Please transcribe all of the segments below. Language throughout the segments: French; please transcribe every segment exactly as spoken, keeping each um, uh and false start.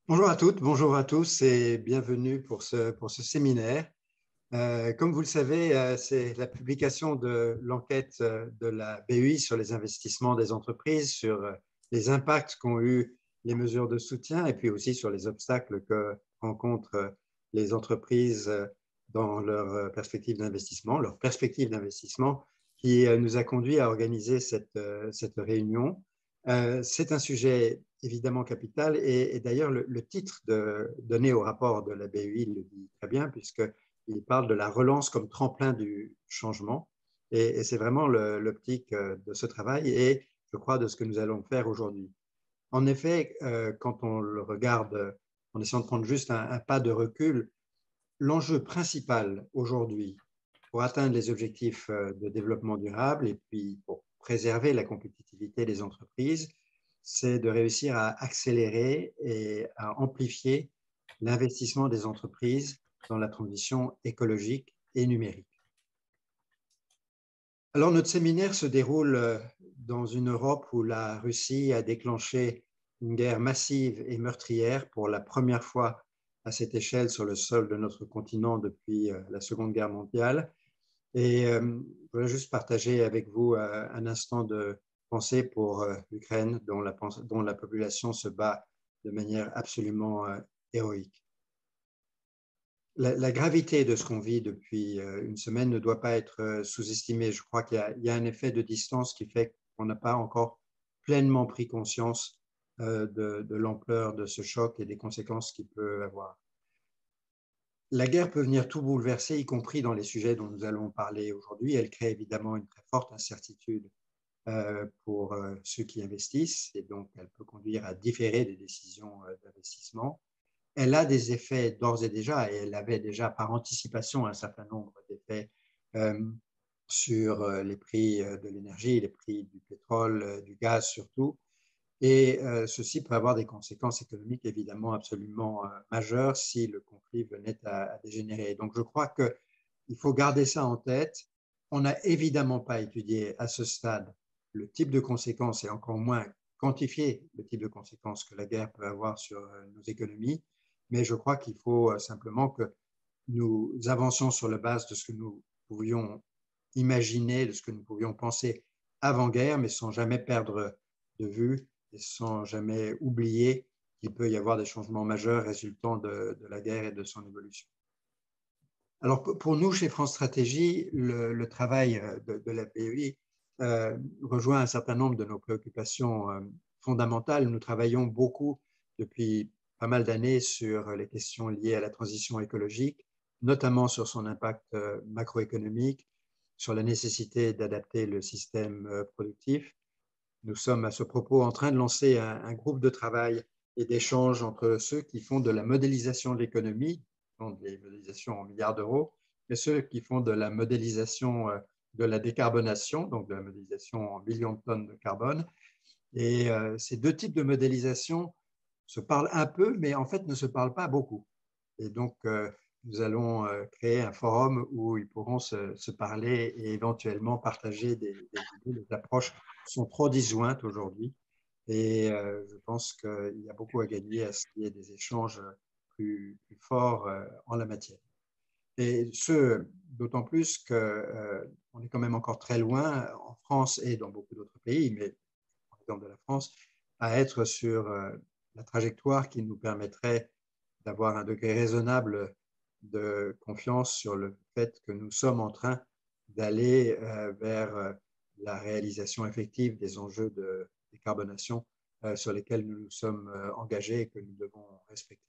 Bonjour à toutes, bonjour à tous et bienvenue pour ce, pour ce séminaire. Euh, comme vous le savez, euh, c'est la publication de l'enquête euh, de la B E I sur les investissements des entreprises, sur euh, les impacts qu'ont eu les mesures de soutien et puis aussi sur les obstacles que rencontrent euh, les entreprises euh, dans leur euh, perspective d'investissement, leur perspective d'investissement qui euh, nous a conduit à organiser cette, euh, cette réunion. Euh, c'est un sujet évidemment capital et, et d'ailleurs le, le titre de, donné au rapport de la B E I le dit très bien puisqu'il parle de la relance comme tremplin du changement et, et c'est vraiment l'optique de ce travail et je crois de ce que nous allons faire aujourd'hui. En effet, euh, quand on le regarde en essayant de prendre juste un, un pas de recul, l'enjeu principal aujourd'hui pour atteindre les objectifs de développement durable et puis pour préserver la compétitivité des entreprises, c'est de réussir à accélérer et à amplifier l'investissement des entreprises dans la transition écologique et numérique. Alors, notre séminaire se déroule dans une Europe où la Russie a déclenché une guerre massive et meurtrière pour la première fois à cette échelle sur le sol de notre continent depuis la Seconde Guerre mondiale. Et euh, je voulais juste partager avec vous euh, un instant de pensée pour euh, l'Ukraine, dont la, dont la population se bat de manière absolument euh, héroïque. La, la gravité de ce qu'on vit depuis euh, une semaine ne doit pas être euh, sous-estimée. Je crois qu'il y, y a un effet de distance qui fait qu'on n'a pas encore pleinement pris conscience euh, de, de l'ampleur de ce choc et des conséquences qu'il peut avoir. La guerre peut venir tout bouleverser, y compris dans les sujets dont nous allons parler aujourd'hui. Elle crée évidemment une très forte incertitude euh, pour euh, ceux qui investissent et donc elle peut conduire à différer des décisions euh, d'investissement. Elle a des effets d'ores et déjà, et elle avait déjà par anticipation un certain nombre d'effets euh, sur euh, les prix de l'énergie, les prix du pétrole, euh, du gaz surtout. Et euh, ceci peut avoir des conséquences économiques évidemment absolument euh, majeures si le conflit venait à, à dégénérer. Donc je crois qu'il faut garder ça en tête. On n'a évidemment pas étudié à ce stade le type de conséquences et encore moins quantifié le type de conséquences que la guerre peut avoir sur euh, nos économies, mais je crois qu'il faut euh, simplement que nous avancions sur la base de ce que nous pouvions imaginer, de ce que nous pouvions penser avant-guerre, mais sans jamais perdre de vue et sans jamais oublier qu'il peut y avoir des changements majeurs résultant de, de la guerre et de son évolution. Alors pour nous, chez France Stratégie, le, le travail de, de la B E I euh, rejoint un certain nombre de nos préoccupations euh, fondamentales. Nous travaillons beaucoup depuis pas mal d'années sur les questions liées à la transition écologique, notamment sur son impact euh, macroéconomique, sur la nécessité d'adapter le système euh, productif. Nous sommes à ce propos en train de lancer un, un groupe de travail et d'échange entre ceux qui font de la modélisation de l'économie, font des modélisations en milliards d'euros, et ceux qui font de la modélisation de la décarbonation, donc de la modélisation en millions de tonnes de carbone. Et euh, ces deux types de modélisation se parlent un peu, mais en fait ne se parlent pas beaucoup. Et donc, euh, nous allons euh, créer un forum où ils pourront se, se parler et éventuellement partager des, des idées. Les approches sont trop disjointes aujourd'hui et euh, je pense qu'il y a beaucoup à gagner à ce qu'il y ait des échanges plus, plus forts euh, en la matière. Et ce, d'autant plus qu'on euh, est quand même encore très loin en France et dans beaucoup d'autres pays, mais par exemple de la France, à être sur euh, la trajectoire qui nous permettrait d'avoir un degré raisonnable de confiance sur le fait que nous sommes en train d'aller euh, vers euh, la réalisation effective des enjeux de décarbonation euh, sur lesquels nous nous sommes euh, engagés et que nous devons respecter.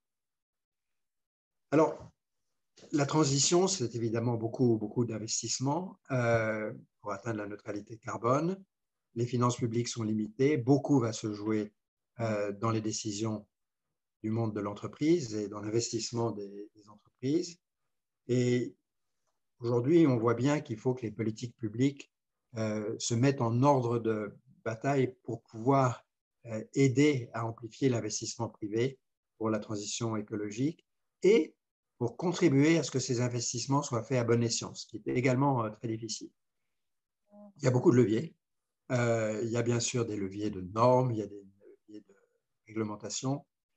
Alors, la transition, c'est évidemment beaucoup, beaucoup d'investissements euh, pour atteindre la neutralité carbone. Les finances publiques sont limitées. Beaucoup va se jouer euh, dans les décisions du monde de l'entreprise et dans l'investissement des, des entreprises. Et aujourd'hui, on voit bien qu'il faut que les politiques publiques euh, se mettent en ordre de bataille pour pouvoir euh, aider à amplifier l'investissement privé pour la transition écologique et pour contribuer à ce que ces investissements soient faits à bon escient, ce qui est également euh, très difficile. Il y a beaucoup de leviers. Euh, il y a bien sûr des leviers de normes, il y a des leviers de réglementation.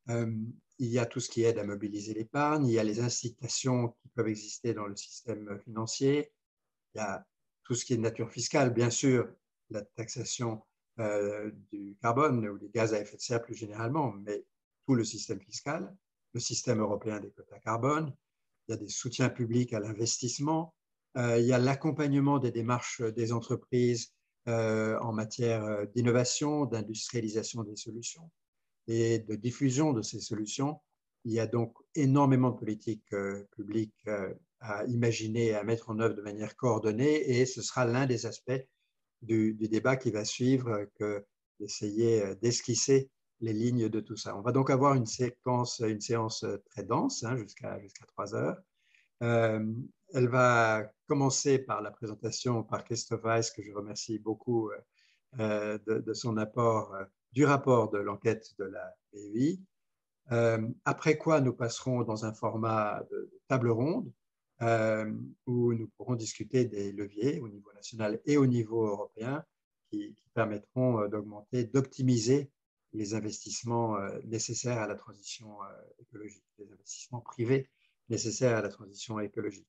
Euh, il y a tout ce qui aide à mobiliser l'épargne, il y a les incitations qui peuvent exister dans le système financier, il y a tout ce qui est de nature fiscale, bien sûr, la taxation euh, du carbone ou des gaz à effet de serre plus généralement, mais tout le système fiscal, le système européen des quotas carbone, il y a des soutiens publics à l'investissement, euh, il y a l'accompagnement des démarches des entreprises euh, en matière d'innovation, d'industrialisation des solutions et de diffusion de ces solutions. Il y a donc énormément de politiques euh, publiques euh, à imaginer et à mettre en œuvre de manière coordonnée, et ce sera l'un des aspects du, du débat qui va suivre que d'essayer d'esquisser les lignes de tout ça. On va donc avoir une séquence, une séance très dense, hein, jusqu'à jusqu'à trois heures. Euh, elle va commencer par la présentation par Christophe Weiss, que je remercie beaucoup euh, de, de son apport euh, du rapport de l'enquête de la B E I. Euh, après quoi, nous passerons dans un format de table ronde euh, où nous pourrons discuter des leviers au niveau national et au niveau européen qui, qui permettront d'augmenter, d'optimiser les investissements euh, nécessaires à la transition euh, écologique, les investissements privés nécessaires à la transition écologique.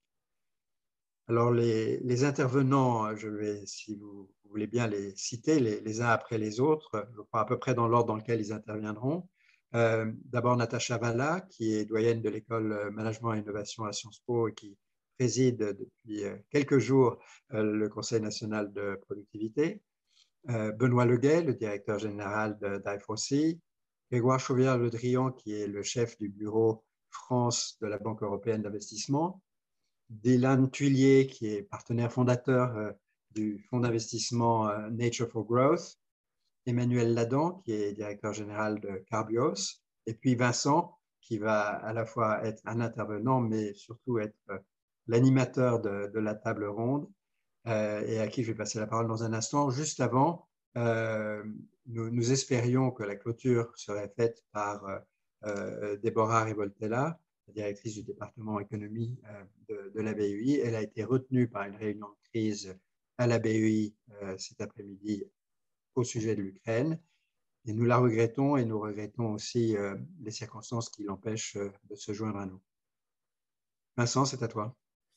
Alors, les, les intervenants, je vais, si vous voulez bien les citer les, les uns après les autres, je crois à peu près dans l'ordre dans lequel ils interviendront. Euh, D'abord, Natacha Valla, qui est doyenne de l'école Management et Innovation à Sciences Po et qui préside depuis quelques jours le Conseil national de productivité. Euh, Benoît Leguet, le directeur général d'I F O C. Grégoire Chauvière-Le Drian, qui est le chef du bureau France de la Banque européenne d'investissement. Dylan Tuillier, qui est partenaire fondateur euh, du fonds d'investissement euh, Nature for Growth, Emmanuel Ladan, qui est directeur général de Carbios, et puis Vincent, qui va à la fois être un intervenant, mais surtout être euh, l'animateur de, de la table ronde, euh, et à qui je vais passer la parole dans un instant. Juste avant, euh, nous, nous espérions que la clôture serait faite par euh, euh, Déborah Rivoltella, directrice du département économie de, de la B E I. Elle a été retenue par une réunion de crise à la B E I euh, cet après-midi au sujet de l'Ukraine. Et nous la regrettons et nous regrettons aussi euh, les circonstances qui l'empêchent euh, de se joindre à nous. Vincent, c'est à toi.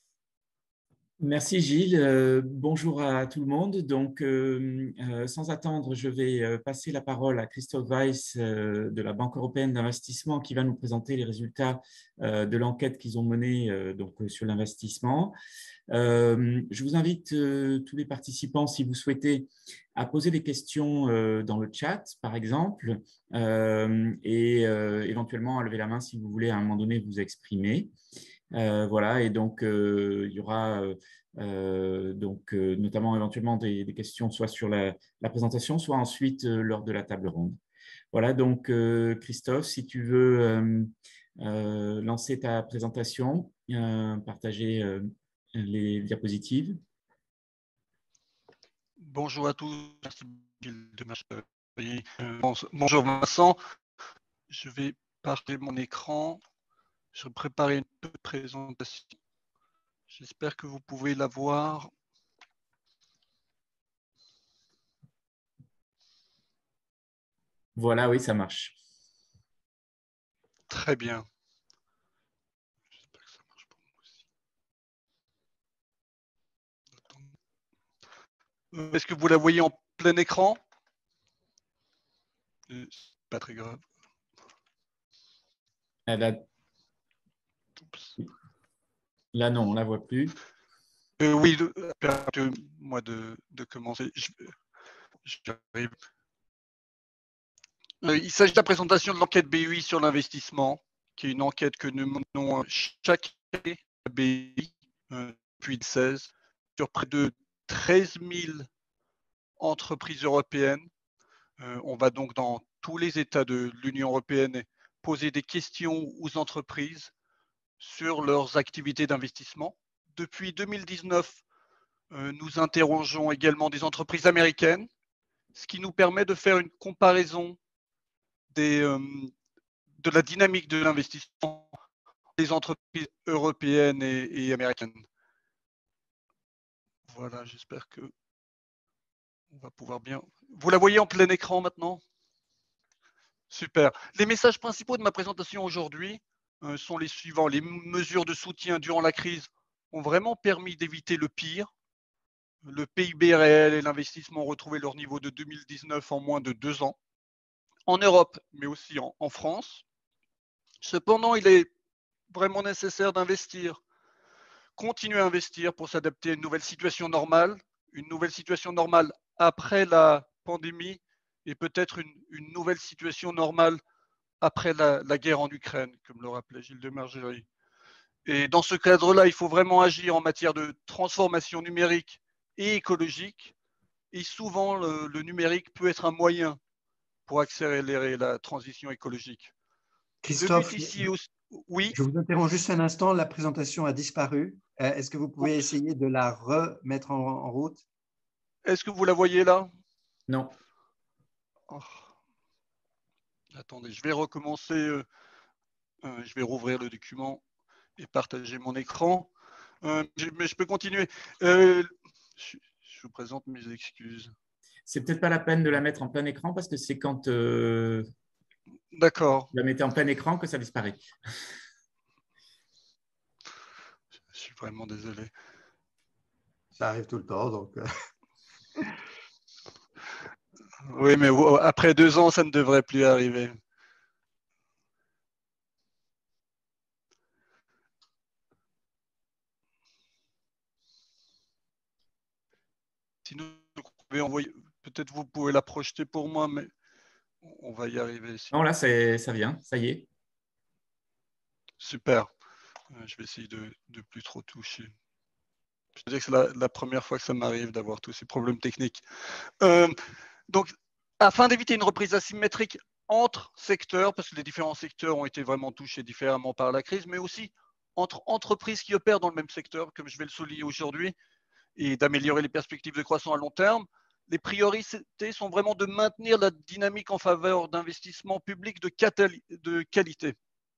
Merci Gilles. Euh, bonjour à tout le monde. Donc, euh, euh, sans attendre, je vais euh, passer la parole à Christophe Weiss euh, de la Banque européenne d'investissement qui va nous présenter les résultats euh, de l'enquête qu'ils ont menée euh, donc, sur l'investissement. Euh, je vous invite euh, tous les participants, si vous souhaitez, à poser des questions euh, dans le chat, par exemple, euh, et euh, éventuellement à lever la main si vous voulez à un moment donné vous exprimer. Euh, voilà, et donc euh, il y aura euh, donc, euh, notamment éventuellement des, des questions soit sur la, la présentation, soit ensuite euh, lors de la table ronde. Voilà, donc euh, Christophe, si tu veux euh, euh, lancer ta présentation, euh, partager euh, les diapositives. Bonjour à tous, merci de m'accueillir. Bonjour Vincent, je vais partager mon écran. Je vais préparer une petite présentation. J'espère que vous pouvez la voir. Voilà, oui, ça marche. Très bien. J'espère que ça marche pour moi aussi. Est-ce que vous la voyez en plein écran? Pas très grave. Elle a... Là, non, on ne la voit plus. Euh, oui, de, moi de, de commencer. Je, j'arrive. Euh, il s'agit de la présentation de l'enquête B E I sur l'investissement, qui est une enquête que nous menons chaque année à B E I euh, depuis deux mille seize sur près de treize mille entreprises européennes. Euh, on va donc dans tous les États de l'Union européenne poser des questions aux entreprises sur leurs activités d'investissement. Depuis deux mille dix-neuf, euh, nous interrogeons également des entreprises américaines, ce qui nous permet de faire une comparaison des, euh, de la dynamique de l'investissement des entreprises européennes et, et américaines. Voilà, j'espère que on va pouvoir bien. Vous la voyez en plein écran maintenant? Super. Les messages principaux de ma présentation aujourd'hui euh, sont les suivants. Les mesures de soutien durant la crise ont vraiment permis d'éviter le pire. Le P I B réel et l'investissement ont retrouvé leur niveau de deux mille dix-neuf en moins de deux ans, en Europe, mais aussi en, en France. Cependant, il est vraiment nécessaire d'investir, continuer à investir pour s'adapter à une nouvelle situation normale, une nouvelle situation normale après la pandémie et peut-être une, une nouvelle situation normale après la, la guerre en Ukraine, comme le rappelait Gilles de Margerie. Et dans ce cadre-là, il faut vraiment agir en matière de transformation numérique et écologique. Et souvent, le, le numérique peut être un moyen pour accélérer la transition écologique. Christophe, le but ici aussi, oui. Je vous interromps juste un instant. La présentation a disparu. Est-ce que vous pouvez essayer de la remettre en, en route? Est-ce que vous la voyez là? Non. Oh. Attendez, je vais recommencer. Euh, euh, je vais rouvrir le document et partager mon écran. Euh, je, mais je peux continuer. Euh, je, je vous présente mes excuses. C'est peut-être pas la peine de la mettre en plein écran parce que c'est quand euh, D'accord. vous la mettez en plein écran que ça disparaît. Je suis vraiment désolé. Ça arrive tout le temps, donc. Oui, mais après deux ans, ça ne devrait plus arriver. Sinon, vous pouvez envoyer. Peut-être vous pouvez la projeter pour moi, mais on va y arriver. Sinon. Non, là, ça vient, ça y est. Super. Je vais essayer de ne plus trop toucher. Je veux dire que c'est la, la première fois que ça m'arrive d'avoir tous ces problèmes techniques. Euh, donc, afin d'éviter une reprise asymétrique entre secteurs, parce que les différents secteurs ont été vraiment touchés différemment par la crise, mais aussi entre entreprises qui opèrent dans le même secteur, comme je vais le souligner aujourd'hui, et d'améliorer les perspectives de croissance à long terme. Les priorités sont vraiment de maintenir la dynamique en faveur d'investissements publics de, de qualité,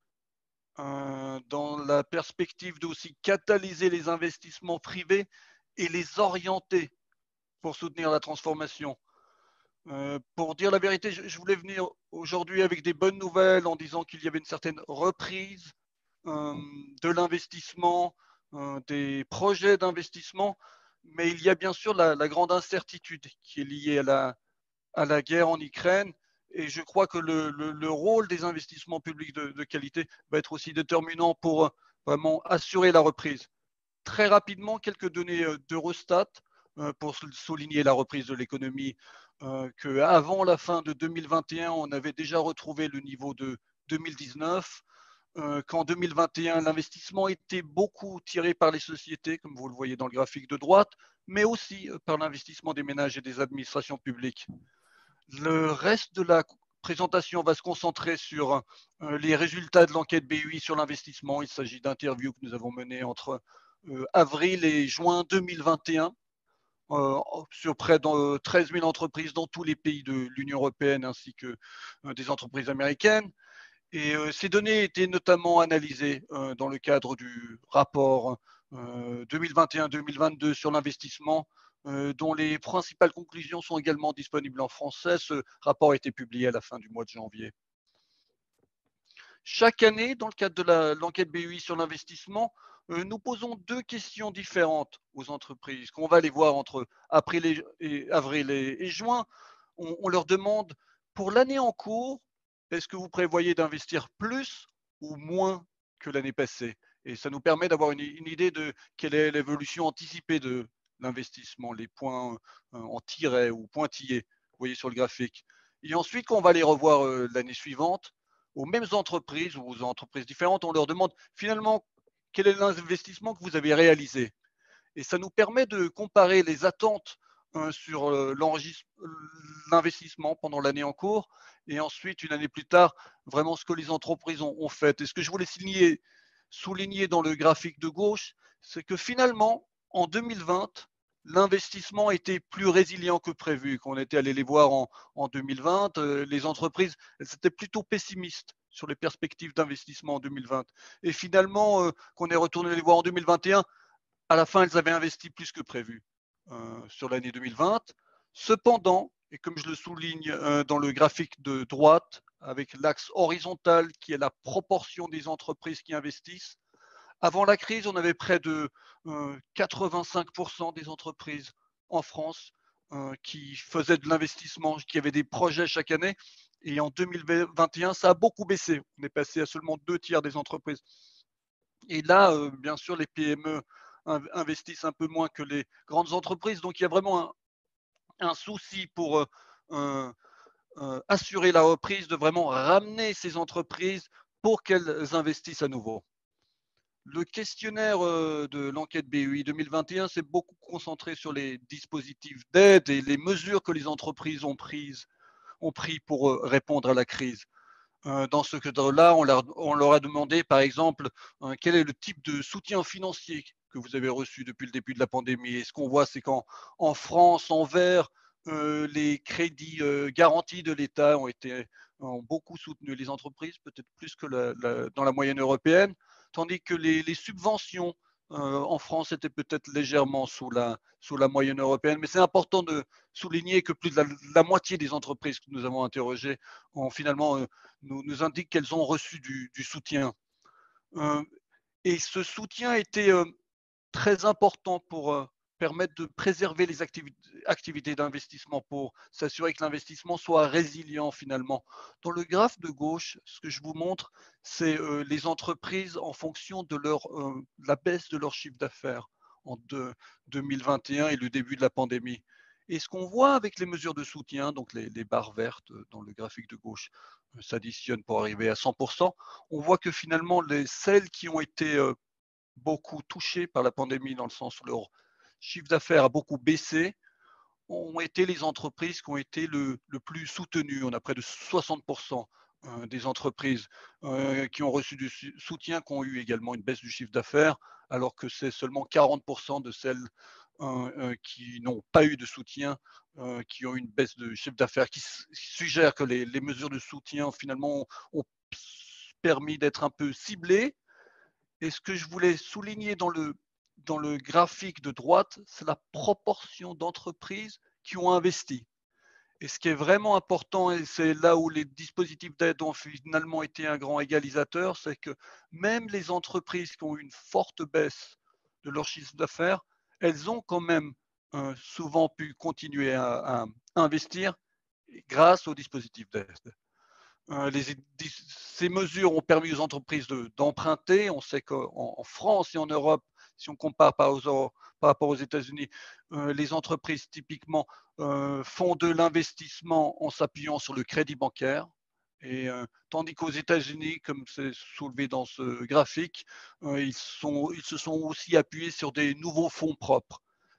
euh, dans la perspective de aussi catalyser les investissements privés et les orienter pour soutenir la transformation. Euh, pour dire la vérité, je, je voulais venir aujourd'hui avec des bonnes nouvelles en disant qu'il y avait une certaine reprise euh, de l'investissement, euh, des projets d'investissement, mais il y a bien sûr la, la grande incertitude qui est liée à la, à la guerre en Ukraine. Et je crois que le, le, le rôle des investissements publics de, de qualité va être aussi déterminant pour vraiment assurer la reprise. Très rapidement, quelques données d'Eurostat pour souligner la reprise de l'économie, euh, qu'avant la fin de deux mille vingt et un, on avait déjà retrouvé le niveau de deux mille dix-neuf, euh, qu'en deux mille vingt et un, l'investissement était beaucoup tiré par les sociétés, comme vous le voyez dans le graphique de droite, mais aussi par l'investissement des ménages et des administrations publiques. Le reste de la présentation va se concentrer sur euh, les résultats de l'enquête B U I sur l'investissement. Il s'agit d'interviews que nous avons menées entre euh, avril et juin deux mille vingt et un euh, sur près de treize mille entreprises dans tous les pays de l'Union européenne ainsi que euh, des entreprises américaines. Et euh, ces données étaient notamment analysées euh, dans le cadre du rapport euh, deux mille vingt et un deux mille vingt-deux sur l'investissement, euh, dont les principales conclusions sont également disponibles en français. Ce rapport a été publié à la fin du mois de janvier. Chaque année, dans le cadre de l'enquête B U I sur l'investissement, euh, nous posons deux questions différentes aux entreprises, qu'on va aller voir entre avril et, avril et, et juin. On, on leur demande, pour l'année en cours, est-ce que vous prévoyez d'investir plus ou moins que l'année passée? Et ça nous permet d'avoir une, une idée de quelle est l'évolution anticipée de l'investissement, les points en tiret ou pointillés, vous voyez sur le graphique. Et ensuite, quand on va les revoir euh, l'année suivante, aux mêmes entreprises ou aux entreprises différentes, on leur demande finalement quel est l'investissement que vous avez réalisé. Et ça nous permet de comparer les attentes hein, sur l'investissement pendant l'année en cours et ensuite, une année plus tard, vraiment ce que les entreprises ont, ont fait. Et ce que je voulais souligner, souligner dans le graphique de gauche, c'est que finalement, en deux mille vingt, l'investissement était plus résilient que prévu. Quand on était allé les voir en, en deux mille vingt, euh, les entreprises, elles étaient plutôt pessimistes sur les perspectives d'investissement en deux mille vingt. Et finalement, euh, quand on est retourné les voir en deux mille vingt et un, à la fin, elles avaient investi plus que prévu euh, sur l'année deux mille vingt. Cependant, et comme je le souligne euh, dans le graphique de droite, avec l'axe horizontal qui est la proportion des entreprises qui investissent. Avant la crise, on avait près de euh, quatre-vingt-cinq pour cent des entreprises en France euh, qui faisaient de l'investissement, qui avaient des projets chaque année. Et en deux mille vingt et un, ça a beaucoup baissé. On est passé à seulement deux tiers des entreprises. Et là, euh, bien sûr, les P M E investissent un peu moins que les grandes entreprises. Donc, il y a vraiment un, un souci pour euh, euh, euh, assurer la reprise, de vraiment ramener ces entreprises pour qu'elles investissent à nouveau. Le questionnaire euh, de l'enquête B U I deux mille vingt et un s'est beaucoup concentré sur les dispositifs d'aide et les mesures que les entreprises ont prises, ont pris pour euh, répondre à la crise. Euh, dans ce cadre-là, on leur, on leur a demandé, par exemple, euh, quel est le type de soutien financier que vous avez reçu depuis le début de la pandémie. Et ce qu'on voit, c'est qu'en en France, en vert, euh, les crédits euh, garantis de l'État ont été ont beaucoup soutenu les entreprises, peut-être plus que la, la, dans la moyenne européenne, tandis que les, les subventions euh, en France étaient peut-être légèrement sous la, sous la moyenne européenne. Mais c'est important de souligner que plus de la, la moitié des entreprises que nous avons interrogées ont finalement euh, nous, nous indiquent qu'elles ont reçu du, du soutien. Euh, et ce soutien était euh, très important pour euh, permettre de préserver les activités, activités d'investissement, pour s'assurer que l'investissement soit résilient finalement. Dans le graphe de gauche, ce que je vous montre, c'est euh, les entreprises en fonction de leur, euh, la baisse de leur chiffre d'affaires en de, deux mille vingt et un et le début de la pandémie. Et ce qu'on voit avec les mesures de soutien, donc les, les barres vertes dans le graphique de gauche, euh, s'additionnent pour arriver à cent pour cent, on voit que finalement, les, celles qui ont été euh, beaucoup touchées par la pandémie, dans le sens où leur chiffre d'affaires a beaucoup baissé, ont été les entreprises qui ont été le, le plus soutenues. On a près de soixante pour cent des entreprises euh, qui ont reçu du soutien, qui ont eu également une baisse du chiffre d'affaires, alors que c'est seulement quarante pour cent de celles euh, euh, qui n'ont pas eu de soutien, euh, qui ont eu une baisse de chiffre d'affaires, qui suggère que les, les mesures de soutien finalement ont permis d'être un peu ciblées. Et ce que je voulais souligner dans le, dans le graphique de droite, c'est la proportion d'entreprises qui ont investi. Et ce qui est vraiment important, et c'est là où les dispositifs d'aide ont finalement été un grand égalisateur, c'est que même les entreprises qui ont eu une forte baisse de leur chiffre d'affaires, elles ont quand même euh, souvent pu continuer à, à investir grâce aux dispositifs d'aide. Euh, les, ces mesures ont permis aux entreprises de, d'emprunter. On sait qu'en en France et en Europe, si on compare par, aux, par rapport aux États-Unis, euh, les entreprises typiquement euh, font de l'investissement en s'appuyant sur le crédit bancaire. Et, euh, tandis qu'aux États-Unis, comme c'est soulevé dans ce graphique, euh, ils, sont, ils se sont aussi appuyés sur des nouveaux fonds propres.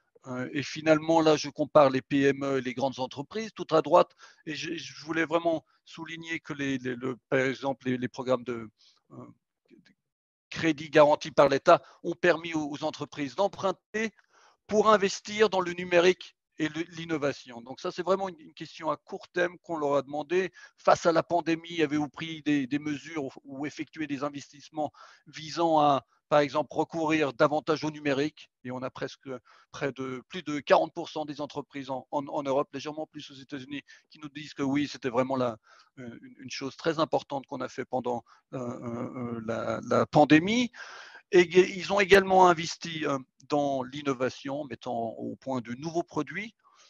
Et finalement, là, je compare les P M E et les grandes entreprises, tout à droite, et je, je voulais vraiment souligner que, les, les, le, par exemple, les, les programmes de, euh, de crédit garantis par l'État ont permis aux, aux entreprises d'emprunter pour investir dans le numérique et l'innovation. Donc ça, c'est vraiment une, une question à court terme qu'on leur a demandé. Face à la pandémie, avez-vous pris des, des mesures ou, ou effectué des investissements visant à, par exemple, recourir davantage au numérique? Et on a presque près de plus de quarante pour cent des entreprises en, en, en Europe, légèrement plus aux États-Unis, qui nous disent que oui, c'était vraiment la, une, une chose très importante qu'on a fait pendant euh, euh, la, la pandémie. Et ils ont également investi dans l'innovation, mettant au point de nouveaux produits.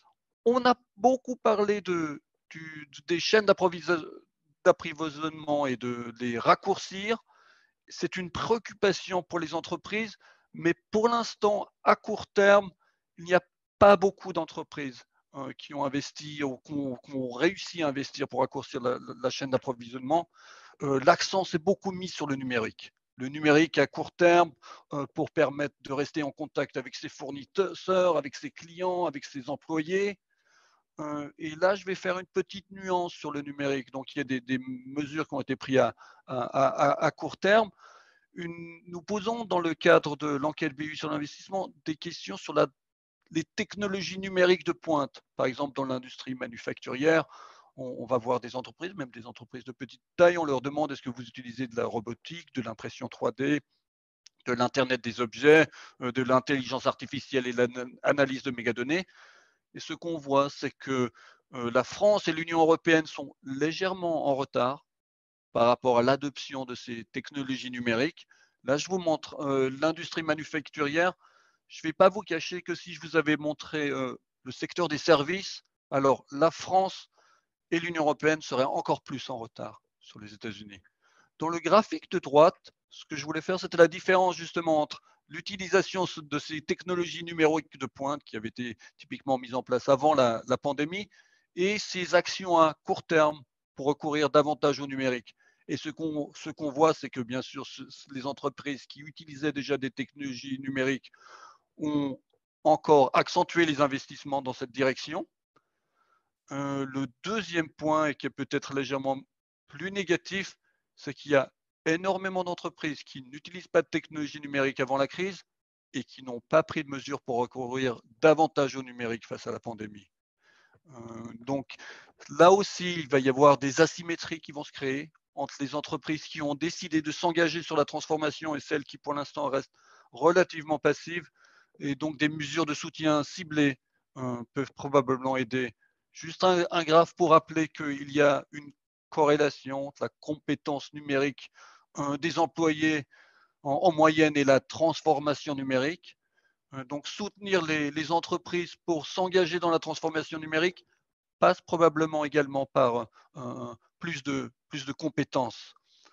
On a beaucoup parlé de, du, des chaînes d'approvisionnement et de les raccourcir. C'est une préoccupation pour les entreprises, mais pour l'instant, à court terme, il n'y a pas beaucoup d'entreprises euh, qui ont investi ou qui ont, qui ont réussi à investir pour raccourcir la, la chaîne d'approvisionnement. Euh, l'accent s'est beaucoup mis sur le numérique. Le numérique à court terme euh, pour permettre de rester en contact avec ses fournisseurs, avec ses clients, avec ses employés. Euh, et là, je vais faire une petite nuance sur le numérique. Donc, il y a des, des mesures qui ont été prises à, à, à, à court terme. Une, nous posons dans le cadre de l'enquête B U sur l'investissement des questions sur la, les technologies numériques de pointe. Par exemple, dans l'industrie manufacturière, on, on va voir des entreprises, même des entreprises de petite taille, on leur demande est-ce que vous utilisez de la robotique, de l'impression trois D, de l'Internet des objets, de l'intelligence artificielle et l'analyse de mégadonnées. Et ce qu'on voit, c'est que Euh, la France et l'Union européenne sont légèrement en retard par rapport à l'adoption de ces technologies numériques. Là, je vous montre euh, l'industrie manufacturière. Je ne vais pas vous cacher que si je vous avais montré euh, le secteur des services, alors la France et l'Union européenne seraient encore plus en retard sur les États-Unis. Dans le graphique de droite, ce que je voulais faire, c'était la différence justement entre l'utilisation de ces technologies numériques de pointe qui avaient été typiquement mises en place avant la, la pandémie et ces actions à court terme pour recourir davantage au numérique. Et ce qu'on ce qu'on voit, c'est que bien sûr, ce, les entreprises qui utilisaient déjà des technologies numériques ont encore accentué les investissements dans cette direction. Euh, le deuxième point, et qui est peut-être légèrement plus négatif, c'est qu'il y a énormément d'entreprises qui n'utilisent pas de technologie numérique avant la crise et qui n'ont pas pris de mesures pour recourir davantage au numérique face à la pandémie. Euh, donc là aussi, il va y avoir des asymétries qui vont se créer entre les entreprises qui ont décidé de s'engager sur la transformation et celles qui, pour l'instant, restent relativement passives. Et donc, des mesures de soutien ciblées euh, peuvent probablement aider. Juste un, un graphe pour rappeler qu'il y a une corrélation entre la compétence numérique euh, des employés en, en moyenne et la transformation numérique. Euh, donc, soutenir les, les entreprises pour s'engager dans la transformation numérique passe probablement également par euh, plus, de, plus de compétences.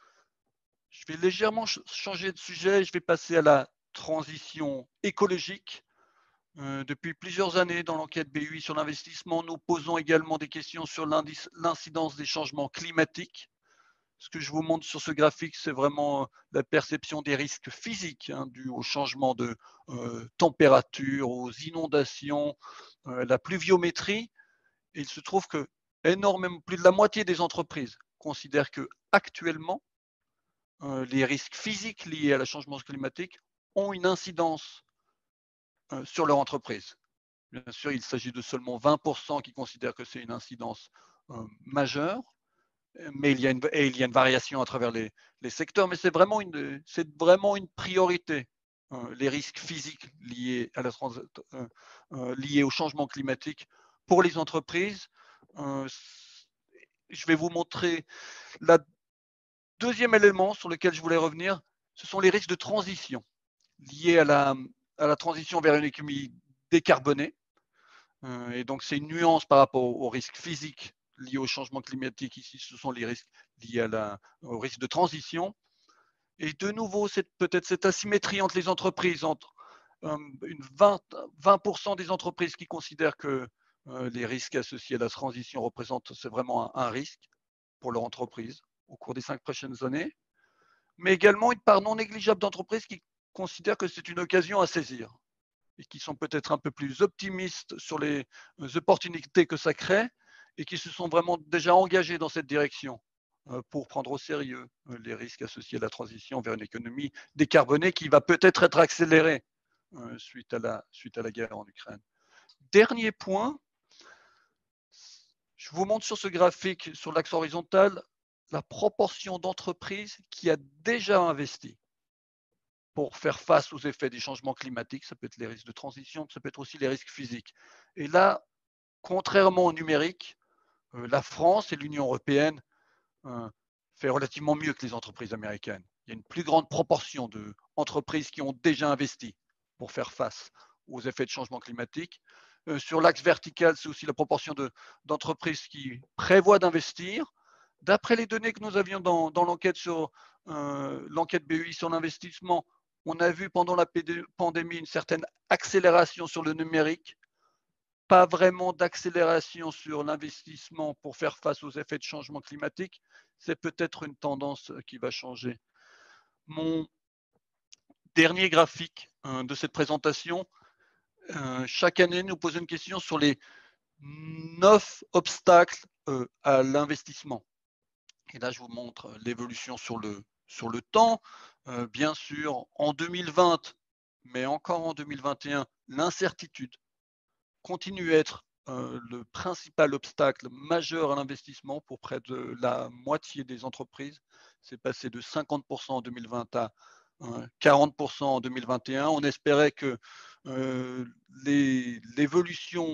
Je vais légèrement ch changer de sujet, je vais passer à la transition écologique. Euh, depuis plusieurs années, dans l'enquête B U I sur l'investissement, nous posons également des questions sur l'incidence des changements climatiques. Ce que je vous montre sur ce graphique, c'est vraiment la perception des risques physiques hein, dus au changement de euh, température, aux inondations, euh, la pluviométrie. Et il se trouve que énormément, plus de la moitié des entreprises considèrent que actuellement, euh, les risques physiques liés à la changement climatique ont une incidence euh, sur leur entreprise. Bien sûr, il s'agit de seulement vingt pour cent qui considèrent que c'est une incidence euh, majeure, mais il y a une, et il y a une variation à travers les, les secteurs, mais c'est vraiment une, c'est vraiment une priorité. Euh, les risques physiques liés, à la trans, euh, euh, liés au changement climatique pour les entreprises. Euh, je vais vous montrer le deuxième élément sur lequel je voulais revenir, ce sont les risques de transition liés à la, à la transition vers une économie décarbonée. Euh, et donc, c'est une nuance par rapport aux risques physiques liés au changement climatique. Ici, ce sont les risques liés à la, au risque de transition. Et de nouveau, c'est peut-être cette asymétrie entre les entreprises, entre euh, une vingt, vingt pour cent des entreprises qui considèrent que euh, les risques associés à la transition représentent, c'est vraiment un, un risque pour leur entreprise au cours des cinq prochaines années, mais également une part non négligeable d'entreprises qui considèrent que c'est une occasion à saisir et qui sont peut-être un peu plus optimistes sur les opportunités que ça crée et qui se sont vraiment déjà engagés dans cette direction pour prendre au sérieux les risques associés à la transition vers une économie décarbonée qui va peut-être être accélérée suite à la, suite à la guerre en Ukraine. Dernier point, je vous montre sur ce graphique, sur l'axe horizontal, la proportion d'entreprises qui a déjà investi pour faire face aux effets des changements climatiques. Ça peut être les risques de transition, ça peut être aussi les risques physiques. Et là, contrairement au numérique, euh, la France et l'Union européenne euh, fait relativement mieux que les entreprises américaines. Il y a une plus grande proportion d'entreprises qui ont déjà investi pour faire face aux effets de changement climatique. Euh, sur l'axe vertical, c'est aussi la proportion d'entreprises qui prévoient d'investir. D'après les données que nous avions dans, dans l'enquête sur euh, l'enquête B U I sur l'investissement, on a vu pendant la pandémie une certaine accélération sur le numérique, pas vraiment d'accélération sur l'investissement pour faire face aux effets de changement climatique. C'est peut-être une tendance qui va changer. Mon dernier graphique euh, de cette présentation, euh, chaque année, nous posons une question sur les neuf obstacles euh, à l'investissement. Et là, je vous montre l'évolution sur le, sur le temps. Euh, bien sûr, en deux mille vingt, mais encore en deux mille vingt et un, l'incertitude continue à être euh, le principal obstacle majeur à l'investissement pour près de la moitié des entreprises. C'est passé de cinquante pour cent en deux mille vingt à euh, quarante pour cent en deux mille vingt et un. On espérait que euh, l'évolution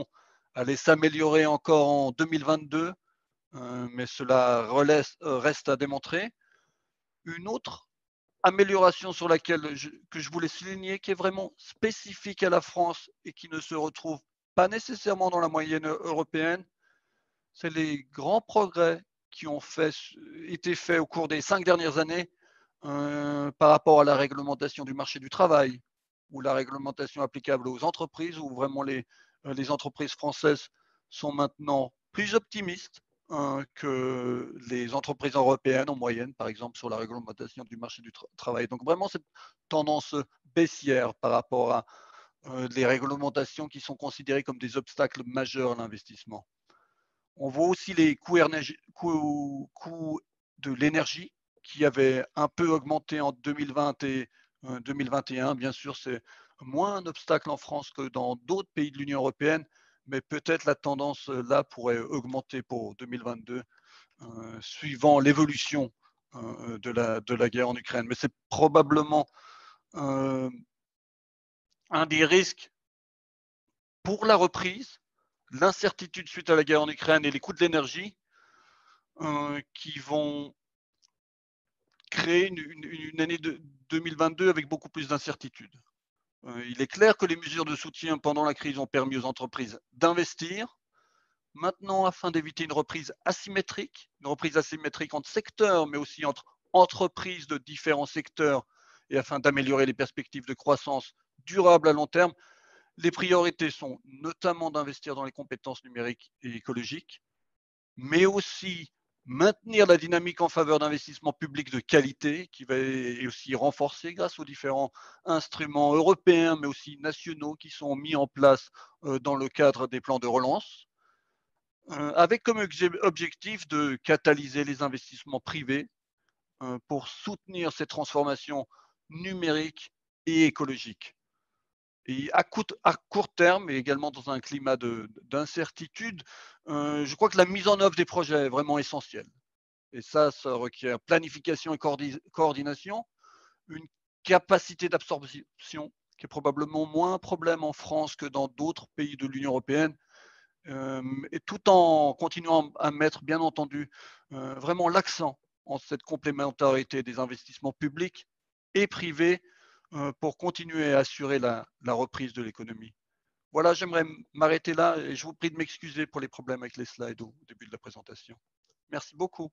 allait s'améliorer encore en deux mille vingt-deux, euh, mais cela relève, euh, reste à démontrer. Une autre amélioration sur laquelle je, que je voulais souligner, qui est vraiment spécifique à la France et qui ne se retrouve pas nécessairement dans la moyenne européenne, c'est les grands progrès qui ont fait, été faits au cours des cinq dernières années euh, par rapport à la réglementation du marché du travail ou la réglementation applicable aux entreprises, où vraiment les, les entreprises françaises sont maintenant plus optimistes hein, que les entreprises européennes en moyenne, par exemple, sur la réglementation du marché du tra travail. Donc vraiment cette tendance baissière par rapport à euh, les réglementations qui sont considérées comme des obstacles majeurs à l'investissement. On voit aussi les coûts, coûts, coûts de l'énergie qui avaient un peu augmenté en deux mille vingt et deux mille vingt et un. Bien sûr, c'est moins un obstacle en France que dans d'autres pays de l'Union européenne, mais peut-être la tendance là pourrait augmenter pour deux mille vingt-deux, euh, suivant l'évolution euh, de, la, de la guerre en Ukraine. Mais c'est probablement euh, un des risques pour la reprise, l'incertitude suite à la guerre en Ukraine et les coûts de l'énergie euh, qui vont créer une, une, une année de deux mille vingt-deux avec beaucoup plus d'incertitudes. Euh, il est clair que les mesures de soutien pendant la crise ont permis aux entreprises d'investir. Maintenant, afin d'éviter une reprise asymétrique, une reprise asymétrique entre secteurs, mais aussi entre entreprises de différents secteurs, et afin d'améliorer les perspectives de croissance durable à long terme, les priorités sont notamment d'investir dans les compétences numériques et écologiques, mais aussi maintenir la dynamique en faveur d'investissements publics de qualité, qui va être aussi renforcée grâce aux différents instruments européens, mais aussi nationaux, qui sont mis en place dans le cadre des plans de relance, avec comme objectif de catalyser les investissements privés pour soutenir ces transformations numériques et écologiques. Et à court, à court terme, et également dans un climat d'incertitude, euh, je crois que la mise en œuvre des projets est vraiment essentielle. Et ça, ça requiert planification et coordination, une capacité d'absorption qui est probablement moins un problème en France que dans d'autres pays de l'Union européenne, euh, et tout en continuant à mettre, bien entendu, euh, vraiment l'accent en cette complémentarité des investissements publics et privés pour continuer à assurer la, la reprise de l'économie. Voilà, j'aimerais m'arrêter là et je vous prie de m'excuser pour les problèmes avec les slides au début de la présentation. Merci beaucoup.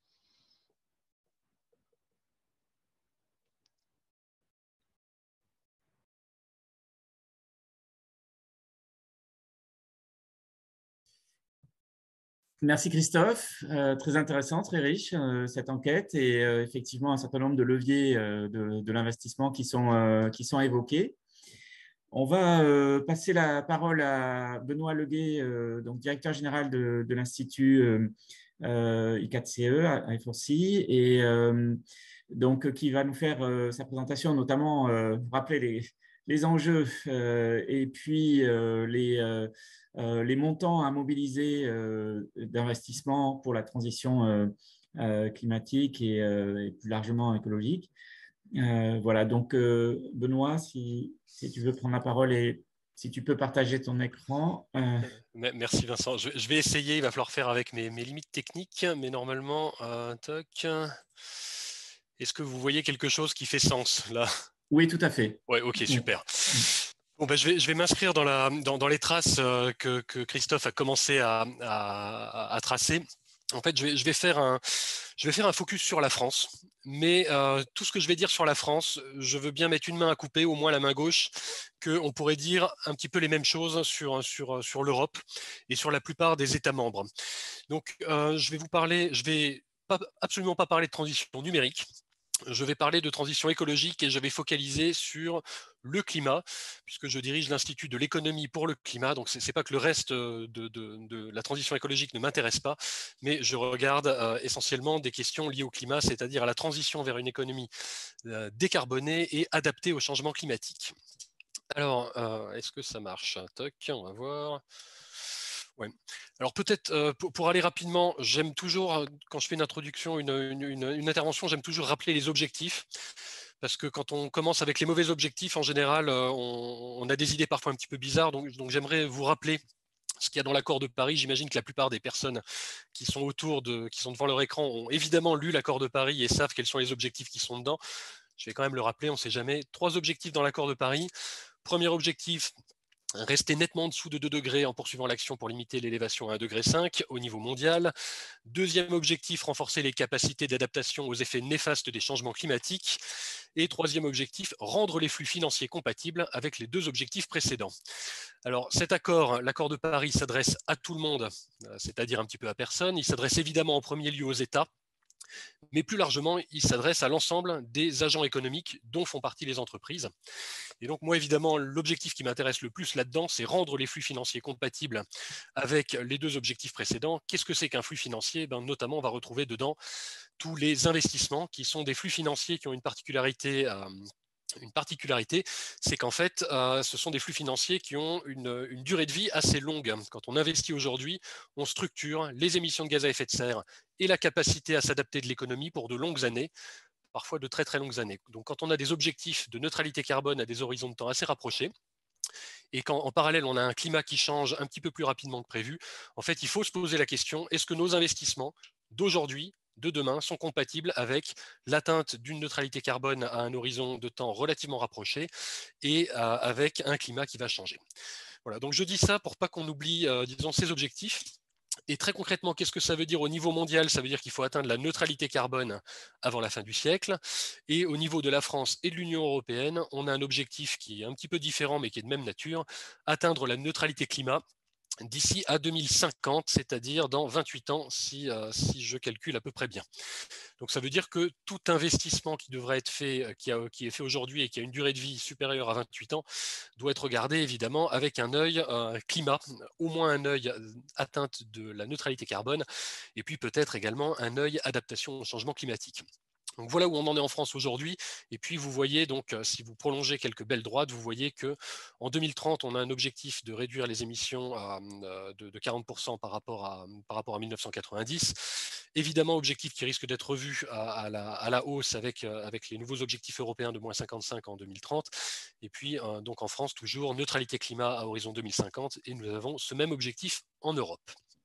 Merci Christophe, euh, très intéressant, très riche euh, cette enquête et euh, effectivement un certain nombre de leviers euh, de, de l'investissement qui sont, euh, qui sont évoqués. On va euh, passer la parole à Benoît Leguet, euh, donc directeur général de, de l'Institut euh, euh, I quatre C E à F O R C I, et euh, donc qui va nous faire euh, sa présentation, notamment euh, rappeler les, les enjeux euh, et puis euh, les, euh, euh, les montants à mobiliser euh, d'investissement pour la transition euh, euh, climatique et, euh, et plus largement écologique. Euh, voilà, donc euh, Benoît, si, si tu veux prendre la parole et si tu peux partager ton écran. Euh... Merci Vincent. Je, je vais essayer, il va falloir faire avec mes, mes limites techniques, mais normalement, euh, toc. Est-ce que vous voyez quelque chose qui fait sens là? Oui, tout à fait. Ouais, ok, super. Bon, ben, je vais, je vais m'inscrire dans, la, dans, dans les traces euh, que, que Christophe a commencé à, à, à tracer. En fait, je vais, je vais faire un, je vais faire un focus sur la France, mais euh, tout ce que je vais dire sur la France, je veux bien mettre une main à couper, au moins la main gauche, qu'on pourrait dire un petit peu les mêmes choses sur, sur, sur l'Europe et sur la plupart des États membres. Donc, euh, je vais vous parler, je vais pas, absolument pas parler de transition numérique. Je vais parler de transition écologique et je vais focaliser sur le climat, puisque je dirige l'Institut de l'économie pour le climat. Donc, ce n'est pas que le reste de, de, de la transition écologique ne m'intéresse pas, mais je regarde euh, essentiellement des questions liées au climat, c'est-à-dire à la transition vers une économie euh, décarbonée et adaptée au changement climatique. Alors, euh, est-ce que ça marche? Toc, on va voir. Ouais. Alors peut-être euh, pour, pour aller rapidement, j'aime toujours, quand je fais une introduction, une, une, une, une intervention, j'aime toujours rappeler les objectifs. Parce que quand on commence avec les mauvais objectifs, en général, euh, on, on a des idées parfois un petit peu bizarres. Donc, donc j'aimerais vous rappeler ce qu'il y a dans l'accord de Paris. J'imagine que la plupart des personnes qui sont autour de, qui sont devant leur écran ont évidemment lu l'accord de Paris et savent quels sont les objectifs qui sont dedans. Je vais quand même le rappeler, on ne sait jamais. Trois objectifs dans l'accord de Paris. Premier objectif, rester nettement en dessous de deux degrés en poursuivant l'action pour limiter l'élévation à un virgule cinq degré au niveau mondial. Deuxième objectif, renforcer les capacités d'adaptation aux effets néfastes des changements climatiques. Et troisième objectif, rendre les flux financiers compatibles avec les deux objectifs précédents. Alors cet accord, l'accord de Paris, s'adresse à tout le monde, c'est-à-dire un petit peu à personne. Il s'adresse évidemment en premier lieu aux États, mais plus largement, il s'adresse à l'ensemble des agents économiques dont font partie les entreprises. Et donc moi, évidemment, l'objectif qui m'intéresse le plus là-dedans, c'est rendre les flux financiers compatibles avec les deux objectifs précédents. Qu'est-ce que c'est qu'un flux financier? Ben, notamment, on va retrouver dedans tous les investissements qui sont des flux financiers qui ont une particularité euh, Une particularité, c'est qu'en fait, euh, ce sont des flux financiers qui ont une, une durée de vie assez longue. Quand on investit aujourd'hui, on structure les émissions de gaz à effet de serre et la capacité à s'adapter de l'économie pour de longues années, parfois de très très longues années. Donc quand on a des objectifs de neutralité carbone à des horizons de temps assez rapprochés, et quand en parallèle on a un climat qui change un petit peu plus rapidement que prévu, en fait il faut se poser la question, est-ce que nos investissements d'aujourd'hui, de demain sont compatibles avec l'atteinte d'une neutralité carbone à un horizon de temps relativement rapproché et euh, avec un climat qui va changer. Voilà, donc je dis ça pour pas qu'on oublie, euh, disons, ces objectifs. Et très concrètement, qu'est-ce que ça veut dire au niveau mondial? Ça veut dire qu'il faut atteindre la neutralité carbone avant la fin du siècle. Et au niveau de la France et de l'Union européenne, on a un objectif qui est un petit peu différent, mais qui est de même nature, atteindre la neutralité climat d'ici à deux mille cinquante, c'est-à-dire dans vingt-huit ans, si, euh, si je calcule à peu près bien. Donc ça veut dire que tout investissement qui devrait être fait, qui, a, qui est fait aujourd'hui et qui a une durée de vie supérieure à vingt-huit ans, doit être regardé évidemment avec un œil euh, climat, au moins un œil atteinte de la neutralité carbone, et puis peut-être également un œil adaptation au changement climatique. Donc voilà où on en est en France aujourd'hui. Et puis vous voyez donc, si vous prolongez quelques belles droites, vous voyez que en deux mille trente, on a un objectif de réduire les émissions euh, de, de quarante pour cent par rapport à, par rapport à mille neuf cent quatre-vingt-dix. Évidemment, objectif qui risque d'être revu à, à, la, à la hausse avec, avec les nouveaux objectifs européens de moins cinquante-cinq en deux mille trente. Et puis euh, donc en France, toujours neutralité climat à horizon deux mille cinquante. Et nous avons ce même objectif en Europe.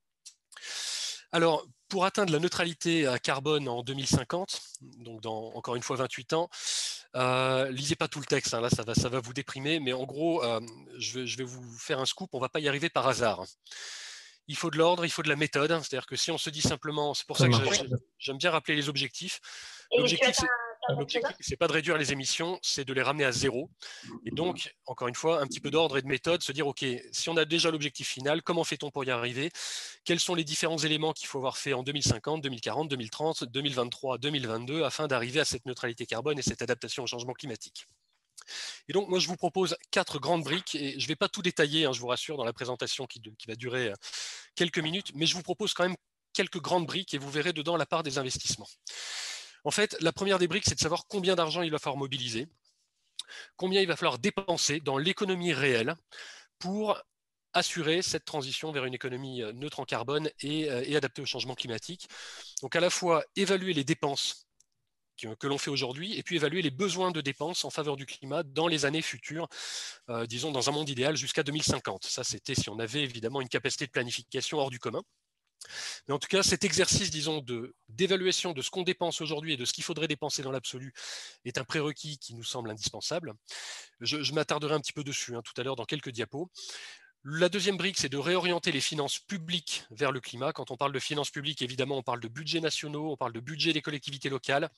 Alors, pour atteindre la neutralité carbone en deux mille cinquante, donc dans encore une fois vingt-huit ans, euh, lisez pas tout le texte, hein, là ça va, ça va vous déprimer, mais en gros, euh, je, vais, je vais vous faire un scoop, on ne va pas y arriver par hasard. Il faut de l'ordre, il faut de la méthode, c'est-à-dire que si on se dit simplement, c'est pour ça, ça que j'aime bien rappeler les objectifs. L'objectif, c'est c'est pas de réduire les émissions, c'est de les ramener à zéro. Et donc, encore une fois, un petit peu d'ordre et de méthode, se dire, OK, si on a déjà l'objectif final, comment fait-on pour y arriver? Quels sont les différents éléments qu'il faut avoir fait en deux mille cinquante, deux mille quarante, deux mille trente, deux mille vingt-trois, deux mille vingt-deux, afin d'arriver à cette neutralité carbone et cette adaptation au changement climatique? Et donc, moi, je vous propose quatre grandes briques, et je ne vais pas tout détailler, hein, je vous rassure, dans la présentation qui, qui va durer quelques minutes, mais je vous propose quand même quelques grandes briques, et vous verrez dedans la part des investissements. En fait, la première des briques, c'est de savoir combien d'argent il va falloir mobiliser, combien il va falloir dépenser dans l'économie réelle pour assurer cette transition vers une économie neutre en carbone et, et adaptée au changement climatique. Donc à la fois évaluer les dépenses que, que l'on fait aujourd'hui et puis évaluer les besoins de dépenses en faveur du climat dans les années futures, euh, disons dans un monde idéal jusqu'à deux mille cinquante. Ça, c'était si on avait évidemment une capacité de planification hors du commun. Mais en tout cas, cet exercice, disons, de, d'évaluation de ce qu'on dépense aujourd'hui et de ce qu'il faudrait dépenser dans l'absolu est un prérequis qui nous semble indispensable. Je, je m'attarderai un petit peu dessus hein, tout à l'heure dans quelques diapos. La deuxième brique, c'est de réorienter les finances publiques vers le climat. Quand on parle de finances publiques, évidemment, on parle de budgets nationaux, on parle de budget des collectivités locales.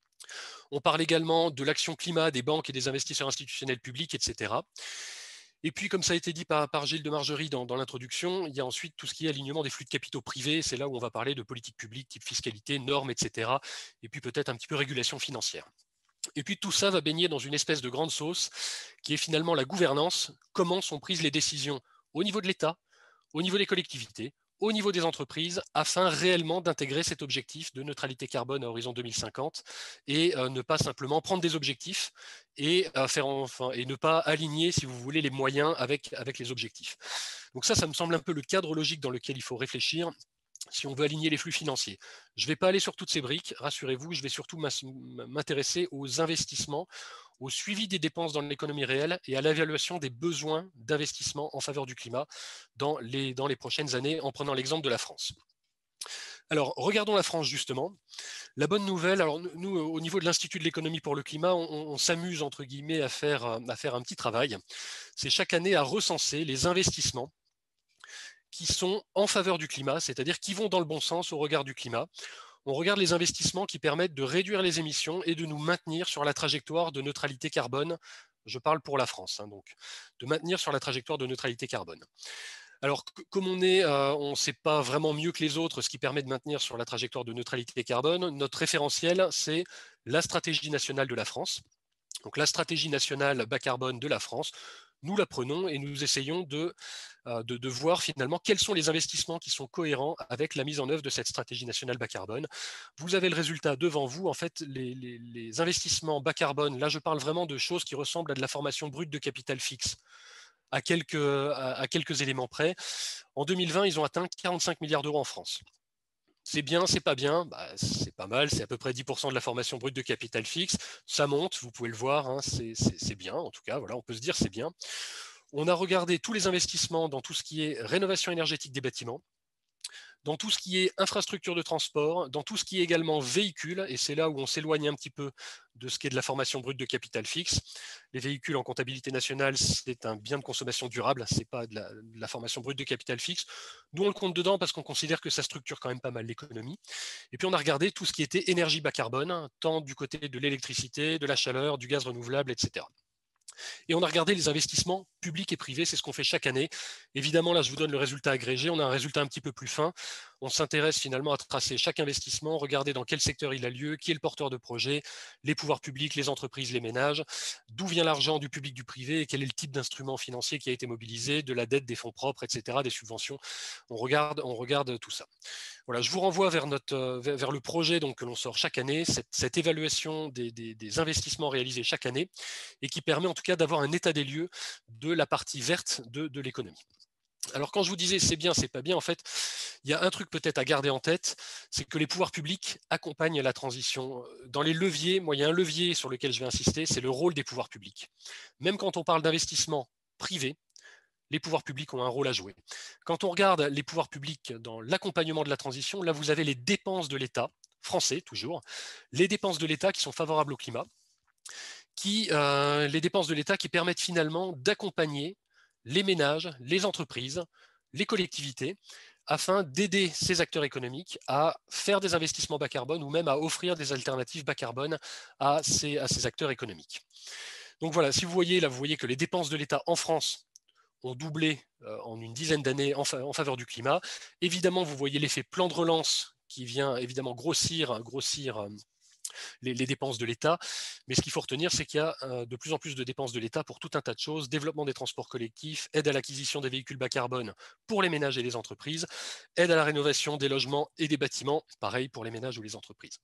On parle également de l'action climat des banques et des investisseurs institutionnels publics, et cetera. Et puis, comme ça a été dit par, par Gilles de Margerie dans, dans l'introduction, il y a ensuite tout ce qui est alignement des flux de capitaux privés. C'est là où on va parler de politique publique, type fiscalité, normes, et cetera. Et puis peut-être un petit peu régulation financière. Et puis tout ça va baigner dans une espèce de grande sauce qui est finalement la gouvernance. Comment sont prises les décisions au niveau de l'État, au niveau des collectivités, au niveau des entreprises, afin réellement d'intégrer cet objectif de neutralité carbone à horizon deux mille cinquante et euh, ne pas simplement prendre des objectifs et, euh, faire enfin, et ne pas aligner, si vous voulez, les moyens avec, avec les objectifs. Donc ça, ça me semble un peu le cadre logique dans lequel il faut réfléchir si on veut aligner les flux financiers. Je ne vais pas aller sur toutes ces briques, rassurez-vous, je vais surtout m'intéresser aux investissements, au suivi des dépenses dans l'économie réelle et à l'évaluation des besoins d'investissement en faveur du climat dans les, dans les prochaines années, en prenant l'exemple de la France. Alors, regardons la France justement. La bonne nouvelle, alors nous, au niveau de l'Institut de l'économie pour le climat, on, on s'amuse entre guillemets à faire, à faire un petit travail. C'est chaque année à recenser les investissements qui sont en faveur du climat, c'est-à-dire qui vont dans le bon sens au regard du climat. On regarde les investissements qui permettent de réduire les émissions et de nous maintenir sur la trajectoire de neutralité carbone. Je parle pour la France, hein, donc, de maintenir sur la trajectoire de neutralité carbone. Alors, comme on est, euh, on ne sait pas vraiment mieux que les autres ce qui permet de maintenir sur la trajectoire de neutralité carbone, notre référentiel, c'est la stratégie nationale de la France. Donc, la stratégie nationale bas carbone de la France, nous la prenons et nous essayons de, euh, de, de voir finalement quels sont les investissements qui sont cohérents avec la mise en œuvre de cette stratégie nationale bas carbone. Vous avez le résultat devant vous. En fait, les, les, les investissements bas carbone, là je parle vraiment de choses qui ressemblent à de la formation brute de capital fixe. À quelques, à, à quelques éléments près. En deux mille vingt, ils ont atteint quarante-cinq milliards d'euros en France. C'est bien, c'est pas bien, bah, c'est pas mal, c'est à peu près dix pour cent de la formation brute de capital fixe. Ça monte, vous pouvez le voir, hein, c'est bien, en tout cas, voilà, on peut se dire c'est bien. On a regardé tous les investissements dans tout ce qui est rénovation énergétique des bâtiments, dans tout ce qui est infrastructure de transport, dans tout ce qui est également véhicules, et c'est là où on s'éloigne un petit peu de ce qui est de la formation brute de capital fixe. Les véhicules en comptabilité nationale, c'est un bien de consommation durable, ce n'est pas de la, de la formation brute de capital fixe. Nous, on le compte dedans parce qu'on considère que ça structure quand même pas mal l'économie. Et puis, on a regardé tout ce qui était énergie bas carbone, tant du côté de l'électricité, de la chaleur, du gaz renouvelable, et cetera. Et on a regardé les investissements publics et privés, c'est ce qu'on fait chaque année. Évidemment, là, je vous donne le résultat agrégé, on a un résultat un petit peu plus fin. On s'intéresse finalement à tracer chaque investissement, regarder dans quel secteur il a lieu, qui est le porteur de projet, les pouvoirs publics, les entreprises, les ménages, d'où vient l'argent du public, du privé, et quel est le type d'instrument financier qui a été mobilisé, de la dette, des fonds propres, et cetera, des subventions. On regarde, on regarde tout ça. Voilà, je vous renvoie vers, notre, vers, vers le projet donc, que l'on sort chaque année, cette, cette évaluation des, des, des investissements réalisés chaque année, et qui permet en tout cas d'avoir un état des lieux de la partie verte de, de l'économie. Alors quand je vous disais c'est bien, c'est pas bien, en fait, il y a un truc peut-être à garder en tête, c'est que les pouvoirs publics accompagnent la transition. Dans les leviers, moi il y a un levier sur lequel je vais insister, c'est le rôle des pouvoirs publics. Même quand on parle d'investissement privé, les pouvoirs publics ont un rôle à jouer. Quand on regarde les pouvoirs publics dans l'accompagnement de la transition, là vous avez les dépenses de l'État, français toujours, les dépenses de l'État qui sont favorables au climat, qui, euh, les dépenses de l'État qui permettent finalement d'accompagner les ménages, les entreprises, les collectivités, afin d'aider ces acteurs économiques à faire des investissements bas carbone ou même à offrir des alternatives bas carbone à ces, à ces acteurs économiques. Donc voilà, si vous voyez, là vous voyez que les dépenses de l'État en France ont doublé euh, en une dizaine d'années en, fa en faveur du climat. Évidemment, vous voyez l'effet plan de relance qui vient évidemment grossir, grossir euh, Les, les dépenses de l'État, mais ce qu'il faut retenir, c'est qu'il y a euh, de plus en plus de dépenses de l'État pour tout un tas de choses, développement des transports collectifs, aide à l'acquisition des véhicules bas carbone pour les ménages et les entreprises, aide à la rénovation des logements et des bâtiments, pareil pour les ménages ou les entreprises.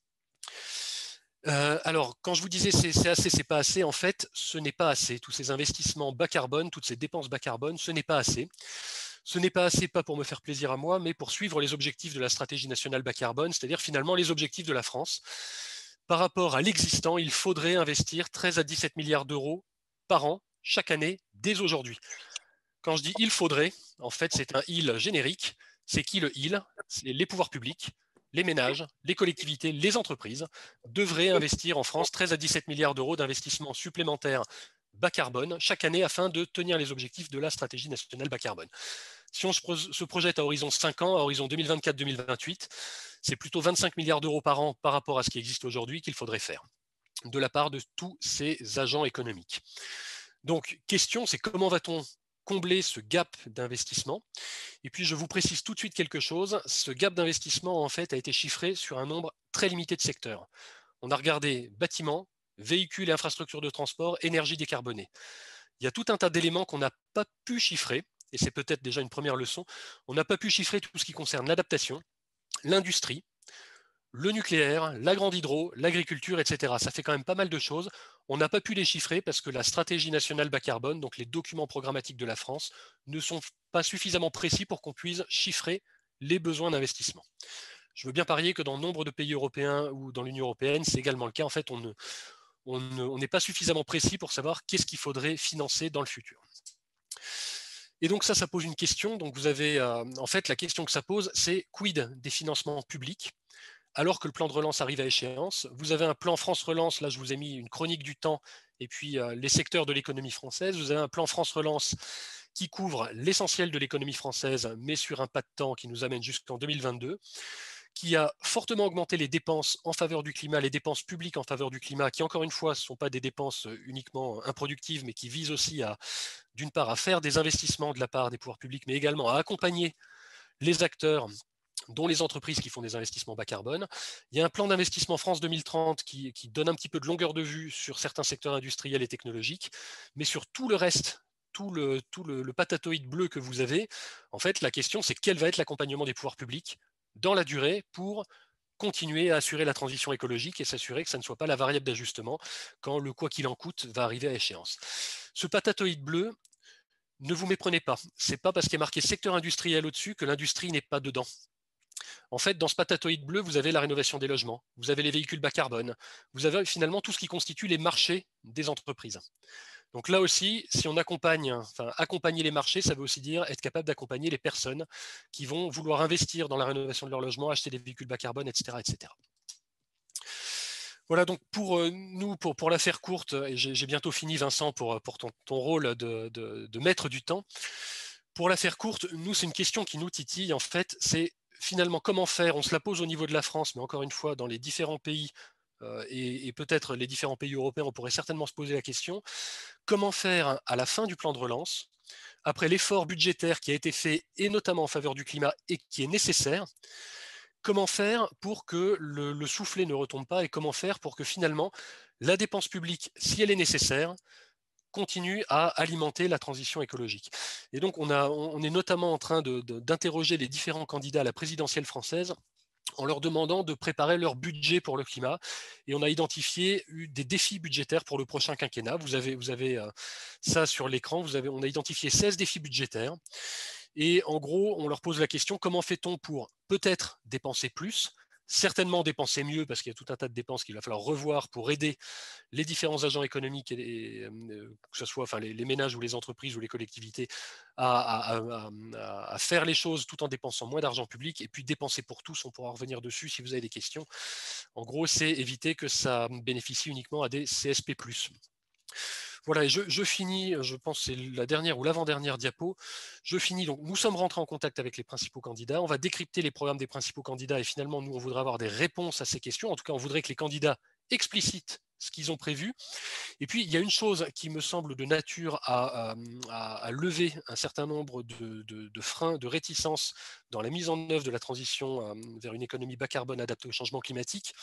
Euh, alors, quand je vous disais c'est assez, c'est pas assez, en fait, ce n'est pas assez. Tous ces investissements bas carbone, toutes ces dépenses bas carbone, ce n'est pas assez. Ce n'est pas assez, pas pour me faire plaisir à moi, mais pour suivre les objectifs de la stratégie nationale bas carbone, c'est-à-dire finalement les objectifs de la France. Par rapport à l'existant, il faudrait investir treize à dix-sept milliards d'euros par an, chaque année, dès aujourd'hui. Quand je dis il faudrait, en fait, c'est un il générique. C'est qui le il? C'est les pouvoirs publics, les ménages, les collectivités, les entreprises devraient investir en France treize à dix-sept milliards d'euros d'investissements supplémentaires bas carbone chaque année afin de tenir les objectifs de la stratégie nationale bas carbone. Si on se projette à horizon cinq ans, à horizon deux mille vingt-quatre deux mille vingt-huit, c'est plutôt vingt-cinq milliards d'euros par an par rapport à ce qui existe aujourd'hui qu'il faudrait faire de la part de tous ces agents économiques. Donc, question, c'est comment va-t-on combler ce gap d'investissement? Et puis, je vous précise tout de suite quelque chose. Ce gap d'investissement, en fait, a été chiffré sur un nombre très limité de secteurs. On a regardé bâtiments, véhicules et infrastructures de transport, énergie décarbonée. Il y a tout un tas d'éléments qu'on n'a pas pu chiffrer, et c'est peut-être déjà une première leçon. On n'a pas pu chiffrer tout ce qui concerne l'adaptation, l'industrie, le nucléaire, la grande hydro, l'agriculture, et cetera. Ça fait quand même pas mal de choses. On n'a pas pu les chiffrer parce que la stratégie nationale bas carbone, donc les documents programmatiques de la France, ne sont pas suffisamment précis pour qu'on puisse chiffrer les besoins d'investissement. Je veux bien parier que dans nombre de pays européens ou dans l'Union européenne, c'est également le cas. En fait, on ne, on n'est pas suffisamment précis pour savoir qu'est-ce qu'il faudrait financer dans le futur. Et donc ça, ça pose une question. Donc vous avez, euh, en fait, la question que ça pose, c'est quid des financements publics alors que le plan de relance arrive à échéance. Vous avez un plan France Relance, là je vous ai mis une chronique du temps, et puis euh, les secteurs de l'économie française. Vous avez un plan France Relance qui couvre l'essentiel de l'économie française, mais sur un pas de temps qui nous amène jusqu'en deux mille vingt-deux, qui a fortement augmenté les dépenses en faveur du climat, les dépenses publiques en faveur du climat, qui encore une fois ne sont pas des dépenses uniquement improductives, mais qui visent aussi à, d'une part, à faire des investissements de la part des pouvoirs publics, mais également à accompagner les acteurs, dont les entreprises qui font des investissements bas carbone. Il y a un plan d'investissement France deux mille trente qui, qui donne un petit peu de longueur de vue sur certains secteurs industriels et technologiques, mais sur tout le reste, tout le, tout le, le patatoïde bleu que vous avez, en fait, la question, c'est quel va être l'accompagnement des pouvoirs publics dans la durée pour continuer à assurer la transition écologique et s'assurer que ça ne soit pas la variable d'ajustement quand le quoi qu'il en coûte va arriver à échéance. Ce patatoïde bleu, ne vous méprenez pas, ce n'est pas parce qu'il y a marqué secteur industriel au-dessus que l'industrie n'est pas dedans. En fait, dans ce patatoïde bleu, vous avez la rénovation des logements, vous avez les véhicules bas carbone, vous avez finalement tout ce qui constitue les marchés des entreprises. Donc là aussi, si on accompagne, enfin accompagner les marchés, ça veut aussi dire être capable d'accompagner les personnes qui vont vouloir investir dans la rénovation de leur logement, acheter des véhicules bas carbone, et cetera, et cetera. Voilà, donc pour nous, pour, pour la faire courte, et j'ai bientôt fini Vincent pour, pour ton, ton rôle de, de, de maître du temps, pour la faire courte, nous c'est une question qui nous titille en fait, c'est finalement comment faire, on se la pose au niveau de la France, mais encore une fois dans les différents pays euh, et, et peut-être les différents pays européens, on pourrait certainement se poser la question, comment faire à la fin du plan de relance, après l'effort budgétaire qui a été fait et notamment en faveur du climat et qui est nécessaire, comment faire pour que le, le soufflet ne retombe pas et comment faire pour que finalement la dépense publique, si elle est nécessaire, continue à alimenter la transition écologique. Et donc on, a, on est notamment en train de, de, d'interroger les différents candidats à la présidentielle française en leur demandant de préparer leur budget pour le climat. Et on a identifié des défis budgétaires pour le prochain quinquennat. Vous avez, vous avez euh, ça sur l'écran. Vous avez, on a identifié seize défis budgétaires. Et en gros, on leur pose la question, comment fait-on pour peut-être dépenser plus, certainement dépenser mieux, parce qu'il y a tout un tas de dépenses qu'il va falloir revoir pour aider les différents agents économiques, et, et, euh, que ce soit enfin, les, les ménages ou les entreprises ou les collectivités, à, à, à, à faire les choses tout en dépensant moins d'argent public, et puis dépenser pour tous, on pourra revenir dessus si vous avez des questions. En gros, c'est éviter que ça bénéficie uniquement à des C S P plus. Voilà, et je, je finis, je pense que c'est la dernière ou l'avant-dernière diapo, je finis, donc nous sommes rentrés en contact avec les principaux candidats, on va décrypter les programmes des principaux candidats et finalement nous on voudrait avoir des réponses à ces questions, en tout cas on voudrait que les candidats explicitent ce qu'ils ont prévu. Et puis il y a une chose qui me semble de nature à, à, à lever un certain nombre de, de, de freins, de réticences dans la mise en œuvre de la transition vers une économie bas carbone adaptée au changement climatique,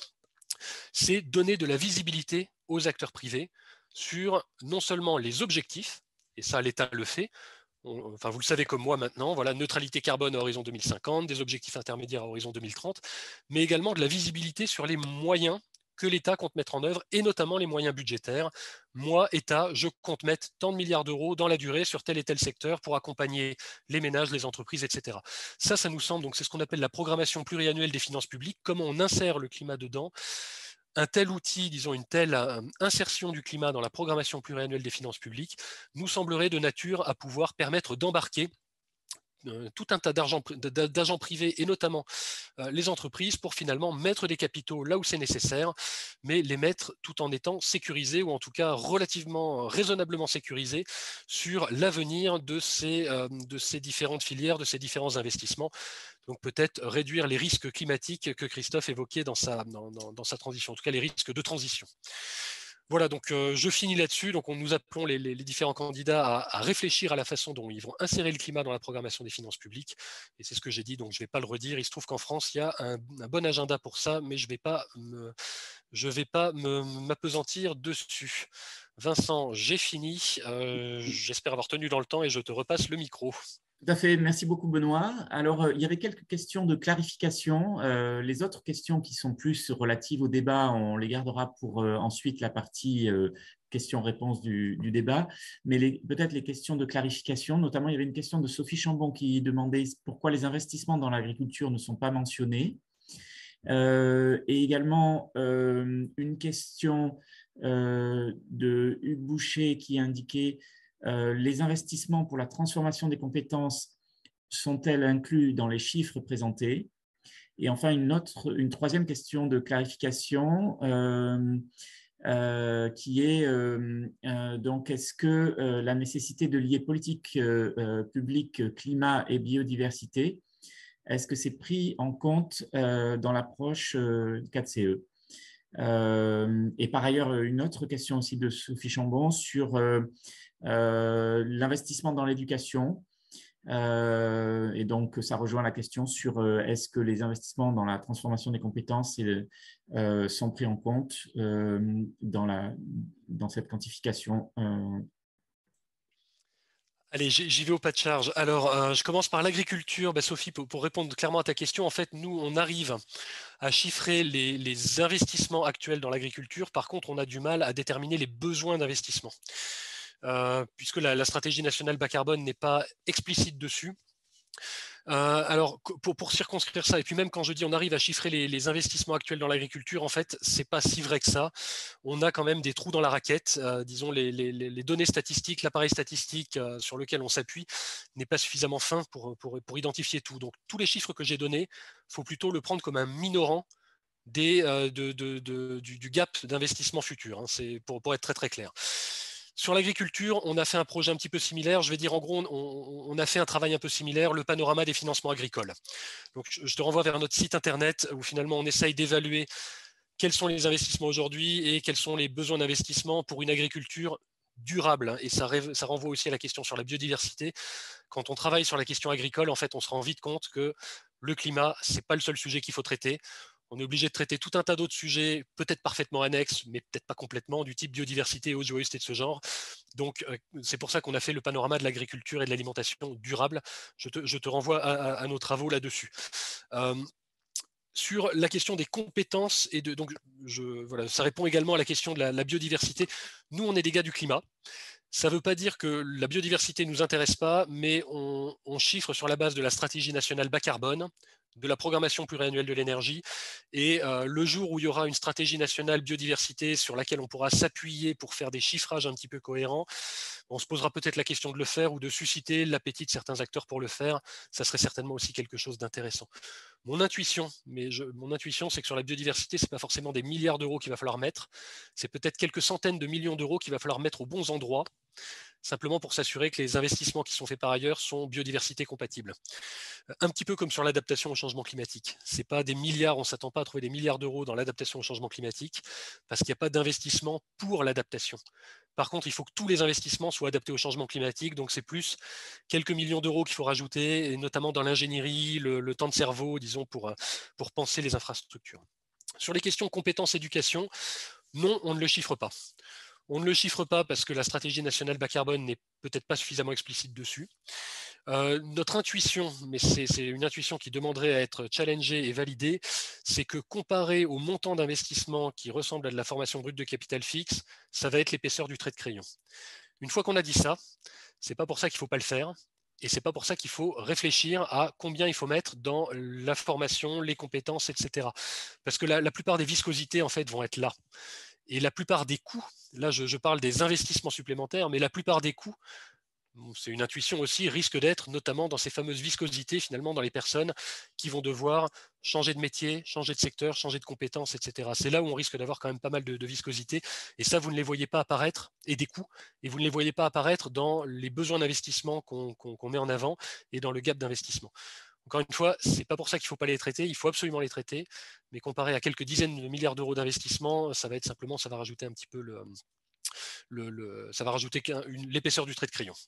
c'est donner de la visibilité aux acteurs privés sur non seulement les objectifs, et ça l'État le fait, on, enfin vous le savez comme moi maintenant, voilà, neutralité carbone à horizon deux mille cinquante, des objectifs intermédiaires à horizon deux mille trente, mais également de la visibilité sur les moyens que l'État compte mettre en œuvre, et notamment les moyens budgétaires. Moi, État, je compte mettre tant de milliards d'euros dans la durée sur tel et tel secteur pour accompagner les ménages, les entreprises, et cetera. Ça, ça nous semble, donc c'est ce qu'on appelle la programmation pluriannuelle des finances publiques, comment on insère le climat dedans. Un tel outil, disons une telle euh, insertion du climat dans la programmation pluriannuelle des finances publiques, nous semblerait de nature à pouvoir permettre d'embarquer euh, tout un tas d'agents privés et notamment euh, les entreprises pour finalement mettre des capitaux là où c'est nécessaire, mais les mettre tout en étant sécurisés ou en tout cas relativement, raisonnablement sécurisés sur l'avenir de ces, euh, de ces différentes filières, de ces différents investissements. Donc peut-être réduire les risques climatiques que Christophe évoquait dans sa, dans, dans, dans sa transition, en tout cas les risques de transition. Voilà, donc euh, je finis là-dessus. Donc on nous appelons les, les, les différents candidats à, à réfléchir à la façon dont ils vont insérer le climat dans la programmation des finances publiques. Et c'est ce que j'ai dit, donc je ne vais pas le redire. Il se trouve qu'en France, il y a un, un bon agenda pour ça, mais je ne vais pas me, je vais pas m'apesantir dessus. Vincent, j'ai fini. Euh, J'espère avoir tenu dans le temps et je te repasse le micro. Tout à fait, merci beaucoup Benoît. Alors, euh, il y avait quelques questions de clarification. Euh, les autres questions qui sont plus relatives au débat, on les gardera pour euh, ensuite la partie euh, questions-réponses du, du débat. Mais peut-être les questions de clarification, notamment il y avait une question de Sophie Chambon qui demandait pourquoi les investissements dans l'agriculture ne sont pas mentionnés. Euh, et également euh, une question euh, de Hugues Boucher qui indiquait euh, les investissements pour la transformation des compétences sont-elles inclus dans les chiffres présentés? Et enfin, une, autre, une troisième question de clarification euh, euh, qui est euh, euh, donc est-ce que euh, la nécessité de lier politique euh, euh, publique, climat et biodiversité, est-ce que c'est pris en compte euh, dans l'approche euh, quatre C E? Euh, et par ailleurs, une autre question aussi de Sophie Chambon sur euh, euh, l'investissement dans l'éducation. Euh, et donc, ça rejoint la question sur euh, est-ce que les investissements dans la transformation des compétences euh, sont pris en compte euh, dans, la, dans cette quantification euh. Allez, j'y vais au pas de charge. Alors, euh, je commence par l'agriculture. Ben, Sophie, pour, pour répondre clairement à ta question, en fait, nous, on arrive à chiffrer les, les investissements actuels dans l'agriculture. Par contre, on a du mal à déterminer les besoins d'investissement. Euh, puisque la, la stratégie nationale bas carbone n'est pas explicite dessus. Euh, alors, pour, pour circonscrire ça, et puis même quand je dis on arrive à chiffrer les, les investissements actuels dans l'agriculture, en fait, c'est pas si vrai que ça. On a quand même des trous dans la raquette. Euh, disons, les, les, les données statistiques, l'appareil statistique euh, sur lequel on s'appuie n'est pas suffisamment fin pour, pour, pour identifier tout. Donc, tous les chiffres que j'ai donnés, il faut plutôt le prendre comme un minorant des, euh, de, de, de, du, du gap d'investissement futur. Hein, c'est pour, pour être très très clair. Sur l'agriculture, on a fait un projet un petit peu similaire. Je vais dire en gros, on, on a fait un travail un peu similaire, le panorama des financements agricoles. Donc, je te renvoie vers notre site internet où finalement on essaye d'évaluer quels sont les investissements aujourd'hui et quels sont les besoins d'investissement pour une agriculture durable. Et ça, ça renvoie aussi à la question sur la biodiversité. Quand on travaille sur la question agricole, en fait, on se rend vite compte que le climat, ce n'est pas le seul sujet qu'il faut traiter. On est obligé de traiter tout un tas d'autres sujets, peut-être parfaitement annexes, mais peut-être pas complètement, du type biodiversité et haute joyeuseté de ce genre. Donc, euh, c'est pour ça qu'on a fait le panorama de l'agriculture et de l'alimentation durable. Je te, je te renvoie à, à, à nos travaux là-dessus. Euh, sur la question des compétences, et de, donc, je, voilà, ça répond également à la question de la, la biodiversité. Nous, on est des gars du climat. Ça ne veut pas dire que la biodiversité ne nous intéresse pas, mais on, on chiffre sur la base de la stratégie nationale bas carbone, de la programmation pluriannuelle de l'énergie. Et euh, le jour où il y aura une stratégie nationale biodiversité sur laquelle on pourra s'appuyer pour faire des chiffrages un petit peu cohérents, on se posera peut-être la question de le faire ou de susciter l'appétit de certains acteurs pour le faire. Ça serait certainement aussi quelque chose d'intéressant. Mon intuition, mais je, mon intuition, c'est que sur la biodiversité, ce n'est pas forcément des milliards d'euros qu'il va falloir mettre. C'est peut-être quelques centaines de millions d'euros qu'il va falloir mettre aux bons endroits, simplement pour s'assurer que les investissements qui sont faits par ailleurs sont biodiversité compatibles. Un petit peu comme sur l'adaptation au changement climatique. Ce n'est pas des milliards, on ne s'attend pas à trouver des milliards d'euros dans l'adaptation au changement climatique, parce qu'il n'y a pas d'investissement pour l'adaptation. Par contre, il faut que tous les investissements soient adaptés au changement climatique, donc c'est plus quelques millions d'euros qu'il faut rajouter, et notamment dans l'ingénierie, le, le temps de cerveau, disons, pour, pour penser les infrastructures. Sur les questions compétences éducation, non, on ne le chiffre pas. On ne le chiffre pas parce que la stratégie nationale bas carbone n'est peut-être pas suffisamment explicite dessus. Euh, notre intuition, mais c'est une intuition qui demanderait à être challengée et validée, c'est que comparé au montant d'investissement qui ressemble à de la formation brute de capital fixe, ça va être l'épaisseur du trait de crayon. Une fois qu'on a dit ça, c'est pas pour ça qu'il ne faut pas le faire. Et c'est pas pour ça qu'il faut réfléchir à combien il faut mettre dans la formation, les compétences, et cetera. Parce que la, la plupart des viscosités, en fait, vont être là. Et la plupart des coûts, là je, je parle des investissements supplémentaires, mais la plupart des coûts, c'est une intuition aussi, risque d'être notamment dans ces fameuses viscosités, finalement, dans les personnes qui vont devoir changer de métier, changer de secteur, changer de compétences, et cetera. C'est là où on risque d'avoir quand même pas mal de, de viscosité. Et ça, vous ne les voyez pas apparaître, et des coûts, et vous ne les voyez pas apparaître dans les besoins d'investissement qu'on qu'on, qu'on met en avant et dans le gap d'investissement. Encore une fois, ce n'est pas pour ça qu'il ne faut pas les traiter, il faut absolument les traiter, mais comparé à quelques dizaines de milliards d'euros d'investissement, ça va être simplement, ça va rajouter un petit peu le, le, le ça va rajouter l'épaisseur du trait de crayon.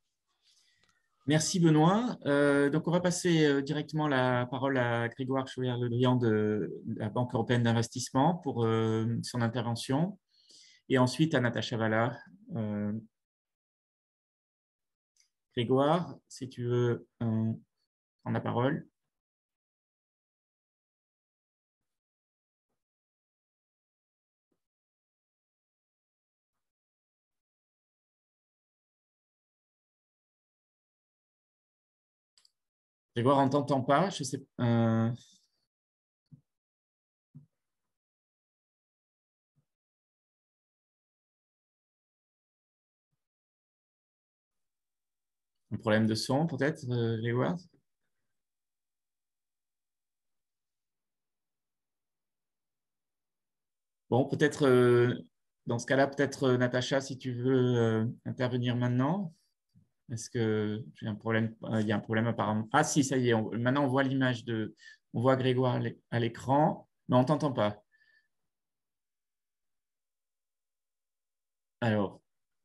Merci Benoît. Euh, donc on va passer euh, directement la parole à Grégoire Chouillard-Le Drian de la Banque européenne d'investissement pour euh, son intervention, et ensuite à Natacha Valla. Euh, Grégoire, si tu veux euh, prendre la parole. Grégoire, on ne t'entend pas. Je sais, euh... Un problème de son, peut-être, euh, Grégoire? Bon, peut-être, euh, dans ce cas-là, peut-être, euh, Natacha, si tu veux euh, intervenir maintenant. Est-ce que j'ai un problème? euh, Il y a un problème apparemment. Ah si, ça y est, on- maintenant on voit l'image de... On voit Grégoire à l'é- à l'écran, mais on ne t'entend pas. Alors,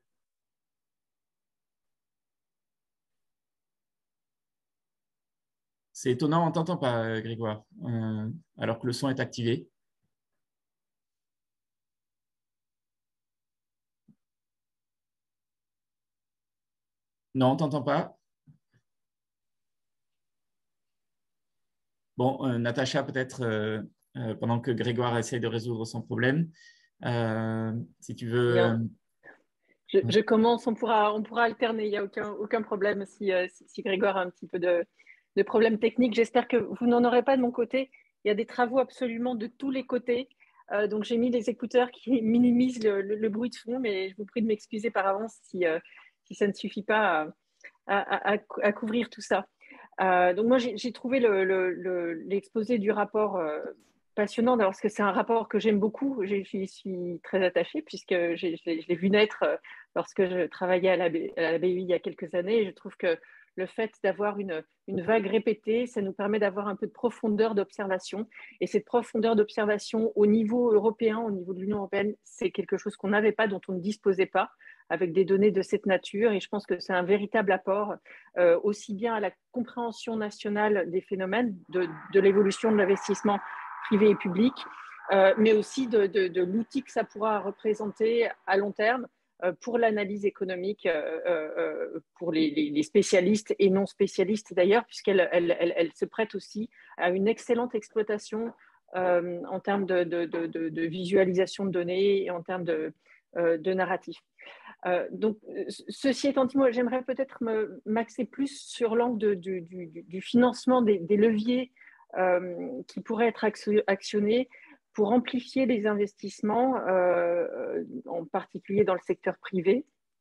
c'est étonnant, on ne t'entend pas, euh, Grégoire, euh, alors que le son est activé. Non, on ne t'entend pas. Bon, euh, Natacha, peut-être, euh, euh, pendant que Grégoire essaie de résoudre son problème, euh, si tu veux... euh, Bien. Je, je commence, on pourra, on pourra alterner, il n'y a aucun, aucun problème si, euh, si, si Grégoire a un petit peu de, de problèmes techniques. J'espère que vous n'en aurez pas de mon côté. Il y a des travaux absolument de tous les côtés. Euh, donc, j'ai mis des écouteurs qui minimisent le, le, le bruit de fond, mais je vous prie de m'excuser par avance si, euh, si ça ne suffit pas à, à, à, à couvrir tout ça. Euh, donc, moi, j'ai trouvé l'exposé le, le, le, du rapport euh, passionnant, parce que c'est un rapport que j'aime beaucoup. Je suis très attachée puisque je l'ai vu naître lorsque je travaillais à la, à la B U I il y a quelques années. Et je trouve que le fait d'avoir une, une vague répétée, ça nous permet d'avoir un peu de profondeur d'observation. Et cette profondeur d'observation au niveau européen, au niveau de l'Union européenne, c'est quelque chose qu'on n'avait pas, dont on ne disposait pas, avec des données de cette nature. Et je pense que c'est un véritable apport euh, aussi bien à la compréhension nationale des phénomènes, de, de l'évolution de l'investissement privé et public, euh, mais aussi de, de, de l'outil que ça pourra représenter à long terme euh, pour l'analyse économique, euh, euh, pour les, les, les spécialistes et non spécialistes d'ailleurs, puisqu'elle elle, elle, elle se prête aussi à une excellente exploitation euh, en termes de, de, de, de visualisation de données et en termes de, euh, de narratif. Euh, donc, ceci étant dit, moi, j'aimerais peut-être m'axer plus sur l'angle du, du, du financement des, des leviers euh, qui pourraient être actionnés pour amplifier les investissements, euh, en particulier dans le secteur privé,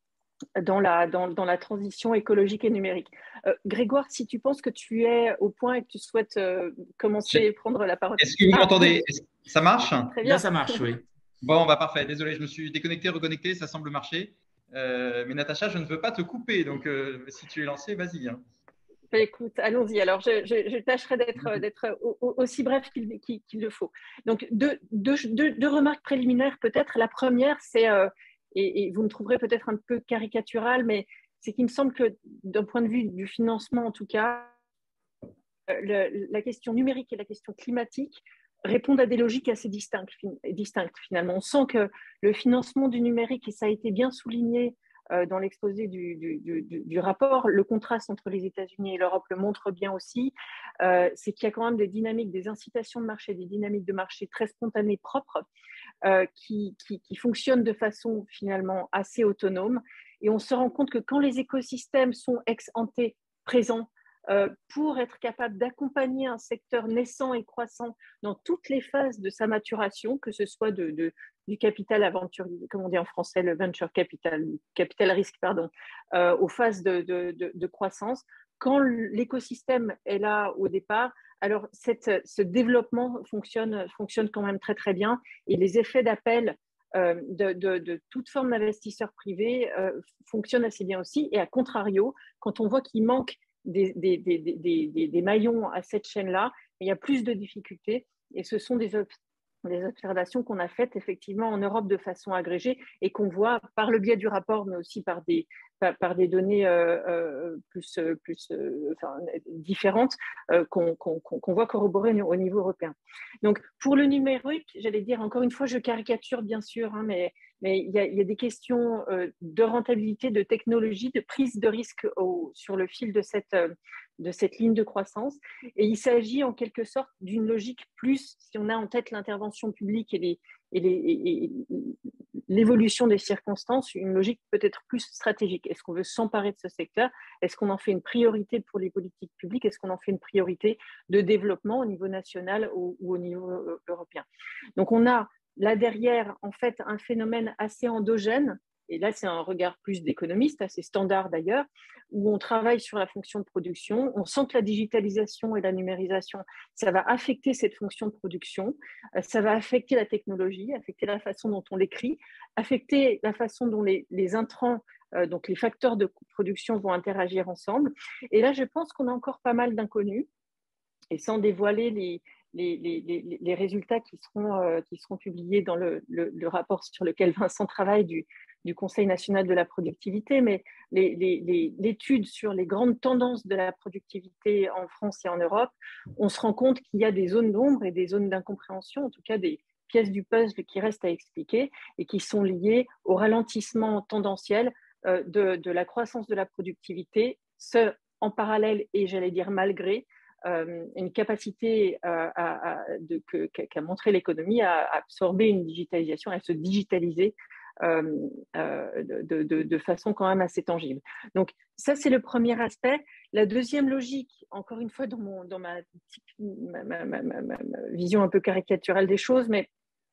dans la, dans, dans la transition écologique et numérique. Euh, Grégoire, si tu penses que tu es au point et que tu souhaites euh, commencer à prendre la parole. Est-ce que vous ah, m'entendez? Ça marche? Très bien. Là, ça marche, oui. Bon, bah parfait. Désolé, je me suis déconnecté, reconnecté, ça semble marcher. Euh, mais Natacha, je ne veux pas te couper, donc euh, si tu es lancé, vas-y. Hein. Écoute, allons-y. Alors, je, je, je tâcherai d'être aussi bref qu'il qu'il, qu'il le faut. Donc, deux, deux, deux, deux remarques préliminaires peut-être. La première, c'est, euh, et, et vous me trouverez peut-être un peu caricatural, mais c'est qu'il me semble que d'un point de vue du financement, en tout cas, le, la question numérique et la question climatique répondent à des logiques assez distinctes, distinctes finalement. On sent que le financement du numérique, et ça a été bien souligné euh, dans l'exposé du, du, du, du rapport, le contraste entre les États-Unis et l'Europe le montre bien aussi, euh, c'est qu'il y a quand même des dynamiques, des incitations de marché, des dynamiques de marché très spontanées, propres, euh, qui, qui, qui fonctionnent de façon finalement assez autonome. Et on se rend compte que quand les écosystèmes sont ex ante présents, Euh, pour être capable d'accompagner un secteur naissant et croissant dans toutes les phases de sa maturation, que ce soit de, de, du capital aventurier, comme on dit en français, le venture capital, capital risque, pardon, euh, aux phases de, de, de, de croissance. Quand l'écosystème est là au départ, alors cette, ce développement fonctionne, fonctionne quand même très très bien et les effets d'appel euh, de, de, de toute forme d'investisseurs privés euh, fonctionnent assez bien aussi. Et à contrario, quand on voit qu'il manque Des, des, des, des, des maillons à cette chaîne-là, il y a plus de difficultés et ce sont des, des observations qu'on a faites effectivement en Europe de façon agrégée et qu'on voit par le biais du rapport, mais aussi par des, par, par des données euh, euh, plus, plus euh, enfin, différentes euh, qu'on qu'on, qu'on voit corroborer au niveau européen. Donc pour le numérique, j'allais dire, encore une fois, je caricature bien sûr, hein, mais mais il y, a, il y a des questions euh, de rentabilité, de technologie, de prise de risque au, sur le fil de cette, euh, de cette ligne de croissance. Et il s'agit en quelque sorte d'une logique plus, si on a en tête l'intervention publique et, les, et, les, et, et l'évolution des circonstances, une logique peut-être plus stratégique. Est-ce qu'on veut s'emparer de ce secteur? Est-ce qu'on en fait une priorité pour les politiques publiques? Est-ce qu'on en fait une priorité de développement au niveau national ou, ou au niveau européen? Donc on a là derrière, en fait, un phénomène assez endogène et là c'est un regard plus d'économiste, assez standard d'ailleurs, où on travaille sur la fonction de production. On sent que la digitalisation et la numérisation, ça va affecter cette fonction de production, ça va affecter la technologie, affecter la façon dont on l'écrit, affecter la façon dont les, les intrants, euh, donc les facteurs de production vont interagir ensemble. Et là, je pense qu'on a encore pas mal d'inconnus, et sans dévoiler les, les, les, les résultats qui seront, euh, qui seront publiés dans le, le, le rapport sur lequel Vincent travaille du, du Conseil national de la productivité, mais l'étude sur les grandes tendances de la productivité en France et en Europe, on se rend compte qu'il y a des zones d'ombre et des zones d'incompréhension, en tout cas des pièces du puzzle qui restent à expliquer et qui sont liées au ralentissement tendanciel euh, de, de la croissance de la productivité, ce en parallèle et j'allais dire malgré Euh, une capacité euh, à, à, qu'a qu montré l'économie à, à absorber une digitalisation, à se digitaliser euh, euh, de, de, de façon quand même assez tangible. Donc ça, c'est le premier aspect. La deuxième logique, encore une fois dans, mon, dans ma, ma, ma, ma, ma, ma vision un peu caricaturale des choses, mais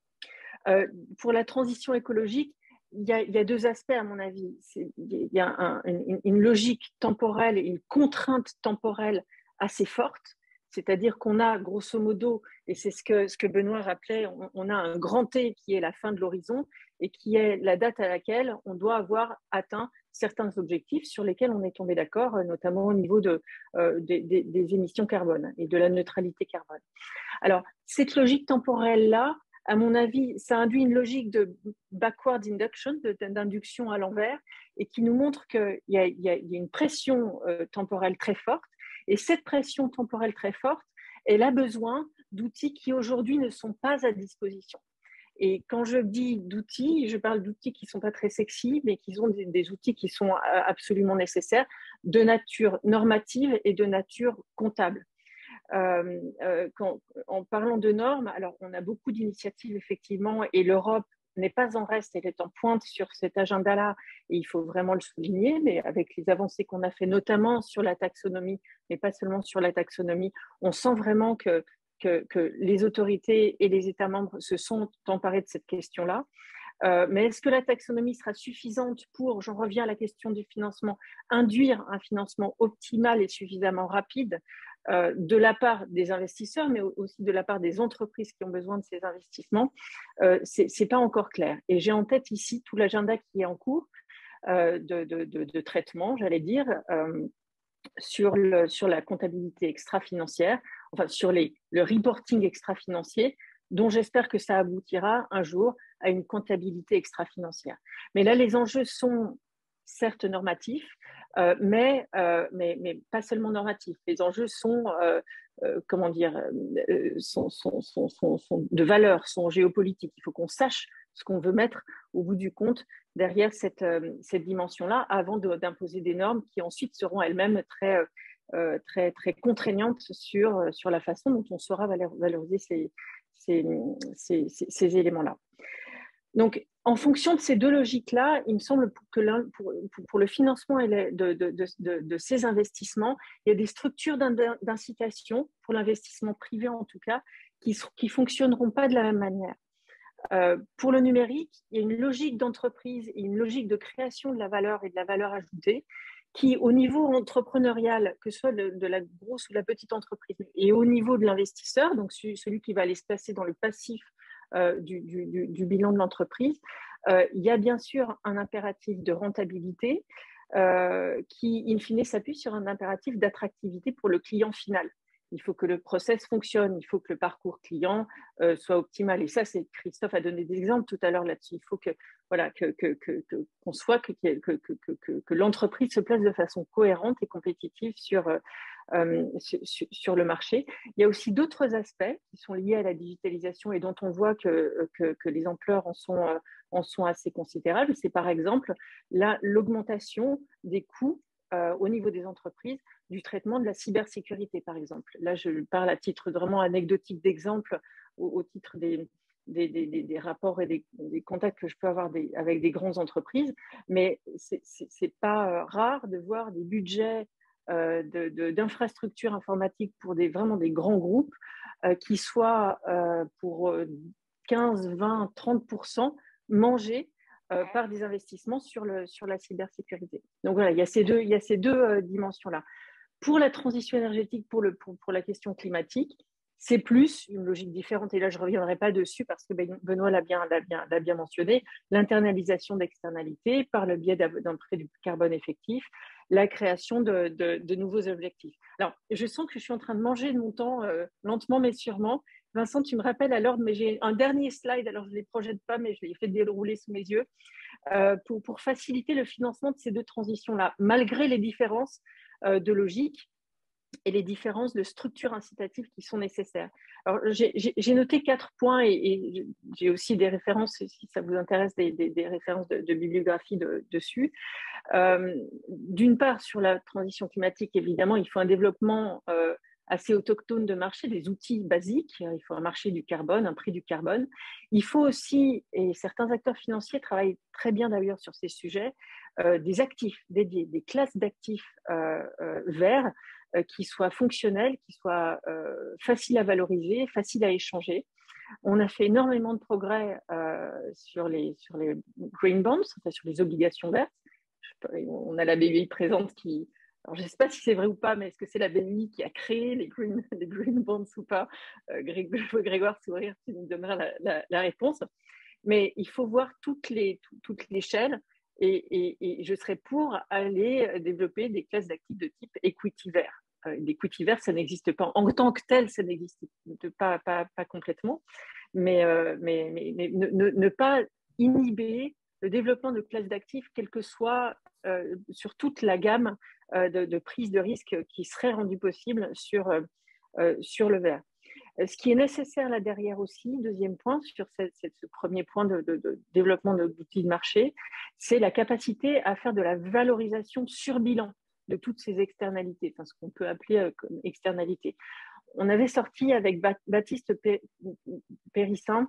euh, pour la transition écologique, il y, a, il y a deux aspects à mon avis. Il y a un, une, une logique temporelle et une contrainte temporelle assez forte, c'est-à-dire qu'on a grosso modo, et c'est ce que, ce que Benoît rappelait, on, on a un grand T qui est la fin de l'horizon et qui est la date à laquelle on doit avoir atteint certains objectifs sur lesquels on est tombé d'accord, notamment au niveau de, euh, des, des, des émissions carbone et de la neutralité carbone. Alors, cette logique temporelle-là, à mon avis, ça induit une logique de backward induction, d'induction à l'envers, et qui nous montre qu'il y, y, y a une pression euh, temporelle très forte. Et cette pression temporelle très forte, elle a besoin d'outils qui aujourd'hui ne sont pas à disposition. Et quand je dis d'outils, je parle d'outils qui ne sont pas très sexy, mais qui sont des, des outils qui sont absolument nécessaires, de nature normative et de nature comptable. Euh, euh, quand, en parlant de normes, alors on a beaucoup d'initiatives effectivement, et l'Europe n'est pas en reste, elle est en pointe sur cet agenda-là, et il faut vraiment le souligner, mais avec les avancées qu'on a fait, notamment sur la taxonomie, mais pas seulement sur la taxonomie, on sent vraiment que, que, que les autorités et les États membres se sont emparés de cette question-là. Euh, mais est-ce que la taxonomie sera suffisante pour, j'en reviens à la question du financement, induire un financement optimal et suffisamment rapide euh, de la part des investisseurs, mais aussi de la part des entreprises qui ont besoin de ces investissements? euh, c'est, c'est pas encore clair. Et j'ai en tête ici tout l'agenda qui est en cours euh, de, de, de, de traitement, j'allais dire, euh, sur, le, sur la comptabilité extra-financière, enfin sur les, le reporting extra-financier, dont j'espère que ça aboutira un jour à une comptabilité extra-financière. Mais là, les enjeux sont certes normatifs, euh, mais, euh, mais, mais pas seulement normatifs. Les enjeux sont, euh, euh, comment dire, euh, sont, sont, sont, sont, sont de valeur, sont géopolitiques. Il faut qu'on sache ce qu'on veut mettre au bout du compte derrière cette, euh, cette dimension-là avant de, d'imposer des normes qui ensuite seront elles-mêmes très, euh, très, très contraignantes sur, sur la façon dont on saura valoriser ces, ces, ces, ces, ces éléments-là. Donc, en fonction de ces deux logiques-là, il me semble que pour, pour, pour le financement et les, de, de, de, de, de ces investissements, il y a des structures d'incitation, pour l'investissement privé en tout cas, qui ne fonctionneront pas de la même manière. Euh, pour le numérique, il y a une logique d'entreprise et une logique de création de la valeur et de la valeur ajoutée qui, au niveau entrepreneurial, que ce soit de, de la grosse ou de la petite entreprise, et au niveau de l'investisseur, donc celui qui va aller se placer dans le passif euh, du, du, du bilan de l'entreprise, euh, il y a bien sûr un impératif de rentabilité euh, qui, in fine, s'appuie sur un impératif d'attractivité pour le client final. Il faut que le process fonctionne, il faut que le parcours client euh, soit optimal. Et ça, c'est Christophe a donné des exemples tout à l'heure là-dessus. Il faut que voilà que, que, que, que, qu'on soit que, que, que, que, que l'entreprise se place de façon cohérente et compétitive sur, euh, sur, sur le marché. Il y a aussi d'autres aspects qui sont liés à la digitalisation et dont on voit que, que, que les ampleurs en sont, en sont assez considérables. C'est par exemple la, l'augmentation des coûts euh, au niveau des entreprises du traitement de la cybersécurité, par exemple. Là, je parle à titre vraiment anecdotique d'exemple, au, au titre des, des, des, des rapports et des, des contacts que je peux avoir des, avec des grandes entreprises, mais ce n'est pas rare de voir des budgets euh, de, de, d'infrastructures informatiques pour des, vraiment des grands groupes euh, qui soient euh, pour quinze, vingt, trente pour cent mangés euh, par des investissements sur, le, sur la cybersécurité. Donc voilà, il y a ces deux, il y a ces deux euh, dimensions-là. Pour la transition énergétique, pour, le, pour, pour la question climatique, c'est plus une logique différente. Et là, je ne reviendrai pas dessus parce que Benoît l'a bien, l'a bien, l'a bien mentionné. L'internalisation d'externalités par le biais d'un prix du carbone effectif, la création de, de, de nouveaux objectifs. Alors, je sens que je suis en train de manger de mon temps euh, lentement mais sûrement. Vincent, tu me rappelles à l'ordre, mais j'ai un dernier slide. Alors, je ne les projette pas, mais je l'ai fait dérouler sous mes yeux euh, pour, pour faciliter le financement de ces deux transitions-là, malgré les différences euh, de logique et les différences de structure incitative qui sont nécessaires. Alors, j'ai noté quatre points et, et j'ai aussi des références, si ça vous intéresse, des, des, des références de, de bibliographie de, dessus. Euh, D'une part, sur la transition climatique, évidemment, il faut un développement euh, assez autochtone de marché, des outils basiques. Il faut un marché du carbone, un prix du carbone. Il faut aussi, et certains acteurs financiers travaillent très bien d'ailleurs sur ces sujets, euh, des actifs dédiés, des classes d'actifs euh, euh, verts euh, qui soient fonctionnels, qui soient euh, faciles à valoriser, faciles à échanger. On a fait énormément de progrès euh, sur, les, sur les green bonds, enfin sur les obligations vertes. On a la B B I présente qui... Alors, je ne sais pas si c'est vrai ou pas, mais est-ce que c'est la B B I qui a créé les green, les green bonds ou pas? euh, Grég Grégoire Sourire, tu nous donneras la, la, la réponse. Mais il faut voir toute l'échelle et, et, et je serais pour aller développer des classes d'actifs de type equity vert. Euh, L'equity vert, ça n'existe pas. En tant que tel, ça n'existe pas, pas, pas complètement. Mais, euh, mais, mais, mais ne, ne, ne pas inhiber le développement de classes d'actifs, quelle que soit euh, sur toute la gamme euh, de, de prise de risque qui serait rendue possible sur, euh, sur le vert. Ce qui est nécessaire là derrière aussi, deuxième point, sur cette, cette, ce premier point de, de, de développement d'outils de marché, c'est la capacité à faire de la valorisation sur bilan de toutes ces externalités, enfin ce qu'on peut appeler euh, comme externalités. On avait sorti avec Baptiste Périssin,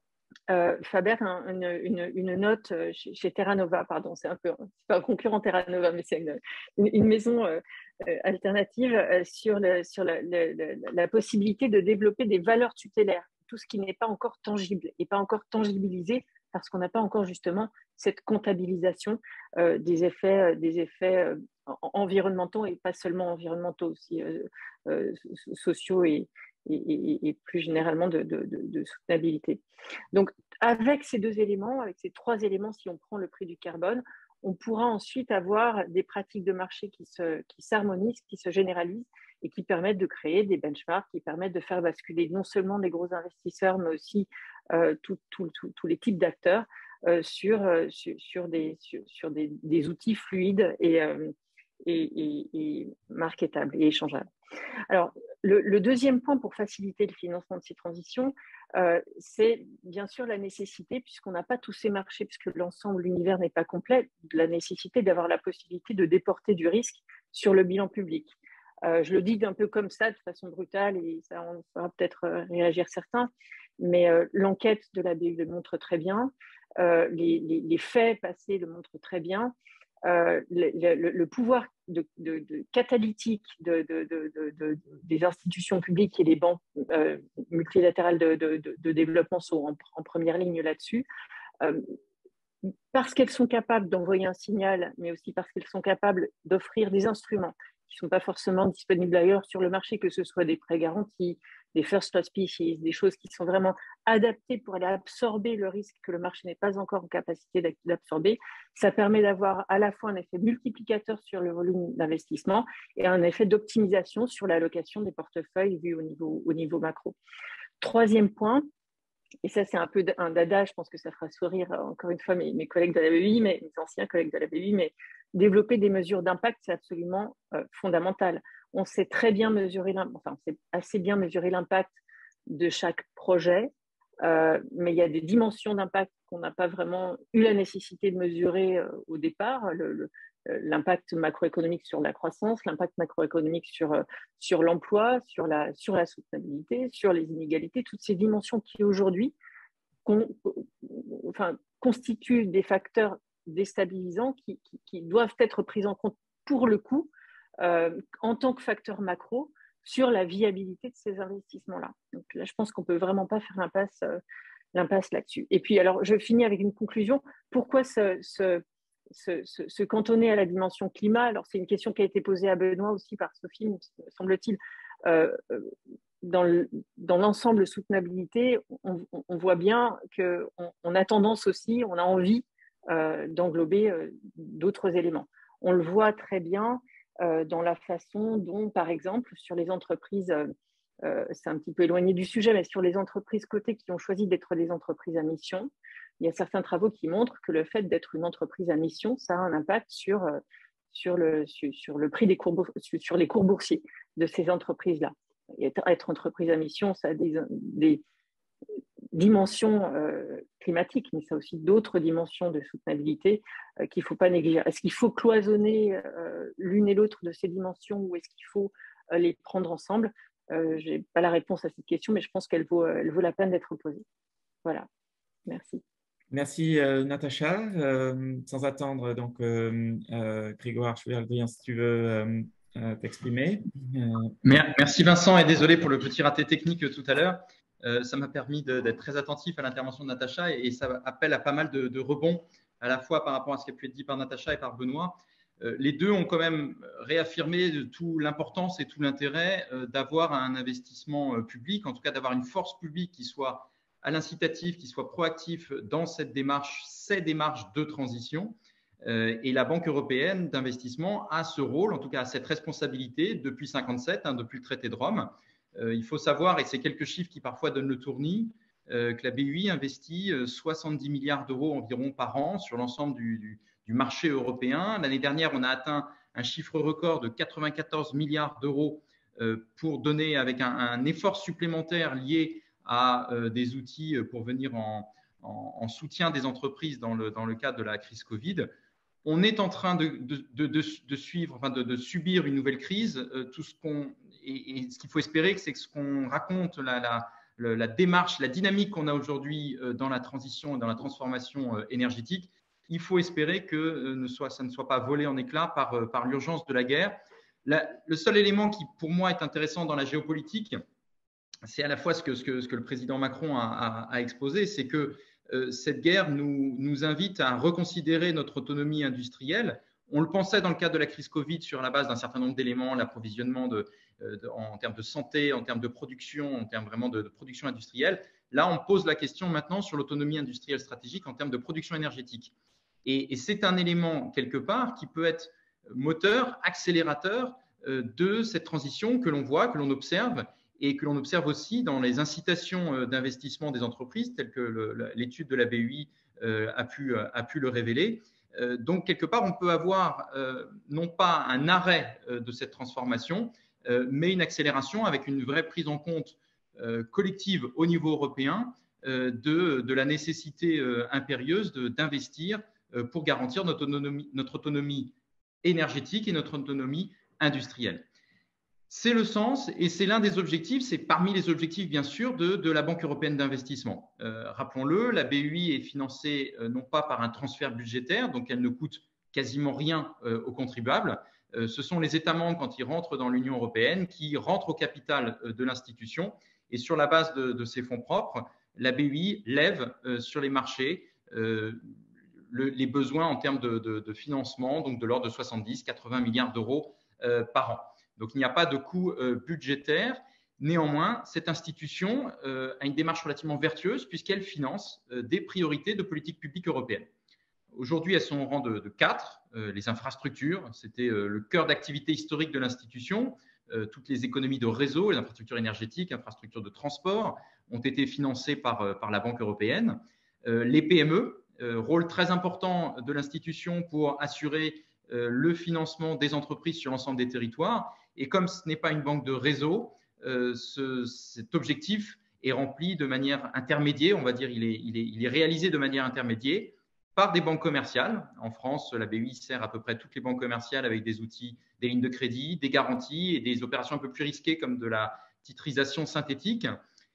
Euh, Faber, un, une, une, une note chez, chez Terra Nova, pardon, c'est un peu, c'est pas un concurrent Terra Nova, mais c'est une, une, une maison euh, alternative euh, sur, le, sur la, le, la possibilité de développer des valeurs tutélaires, tout ce qui n'est pas encore tangible et pas encore tangibilisé parce qu'on n'a pas encore justement cette comptabilisation euh, des effets, euh, des effets euh, environnementaux et pas seulement environnementaux, aussi euh, euh, sociaux et, Et, et, et plus généralement de, de, de, de soutenabilité. Donc, avec ces deux éléments, avec ces trois éléments, si on prend le prix du carbone, on pourra ensuite avoir des pratiques de marché qui se, qui s'harmonisent, qui se généralisent et qui permettent de créer des benchmarks, qui permettent de faire basculer non seulement des gros investisseurs, mais aussi euh, tous tout, tout, tout les types d'acteurs euh, sur, euh, sur, sur, des, sur, sur des, des outils fluides et, euh, et, et, et marketables et échangeables. Alors, le, le deuxième point pour faciliter le financement de ces transitions, euh, c'est bien sûr la nécessité, puisqu'on n'a pas tous ces marchés, puisque l'ensemble, l'univers n'est pas complet, la nécessité d'avoir la possibilité de déporter du risque sur le bilan public. Euh, je le dis d'un peu comme ça, de façon brutale, et ça on fera peut-être réagir certains, mais euh, l'enquête de la B U le montre très bien, euh, les, les, les faits passés le montrent très bien. Euh, le, le, le pouvoir de, de, de catalytique de, de, de, de, des institutions publiques et des banques euh, multilatérales de, de, de développement sont en, en première ligne là-dessus, euh, parce qu'elles sont capables d'envoyer un signal, mais aussi parce qu'elles sont capables d'offrir des instruments qui ne sont pas forcément disponibles ailleurs sur le marché, que ce soit des prêts garantis, des first loss species, des choses qui sont vraiment adaptées pour aller absorber le risque que le marché n'est pas encore en capacité d'absorber. Ça permet d'avoir à la fois un effet multiplicateur sur le volume d'investissement et un effet d'optimisation sur l'allocation des portefeuilles vu au niveau, au niveau macro. Troisième point, et ça c'est un peu un dada, je pense que ça fera sourire encore une fois mes, mes collègues de la B U I, mais mes anciens collègues de la B U I, mais développer des mesures d'impact, c'est absolument euh, fondamental. On sait très bien mesurer, enfin, on sait assez bien mesurer l'impact de chaque projet, euh, mais il y a des dimensions d'impact qu'on n'a pas vraiment eu la nécessité de mesurer euh, au départ. L'impact macroéconomique sur la croissance, l'impact macroéconomique sur, euh, sur l'emploi, sur la, sur la soutenabilité, sur les inégalités, toutes ces dimensions qui aujourd'hui con, enfin, constituent des facteurs déstabilisants qui, qui, qui doivent être pris en compte pour le coup euh, en tant que facteur macro sur la viabilité de ces investissements-là. Donc là, je pense qu'on ne peut vraiment pas faire l'impasse euh, l'impasse là-dessus. Et puis, alors, je finis avec une conclusion. Pourquoi se, se, se, se, se cantonner à la dimension climat? Alors, c'est une question qui a été posée à Benoît aussi par Sophie, me semble-t-il. Euh, dans l'ensemble le, soutenabilité, on, on voit bien qu'on on a tendance aussi, on a envie euh, d'englober euh, d'autres éléments. On le voit très bien euh, dans la façon dont, par exemple, sur les entreprises, euh, euh, c'est un petit peu éloigné du sujet, mais sur les entreprises cotées qui ont choisi d'être des entreprises à mission, il y a certains travaux qui montrent que le fait d'être une entreprise à mission, ça a un impact sur, euh, sur, le, sur, sur le prix des cours, sur, sur les cours boursiers de ces entreprises-là. Être entreprise à mission, ça a des, des dimensions euh, climatiques, mais ça a aussi d'autres dimensions de soutenabilité euh, qu'il ne faut pas négliger. Est-ce qu'il faut cloisonner euh, l'une et l'autre de ces dimensions ou est-ce qu'il faut euh, les prendre ensemble? euh, Je n'ai pas la réponse à cette question, mais je pense qu'elle vaut, elle vaut la peine d'être posée. Voilà, merci. Merci euh, Natacha. Euh, sans attendre, donc euh, euh, Grégoire Chouvier-Aldrian, si tu veux euh, euh, t'exprimer. Euh... Merci Vincent et désolé pour le petit raté technique tout à l'heure. Euh, ça m'a permis d'être très attentif à l'intervention de Natacha et, et ça appelle à pas mal de, de rebonds à la fois par rapport à ce qui a pu être dit par Natacha et par Benoît. Euh, les deux ont quand même réaffirmé de tout l'importance et tout l'intérêt euh, d'avoir un investissement euh, public, en tout cas d'avoir une force publique qui soit à l'incitatif, qui soit proactif dans cette démarche, ces démarches de transition. Euh, et la Banque européenne d'investissement a ce rôle, en tout cas a cette responsabilité depuis cinquante-sept, hein, depuis le traité de Rome. Euh, il faut savoir, et c'est quelques chiffres qui parfois donnent le tournis, euh, que la B U I investit soixante-dix milliards d'euros environ par an sur l'ensemble du, du, du marché européen. L'année dernière, on a atteint un chiffre record de quatre-vingt-quatorze milliards d'euros euh, pour donner avec un, un effort supplémentaire lié à euh, des outils pour venir en, en, en soutien des entreprises dans le, dans le cadre de la crise Covid. On est en train de, de, de, de suivre, enfin de, de subir une nouvelle crise. Euh, tout ce qu'on et, et ce qu'il faut espérer, c'est que ce qu'on raconte, la, la, la, la démarche, la dynamique qu'on a aujourd'hui euh, dans la transition, dans la transformation euh, énergétique, il faut espérer que euh, ne soit, ça ne soit pas volé en éclats par, euh, par l'urgence de la guerre. La, le seul élément qui, pour moi, est intéressant dans la géopolitique, c'est à la fois ce que, ce que, ce que le président Macron a, a, a exposé, c'est que euh, cette guerre nous, nous invite à reconsidérer notre autonomie industrielle. On le pensait dans le cadre de la crise Covid sur la base d'un certain nombre d'éléments, l'approvisionnement de, euh, de, en termes de santé, en termes de production, en termes vraiment de, de production industrielle. Là, on pose la question maintenant sur l'autonomie industrielle stratégique en termes de production énergétique. Et, et c'est un élément, quelque part, qui peut être moteur, accélérateur euh, de cette transition que l'on voit, que l'on observe, et que l'on observe aussi dans les incitations d'investissement des entreprises, telles que l'étude de la B U I euh, a, pu, a pu le révéler. Euh, donc, quelque part, on peut avoir euh, non pas un arrêt euh, de cette transformation, euh, mais une accélération avec une vraie prise en compte euh, collective au niveau européen euh, de, de la nécessité euh, impérieuse d'investir euh, pour garantir notre autonomie, notre autonomie énergétique et notre autonomie industrielle. C'est le sens et c'est l'un des objectifs, c'est parmi les objectifs bien sûr de, de la Banque européenne d'investissement. Euh, rappelons-le, la B U I est financée euh, non pas par un transfert budgétaire, donc elle ne coûte quasiment rien euh, aux contribuables. Euh, ce sont les États membres, quand ils rentrent dans l'Union européenne, qui rentrent au capital euh, de l'institution et sur la base de, de ses fonds propres, la B U I lève euh, sur les marchés euh, le, les besoins en termes de, de, de financement, donc de l'ordre de soixante-dix à quatre-vingts milliards d'euros euh, par an. Donc, il n'y a pas de coût euh, budgétaire. Néanmoins, cette institution euh, a une démarche relativement vertueuse puisqu'elle finance euh, des priorités de politique publique européenne. Aujourd'hui, elles sont au rang de, de quatre. Euh, les infrastructures, c'était euh, le cœur d'activité historique de l'institution. Euh, toutes les économies de réseau, les infrastructures énergétiques, infrastructures de transport ont été financées par, euh, par la Banque européenne. Euh, les P M E, euh, rôle très important de l'institution pour assurer euh, le financement des entreprises sur l'ensemble des territoires. Et comme ce n'est pas une banque de réseau, euh, ce, cet objectif est rempli de manière intermédiaire, on va dire, il est, il, est, il est réalisé de manière intermédiaire par des banques commerciales. En France, la B U I sert à peu près toutes les banques commerciales avec des outils, des lignes de crédit, des garanties et des opérations un peu plus risquées comme de la titrisation synthétique.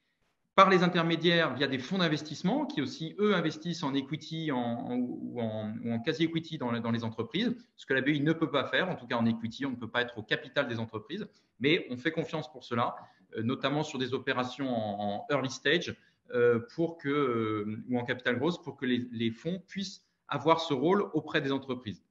Par les intermédiaires via des fonds d'investissement qui aussi, eux, investissent en equity en, en, ou en, en quasi-equity dans, dans les entreprises, ce que la B U I ne peut pas faire, en tout cas en equity, on ne peut pas être au capital des entreprises, mais on fait confiance pour cela, euh, notamment sur des opérations en, en early stage, euh, pour que, euh, ou en capital growth pour que les, les fonds puissent avoir ce rôle auprès des entreprises.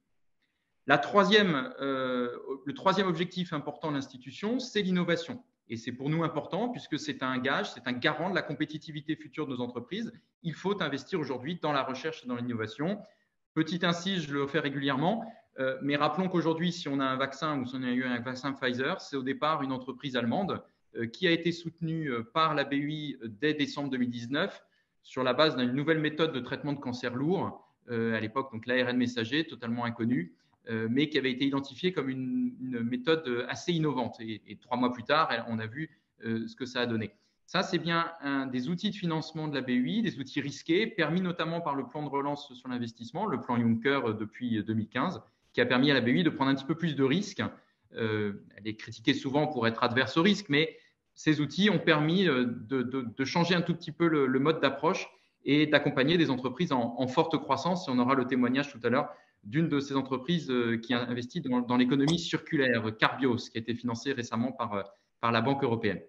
La troisième, euh, le troisième objectif important de l'institution, c'est l'innovation. Et c'est pour nous important puisque c'est un gage, c'est un garant de la compétitivité future de nos entreprises. Il faut investir aujourd'hui dans la recherche et dans l'innovation. Petit incise, je le fais régulièrement, euh, mais rappelons qu'aujourd'hui, si on a un vaccin ou si on a eu un vaccin Pfizer, c'est au départ une entreprise allemande euh, qui a été soutenue par la B U I dès décembre deux mille dix-neuf sur la base d'une nouvelle méthode de traitement de cancer lourd, euh, à l'époque donc l'A R N messager, totalement inconnu, euh, mais qui avait été identifiée comme une, une méthode assez innovante. Et, et trois mois plus tard, on a vu euh, ce que ça a donné. Ça, c'est bien un des outils de financement de la B U I, des outils risqués, permis notamment par le plan de relance sur l'investissement, le plan Juncker depuis deux mille quinze, qui a permis à la B U I de prendre un petit peu plus de risques. Euh, elle est critiquée souvent pour être adverse au risque, mais ces outils ont permis de, de, de changer un tout petit peu le, le mode d'approche et d'accompagner des entreprises en, en forte croissance. Et on aura le témoignage tout à l'heure d'une de ces entreprises qui a investi dans, dans l'économie circulaire, Carbios, qui a été financée récemment par, par la Banque européenne.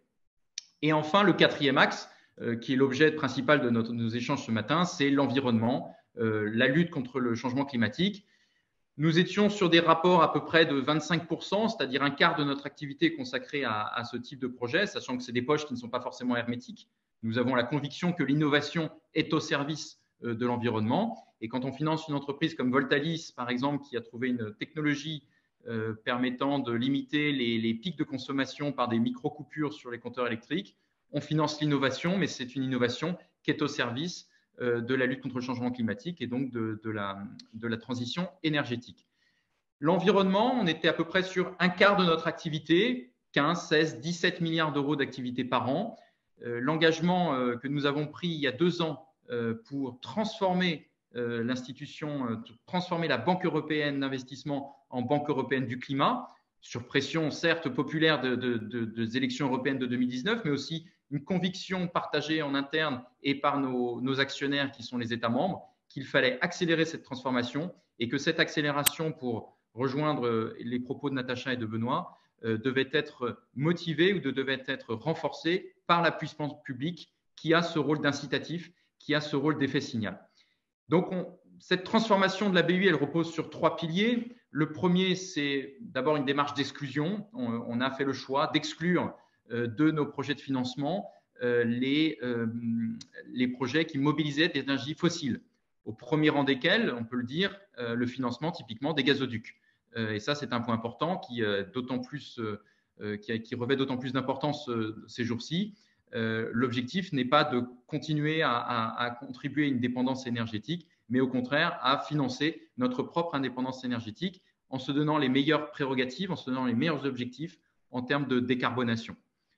Et enfin, le quatrième axe, euh, qui est l'objet principal de notre, nos échanges ce matin, c'est l'environnement, euh, la lutte contre le changement climatique. Nous étions sur des rapports à peu près de vingt-cinq pour cent, c'est-à-dire un quart de notre activité consacrée à, à ce type de projet, sachant que c'est des poches qui ne sont pas forcément hermétiques. Nous avons la conviction que l'innovation est au service euh, de l'environnement. Et quand on finance une entreprise comme Voltalis, par exemple, qui a trouvé une technologie Euh, permettant de limiter les, les pics de consommation par des micro-coupures sur les compteurs électriques. On finance l'innovation, mais c'est une innovation qui est au service euh, de la lutte contre le changement climatique et donc de, de, la, de la transition énergétique. L'environnement, on était à peu près sur un quart de notre activité, quinze, seize, dix-sept milliards d'euros d'activité par an. Euh, l'engagement euh, que nous avons pris il y a deux ans euh, pour transformer Euh, l'institution, euh, transformer la Banque européenne d'investissement en Banque européenne du climat, sur pression certes populaire de, de, de, des élections européennes de deux mille dix-neuf, mais aussi une conviction partagée en interne et par nos, nos actionnaires qui sont les États membres, qu'il fallait accélérer cette transformation et que cette accélération, pour rejoindre les propos de Natacha et de Benoît, euh, devait être motivée ou de, devait être renforcée par la puissance publique qui a ce rôle d'incitatif, qui a ce rôle d'effet signal. Donc, on, cette transformation de la B U I, elle repose sur trois piliers. Le premier, c'est d'abord une démarche d'exclusion. On, on a fait le choix d'exclure euh, de nos projets de financement euh, les, euh, les projets qui mobilisaient des énergies fossiles. Au premier rang desquels, on peut le dire, euh, le financement typiquement des gazoducs. Euh, et ça, c'est un point important qui, euh, d'autant plus, euh, qui, qui revêt d'autant plus d'importance euh, ces jours-ci. Euh, l'objectif n'est pas de continuer à, à, à contribuer à une dépendance énergétique, mais au contraire à financer notre propre indépendance énergétique en se donnant les meilleures prérogatives, en se donnant les meilleurs objectifs en termes de décarbonation.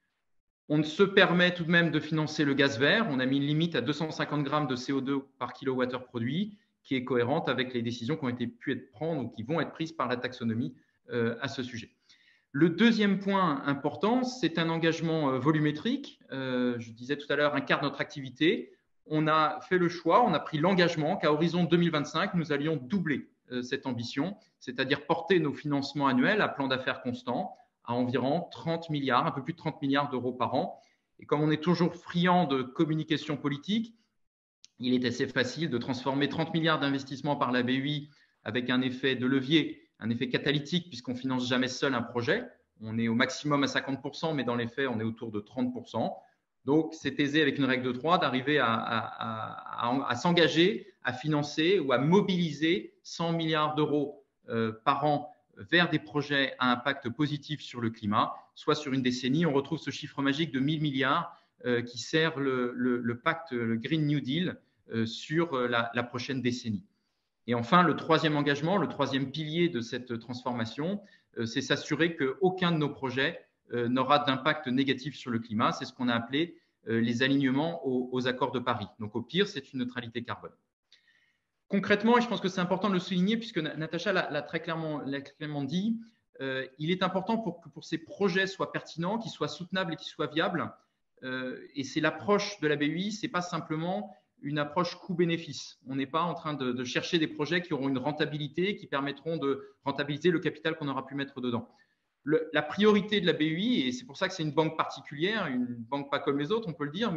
On se permet tout de même de financer le gaz vert. On a mis une limite à deux cent cinquante grammes de C O deux par kilowattheure produit, qui est cohérente avec les décisions qui ont été pu être prises ou qui vont être prises par la taxonomie euh, à ce sujet. Le deuxième point important, c'est un engagement volumétrique. Euh, je disais tout à l'heure, un quart de notre activité. On a fait le choix, on a pris l'engagement qu'à horizon deux mille vingt-cinq, nous allions doubler euh, cette ambition, c'est-à-dire porter nos financements annuels à plan d'affaires constant à environ trente milliards, un peu plus de trente milliards d'euros par an. Et comme on est toujours friand de communication politique, il est assez facile de transformer trente milliards d'investissements par la B U I avec un effet de levier, un effet catalytique puisqu'on ne finance jamais seul un projet. On est au maximum à cinquante pour cent, mais dans les faits, on est autour de trente pour cent. Donc, c'est aisé avec une règle de trois d'arriver à, à, à, à s'engager, à financer ou à mobiliser cent milliards d'euros euh, par an vers des projets à impact positif sur le climat, soit sur une décennie. On retrouve ce chiffre magique de mille milliards euh, qui sert le, le, le pacte, le Green New Deal, euh, sur la, la prochaine décennie. Et enfin, le troisième engagement, le troisième pilier de cette transformation, euh, c'est s'assurer qu'aucun de nos projets euh, n'aura d'impact négatif sur le climat. C'est ce qu'on a appelé euh, les alignements aux, aux accords de Paris. Donc, au pire, c'est une neutralité carbone. Concrètement, et je pense que c'est important de le souligner, puisque Natacha l'a très clairement, l'a clairement dit, euh, il est important pour que pour ces projets soient pertinents, qu'ils soient soutenables et qu'ils soient viables. Euh, et c'est l'approche de la B U I, ce n'est pas simplement une approche coût-bénéfice. On n'est pas en train de, de chercher des projets qui auront une rentabilité, qui permettront de rentabiliser le capital qu'on aura pu mettre dedans. Le, la priorité de la B U I, et c'est pour ça que c'est une banque particulière, une banque pas comme les autres, on peut le dire, mais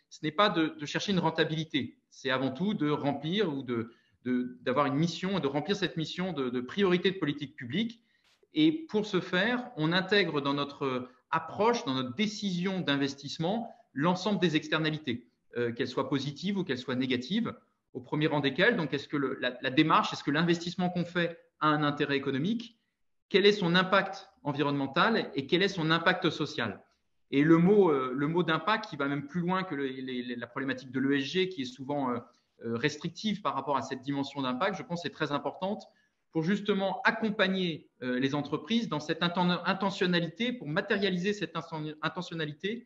ce n'est pas de, de chercher une rentabilité, c'est avant tout de remplir ou de, de, d'avoir une mission et de remplir cette mission de, de priorité de politique publique. Et pour ce faire, on intègre dans notre approche, dans notre décision d'investissement, l'ensemble des externalités, euh, qu'elles soient positives ou qu'elles soient négatives, au premier rang desquelles, donc est-ce que le, la, la démarche, est-ce que l'investissement qu'on fait a un intérêt économique, quel est son impact environnemental et quel est son impact social. Et le mot, euh, le mot d'impact qui va même plus loin que le, les, la problématique de l'E S G, qui est souvent euh, restrictive par rapport à cette dimension d'impact, je pense que c'est très importante pour justement accompagner euh, les entreprises dans cette intentionnalité, pour matérialiser cette intentionnalité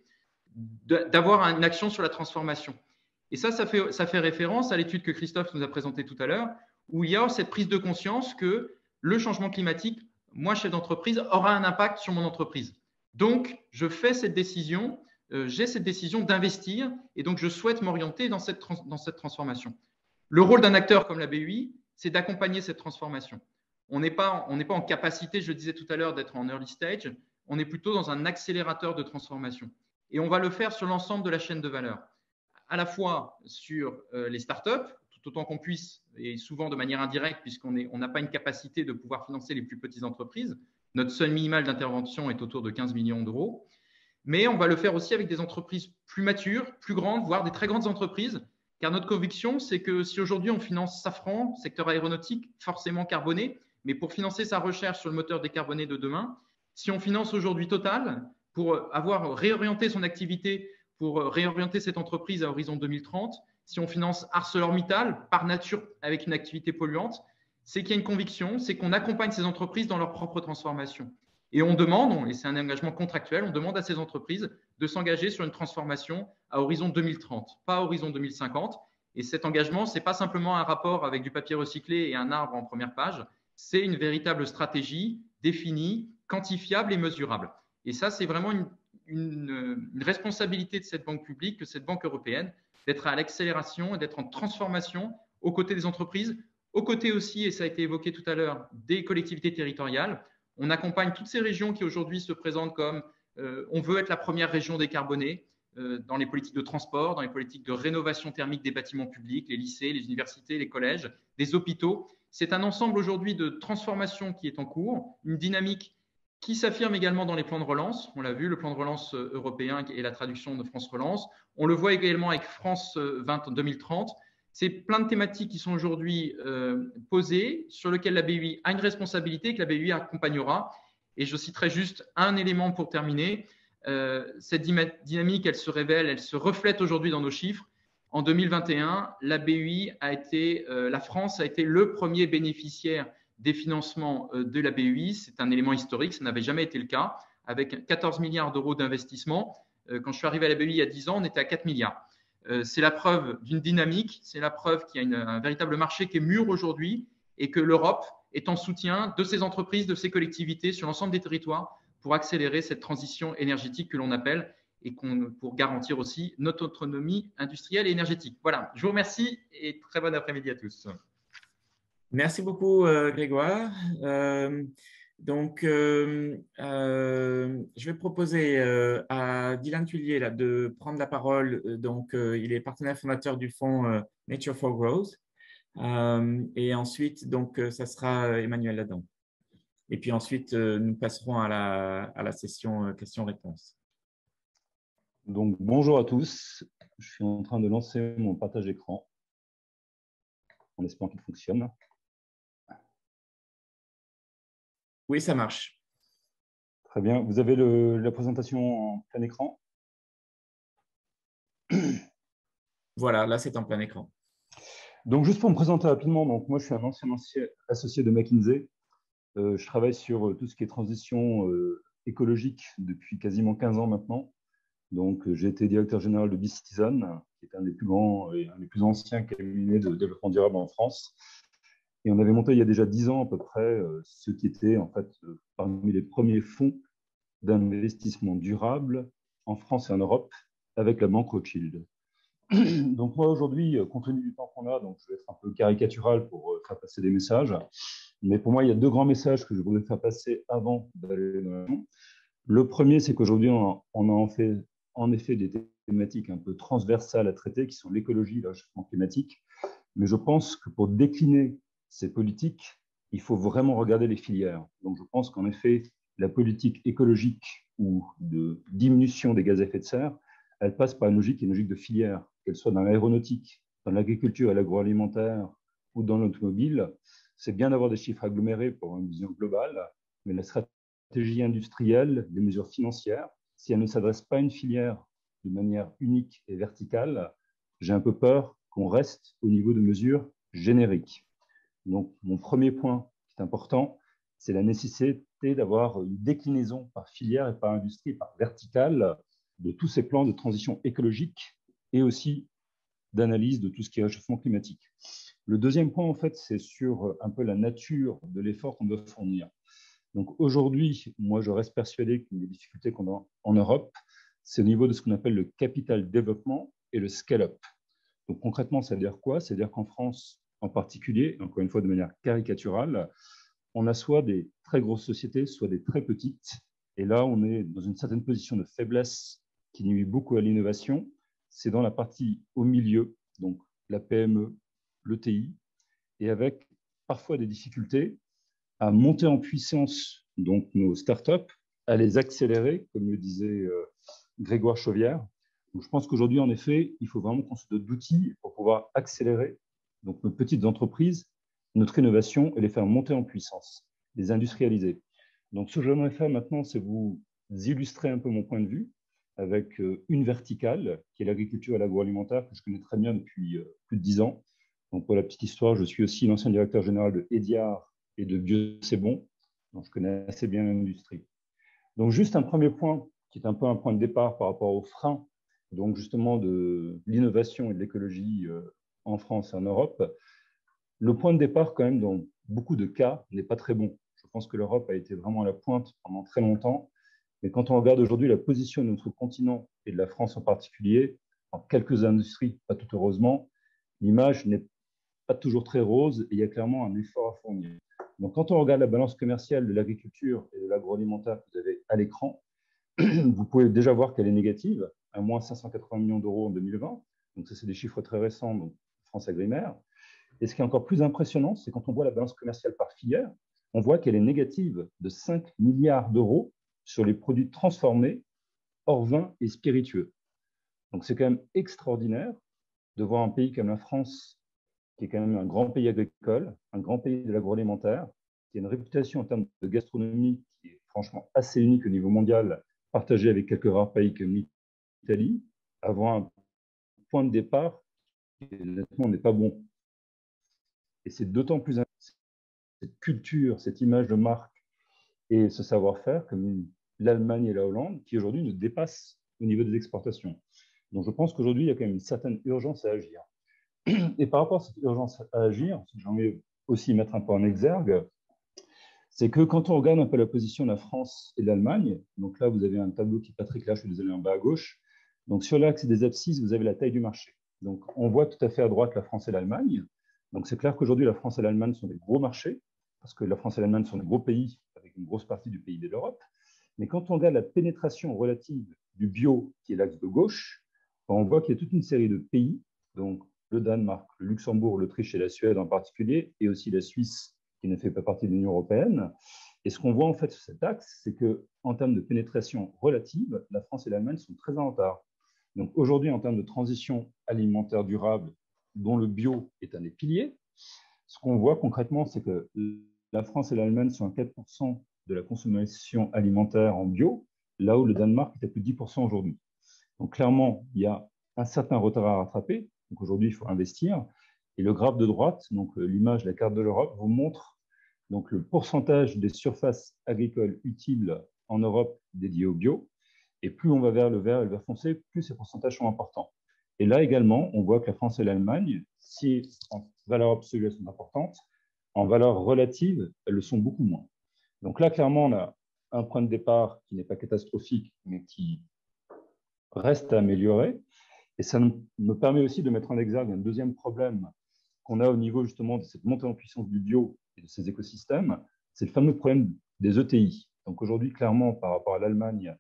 d'avoir une action sur la transformation. Et ça, ça fait, ça fait référence à l'étude que Christophe nous a présentée tout à l'heure, où il y a cette prise de conscience que le changement climatique, moi, chef d'entreprise, aura un impact sur mon entreprise. Donc, je fais cette décision, euh, j'ai cette décision d'investir et donc je souhaite m'orienter dans cette, trans dans cette transformation. Le rôle d'un acteur comme la B U I, c'est d'accompagner cette transformation. On n'est pas, on n'est pas en capacité, je le disais tout à l'heure, d'être en early stage, on est plutôt dans un accélérateur de transformation. Et on va le faire sur l'ensemble de la chaîne de valeur, à la fois sur euh, les startups, tout autant qu'on puisse, et souvent de manière indirecte, puisqu'on est, on n'a pas une capacité de pouvoir financer les plus petites entreprises. Notre seuil minimal d'intervention est autour de quinze millions d'euros. Mais on va le faire aussi avec des entreprises plus matures, plus grandes, voire des très grandes entreprises. Car notre conviction, c'est que si aujourd'hui on finance Safran, secteur aéronautique, forcément carboné, mais pour financer sa recherche sur le moteur décarboné de demain, si on finance aujourd'hui Total, pour avoir réorienté son activité, pour réorienter cette entreprise à horizon deux mille trente, si on finance ArcelorMittal, par nature avec une activité polluante, c'est qu'il y a une conviction, c'est qu'on accompagne ces entreprises dans leur propre transformation. Et on demande, et c'est un engagement contractuel, on demande à ces entreprises de s'engager sur une transformation à horizon deux mille trente, pas à horizon deux mille cinquante. Et cet engagement, ce n'est pas simplement un rapport avec du papier recyclé et un arbre en première page, c'est une véritable stratégie définie, quantifiable et mesurable. Et ça, c'est vraiment une, une, une responsabilité de cette banque publique, de cette banque européenne, d'être à l'accélération et d'être en transformation aux côtés des entreprises, aux côtés aussi, et ça a été évoqué tout à l'heure, des collectivités territoriales. On accompagne toutes ces régions qui aujourd'hui se présentent comme euh, on veut être la première région décarbonée euh, dans les politiques de transport, dans les politiques de rénovation thermique des bâtiments publics, les lycées, les universités, les collèges, des hôpitaux. C'est un ensemble aujourd'hui de transformation qui est en cours, une dynamique qui s'affirme également dans les plans de relance. On l'a vu, le plan de relance européen et la traduction de France Relance. On le voit également avec France deux mille trente. C'est plein de thématiques qui sont aujourd'hui euh, posées, sur lesquelles la B U I a une responsabilité et que la B U I accompagnera. Et je citerai juste un élément pour terminer. Euh, cette dynamique, elle se révèle, elle se reflète aujourd'hui dans nos chiffres. En deux mille vingt et un, la B U I a été, euh, la France a été le premier bénéficiaire des financements de la B U I. C'est un élément historique, ça n'avait jamais été le cas, avec quatorze milliards d'euros d'investissement. Euh, quand je suis arrivé à la B U I il y a dix ans, on était à quatre milliards. Euh, c'est la preuve d'une dynamique, c'est la preuve qu'il y a une, un véritable marché qui est mûr aujourd'hui et que l'Europe est en soutien de ces entreprises, de ces collectivités sur l'ensemble des territoires pour accélérer cette transition énergétique que l'on appelle et qu'on, pour garantir aussi notre autonomie industrielle et énergétique. Voilà, je vous remercie et très bon après-midi à tous. Merci beaucoup, euh, Grégoire. Euh, donc, euh, euh, je vais proposer euh, à Dylan Thuillier là, de prendre la parole. Donc, euh, il est partenaire fondateur du fonds euh, Nature for Growth. Euh, et ensuite, donc, ça sera Emmanuel Ladon. Et puis ensuite, euh, nous passerons à la, à la session euh, questions-réponses. Donc, bonjour à tous. Je suis en train de lancer mon partage d'écran en espérant qu'il fonctionne. Oui, ça marche. Très bien. Vous avez le, la présentation en plein écran? Voilà, là, c'est en plein écran. Donc, juste pour me présenter rapidement, donc, moi, je suis un ancien, ancien associé de McKinsey. Euh, je travaille sur tout ce qui est transition euh, écologique depuis quasiment quinze ans maintenant. Donc, j'ai été directeur général de B-Citizen, qui est un des plus grands et un des plus anciens cabinets de développement durable en France. Et on avait monté il y a déjà dix ans à peu près euh, ce qui était en fait euh, parmi les premiers fonds d'investissement durable en France et en Europe avec la banque Rothschild. Donc moi aujourd'hui, compte tenu du temps qu'on a, donc je vais être un peu caricatural pour euh, faire passer des messages. Mais pour moi, il y a deux grands messages que je voulais faire passer avant d'aller dans la maison. Le premier, c'est qu'aujourd'hui, on, on a en fait en effet des thématiques un peu transversales à traiter, qui sont l'écologie et le réchauffement climatique. Mais je pense que pour décliner ces politiques, il faut vraiment regarder les filières. Donc, je pense qu'en effet, la politique écologique ou de diminution des gaz à effet de serre, elle passe par une logique, une logique de filière, qu'elle soit dans l'aéronautique, dans l'agriculture et l'agroalimentaire ou dans l'automobile. C'est bien d'avoir des chiffres agglomérés pour une vision globale, mais la stratégie industrielle, les mesures financières, si elles ne s'adressent pas à une filière de manière unique et verticale, j'ai un peu peur qu'on reste au niveau de mesures génériques. Donc, mon premier point qui est important, c'est la nécessité d'avoir une déclinaison par filière et par industrie, par verticale, de tous ces plans de transition écologique et aussi d'analyse de tout ce qui est réchauffement climatique. Le deuxième point, en fait, c'est sur un peu la nature de l'effort qu'on doit fournir. Donc aujourd'hui, moi, je reste persuadé qu'une des difficultés qu'on a en Europe, c'est au niveau de ce qu'on appelle le capital développement et le scale-up. Donc concrètement, ça veut dire quoi? Ça veut dire qu'en France, en particulier, encore une fois de manière caricaturale, on a soit des très grosses sociétés, soit des très petites. Et là, on est dans une certaine position de faiblesse qui nuit beaucoup à l'innovation. C'est dans la partie au milieu, donc la P M E, l'E T I, et avec parfois des difficultés à monter en puissance donc nos startups, à les accélérer, comme le disait euh, Grégoire Chauvière. Donc, je pense qu'aujourd'hui, en effet, il faut vraiment qu'on se dote d'outils pour pouvoir accélérer donc, nos petites entreprises, notre innovation et les faire monter en puissance, les industrialiser. Donc, ce que j'aimerais faire maintenant, c'est vous illustrer un peu mon point de vue avec euh, une verticale qui est l'agriculture et l'agroalimentaire que je connais très bien depuis euh, plus de dix ans. Donc, pour la petite histoire, je suis aussi l'ancien directeur général de Ediar et de Bio-c'est-bon, donc je connais assez bien l'industrie. Donc, juste un premier point qui est un peu un point de départ par rapport aux freins, donc justement de l'innovation et de l'écologie euh, en France et en Europe. Le point de départ, quand même, dans beaucoup de cas, n'est pas très bon. Je pense que l'Europe a été vraiment à la pointe pendant très longtemps. Mais quand on regarde aujourd'hui la position de notre continent et de la France en particulier, en quelques industries, pas tout heureusement, l'image n'est pas toujours très rose et il y a clairement un effort à fournir. Donc, quand on regarde la balance commerciale de l'agriculture et de l'agroalimentaire que vous avez à l'écran, vous pouvez déjà voir qu'elle est négative, à moins cinq cent quatre-vingts millions d'euros en deux mille vingt. Donc, ça, c'est des chiffres très récents, donc France Agrimaire. Et ce qui est encore plus impressionnant, c'est quand on voit la balance commerciale par filière, on voit qu'elle est négative de cinq milliards d'euros sur les produits transformés, hors vin et spiritueux. Donc, c'est quand même extraordinaire de voir un pays comme la France, qui est quand même un grand pays agricole, un grand pays de l'agroalimentaire, qui a une réputation en termes de gastronomie qui est franchement assez unique au niveau mondial, partagée avec quelques rares pays comme l'Italie, avoir un point de départ qui, honnêtement, n'est pas bon. Et c'est d'autant plus important, cette culture, cette image de marque et ce savoir-faire, comme l'Allemagne et la Hollande, qui aujourd'hui nous dépassent au niveau des exportations. Donc je pense qu'aujourd'hui, il y a quand même une certaine urgence à agir. Et par rapport à cette urgence à agir, ce que j'ai envie aussi mettre un peu en exergue, c'est que quand on regarde un peu la position de la France et de l'Allemagne, donc là, vous avez un tableau qui n'est pas très clair, je suis désolé, en bas à gauche. Donc sur l'axe des abscisses, vous avez la taille du marché. Donc on voit tout à fait à droite la France et l'Allemagne. Donc c'est clair qu'aujourd'hui, la France et l'Allemagne sont des gros marchés, parce que la France et l'Allemagne sont des gros pays, avec une grosse partie du P I B de l'Europe. Mais quand on regarde la pénétration relative du bio, qui est l'axe de gauche, on voit qu'il y a toute une série de pays, donc le Danemark, le Luxembourg, l'Autriche et la Suède en particulier, et aussi la Suisse, qui ne fait pas partie de l'Union européenne. Et ce qu'on voit en fait sur cet axe, c'est qu'en termes de pénétration relative, la France et l'Allemagne sont très en retard. Donc aujourd'hui, en termes de transition alimentaire durable, dont le bio est un des piliers, ce qu'on voit concrètement, c'est que la France et l'Allemagne sont à quatre pour cent de la consommation alimentaire en bio, là où le Danemark est à plus de dix pour cent aujourd'hui. Donc clairement, il y a un certain retard à rattraper. Donc aujourd'hui, il faut investir. Et le graphe de droite, donc l'image de la carte de l'Europe, vous montre donc le pourcentage des surfaces agricoles utiles en Europe dédiées au bio. Et plus on va vers le vert et le vert foncé, plus ces pourcentages sont importants. Et là également, on voit que la France et l'Allemagne, si en valeur absolue, elles sont importantes, en valeur relative, elles le sont beaucoup moins. Donc là, clairement, on a un point de départ qui n'est pas catastrophique, mais qui reste à améliorer. Et ça me permet aussi de mettre en exergue un deuxième problème qu'on a au niveau justement de cette montée en puissance du bio et de ces écosystèmes, c'est le fameux problème des E T I. Donc aujourd'hui, clairement, par rapport à l'Allemagne,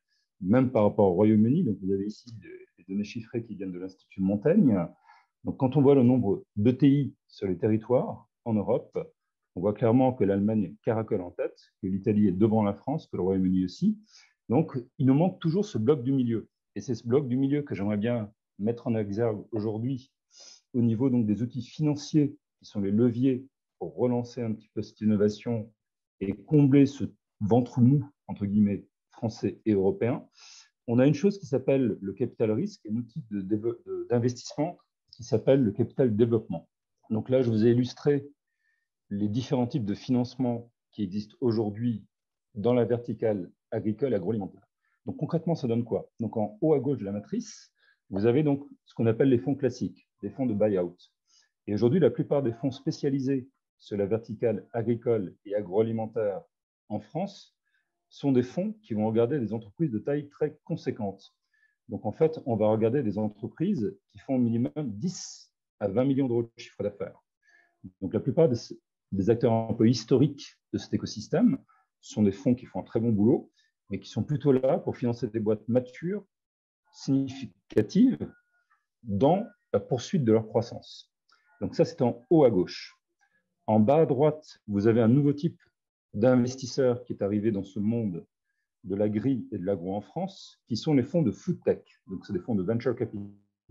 même par rapport au Royaume-Uni. Donc, vous avez ici des données chiffrées qui viennent de l'Institut Montaigne. Donc, quand on voit le nombre d'E T I sur les territoires en Europe, on voit clairement que l'Allemagne caracole en tête, que l'Italie est devant la France, que le Royaume-Uni aussi. Donc, il nous manque toujours ce bloc du milieu. Et c'est ce bloc du milieu que j'aimerais bien mettre en exergue aujourd'hui au niveau donc, des outils financiers qui sont les leviers pour relancer un petit peu cette innovation et combler ce ventre mou, entre guillemets, français et européen. On a une chose qui s'appelle le capital risque, un outil d'investissement qui s'appelle le capital développement. Donc là, je vous ai illustré les différents types de financement qui existent aujourd'hui dans la verticale agricole et agroalimentaire. Donc concrètement, ça donne quoi? Donc en haut à gauche de la matrice, vous avez donc ce qu'on appelle les fonds classiques, des fonds de buy-out. Et aujourd'hui, la plupart des fonds spécialisés sur la verticale agricole et agroalimentaire en France sont des fonds qui vont regarder des entreprises de taille très conséquente. Donc en fait, on va regarder des entreprises qui font au minimum dix à vingt millions d'euros de chiffre d'affaires. Donc la plupart des, des acteurs un peu historiques de cet écosystème sont des fonds qui font un très bon boulot, mais qui sont plutôt là pour financer des boîtes matures, significatives, dans la poursuite de leur croissance. Donc ça, c'est en haut à gauche. En bas à droite, vous avez un nouveau type d'investisseur qui est arrivé dans ce monde de l'agri et de l'agro en France, qui sont les fonds de food tech. Donc, c'est des fonds de venture capital,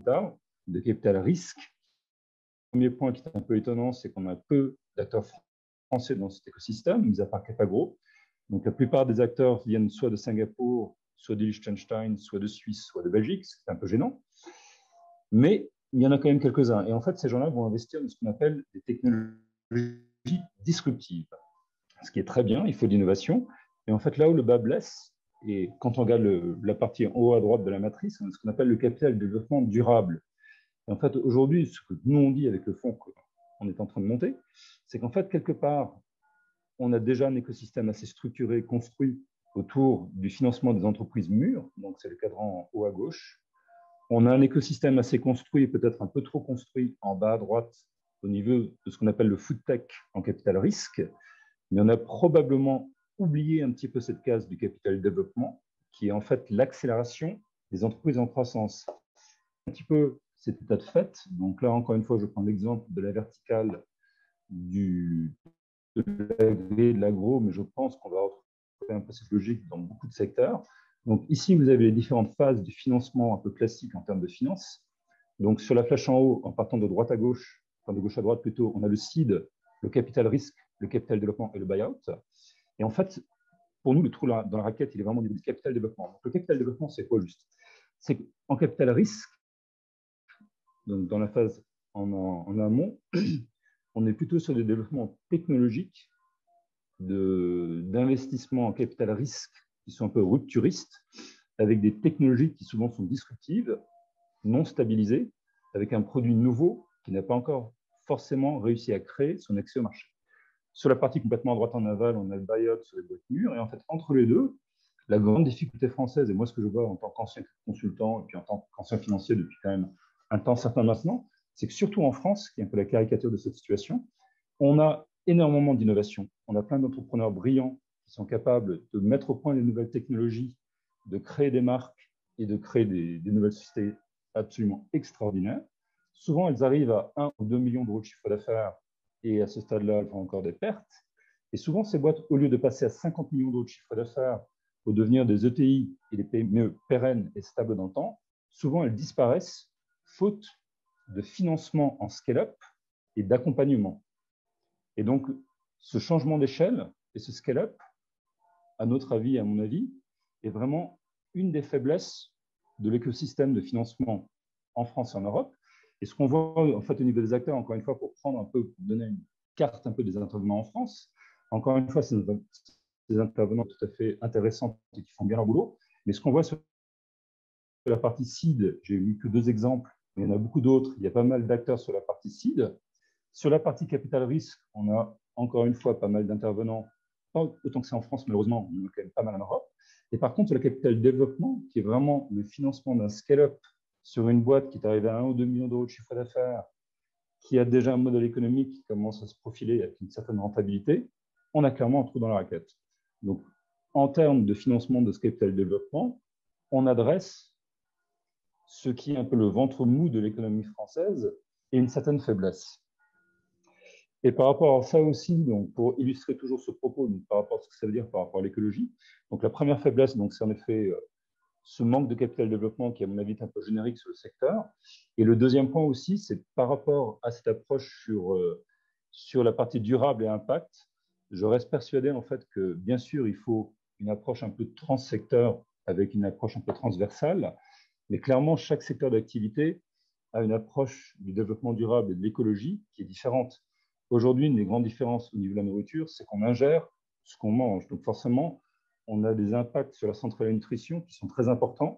de capital risque. Le premier point qui est un peu étonnant, c'est qu'on a peu d'acteurs français dans cet écosystème, mis à part Capagro. Donc, la plupart des acteurs viennent soit de Singapour, soit de Liechtenstein, soit de Suisse, soit de Belgique. C'est un peu gênant. Mais il y en a quand même quelques-uns. Et en fait, ces gens-là vont investir dans ce qu'on appelle des technologies disruptives. Ce qui est très bien, il faut de l'innovation. Et en fait, là où le bas blesse, et quand on regarde le, la partie en haut à droite de la matrice, on a ce qu'on appelle le capital de développement durable. Et en fait, aujourd'hui, ce que nous on dit avec le fonds qu'on est en train de monter, c'est qu'en fait, quelque part, on a déjà un écosystème assez structuré, construit autour du financement des entreprises mûres, donc c'est le cadran en haut à gauche. On a un écosystème assez construit, peut-être un peu trop construit en bas à droite, au niveau de ce qu'on appelle le food tech en capital risque. Mais on a probablement oublié un petit peu cette case du capital développement, qui est en fait l'accélération des entreprises en croissance. Un petit peu cet état de fait. Donc là, encore une fois, je prends l'exemple de la verticale du, de l'agri, de l'agro, mais je pense qu'on va retrouver un peu cette logique dans beaucoup de secteurs. Donc ici, vous avez les différentes phases du financement un peu classique en termes de finances. Donc sur la flèche en haut, en partant de droite à gauche, enfin de gauche à droite plutôt, on a le seed, le capital risque, le capital développement et le buyout. Et en fait, pour nous, le trou dans la raquette, il est vraiment au niveau du capital développement. Donc, le capital développement, c'est quoi juste? C'est qu'en capital risque, donc dans la phase en, en, en amont, on est plutôt sur des développements technologiques, d'investissement en capital risque qui sont un peu rupturistes, avec des technologies qui souvent sont disruptives, non stabilisées, avec un produit nouveau qui n'a pas encore forcément réussi à créer son accès au marché. Sur la partie complètement à droite en aval, on a le buyout sur les boîtes mûres. Et en fait, entre les deux, la grande difficulté française, et moi ce que je vois en tant qu'ancien consultant et puis en tant qu'ancien financier depuis quand même un temps certain maintenant, c'est que surtout en France, qui est un peu la caricature de cette situation, on a énormément d'innovation. On a plein d'entrepreneurs brillants qui sont capables de mettre au point les nouvelles technologies, de créer des marques et de créer des, des nouvelles sociétés absolument extraordinaires. Souvent, elles arrivent à un ou deux millions d'euros de chiffre d'affaires et à ce stade-là, elles font encore des pertes. Et souvent, ces boîtes, au lieu de passer à cinquante millions d'euros de chiffre d'affaires pour devenir des E T I et des P M E pérennes et stables dans le temps, souvent, elles disparaissent faute de financement en scale-up et d'accompagnement. Et donc, ce changement d'échelle et ce scale-up, à notre avis et à mon avis, est vraiment une des faiblesses de l'écosystème de financement en France et en Europe. Et ce qu'on voit en fait au niveau des acteurs, encore une fois, pour prendre un peu, pour donner une carte un peu des intervenants en France, encore une fois, c'est des intervenants tout à fait intéressants et qui font bien leur boulot. Mais ce qu'on voit sur la partie seed, j'ai eu que deux exemples, mais il y en a beaucoup d'autres. Il y a pas mal d'acteurs sur la partie seed. Sur la partie capital risque, on a encore une fois pas mal d'intervenants, pas autant que c'est en France, malheureusement, on en a quand même pas mal en Europe. Et par contre, sur le capital développement, qui est vraiment le financement d'un scale-up sur une boîte qui est arrivée à un ou deux millions d'euros de chiffre d'affaires, qui a déjà un modèle économique qui commence à se profiler avec une certaine rentabilité, on a clairement un trou dans la raquette. Donc, en termes de financement de ce capital développement, on adresse ce qui est un peu le ventre mou de l'économie française et une certaine faiblesse. Et par rapport à ça aussi, donc pour illustrer toujours ce propos, donc par rapport à ce que ça veut dire par rapport à l'écologie, donc la première faiblesse, donc c'est en effet euh, ce manque de capital développement qui, à mon avis, est un peu générique sur le secteur. Et le deuxième point aussi, c'est par rapport à cette approche sur, euh, sur la partie durable et impact, je reste persuadé en fait que, bien sûr, il faut une approche un peu transsecteur avec une approche un peu transversale, mais clairement, chaque secteur d'activité a une approche du développement durable et de l'écologie qui est différente. Aujourd'hui, une des grandes différences au niveau de la nourriture, c'est qu'on ingère ce qu'on mange. Donc forcément, on a des impacts sur la santé et la nutrition qui sont très importants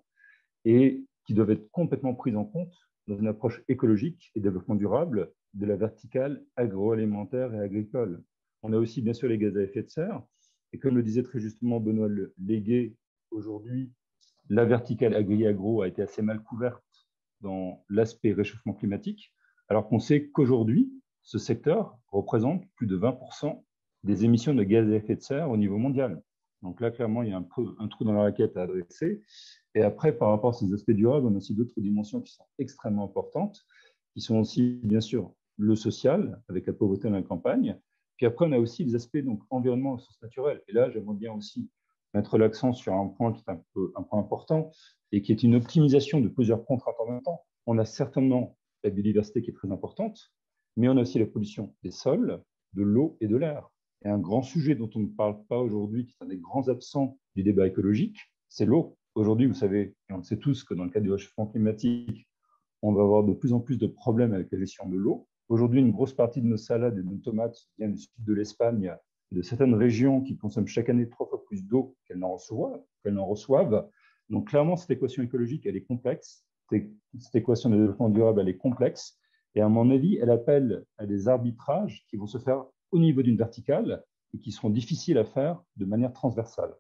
et qui doivent être complètement pris en compte dans une approche écologique et développement durable de la verticale agroalimentaire et agricole. On a aussi bien sûr les gaz à effet de serre. Et comme le disait très justement Benoît Légué, aujourd'hui, la verticale agri-agro a été assez mal couverte dans l'aspect réchauffement climatique, alors qu'on sait qu'aujourd'hui, ce secteur représente plus de vingt pour cent des émissions de gaz à effet de serre au niveau mondial. Donc là, clairement, il y a un, peu, un trou dans la raquette à adresser. Et après, par rapport à ces aspects durables, on a aussi d'autres dimensions qui sont extrêmement importantes, qui sont aussi, bien sûr, le social, avec la pauvreté dans la campagne. Puis après, on a aussi les aspects donc, environnement et ressources naturelles. Et là, j'aimerais bien aussi mettre l'accent sur un point qui est un, peu, un point important et qui est une optimisation de plusieurs contraintes en même temps. On a certainement la biodiversité qui est très importante, mais on a aussi la pollution des sols, de l'eau et de l'air. Et un grand sujet dont on ne parle pas aujourd'hui, qui est un des grands absents du débat écologique, c'est l'eau. Aujourd'hui, vous savez, et on le sait tous, que dans le cadre du réchauffement climatique, on va avoir de plus en plus de problèmes avec la gestion de l'eau. Aujourd'hui, une grosse partie de nos salades et de nos tomates viennent du sud de l'Espagne et de certaines régions qui consomment chaque année trois fois plus d'eau qu'elles n'en reçoivent, qu'elles n'en reçoivent. Donc clairement, cette équation écologique, elle est complexe. Cette équation de développement durable, elle est complexe. Et à mon avis, elle appelle à des arbitrages qui vont se faire au niveau d'une verticale et qui seront difficiles à faire de manière transversale.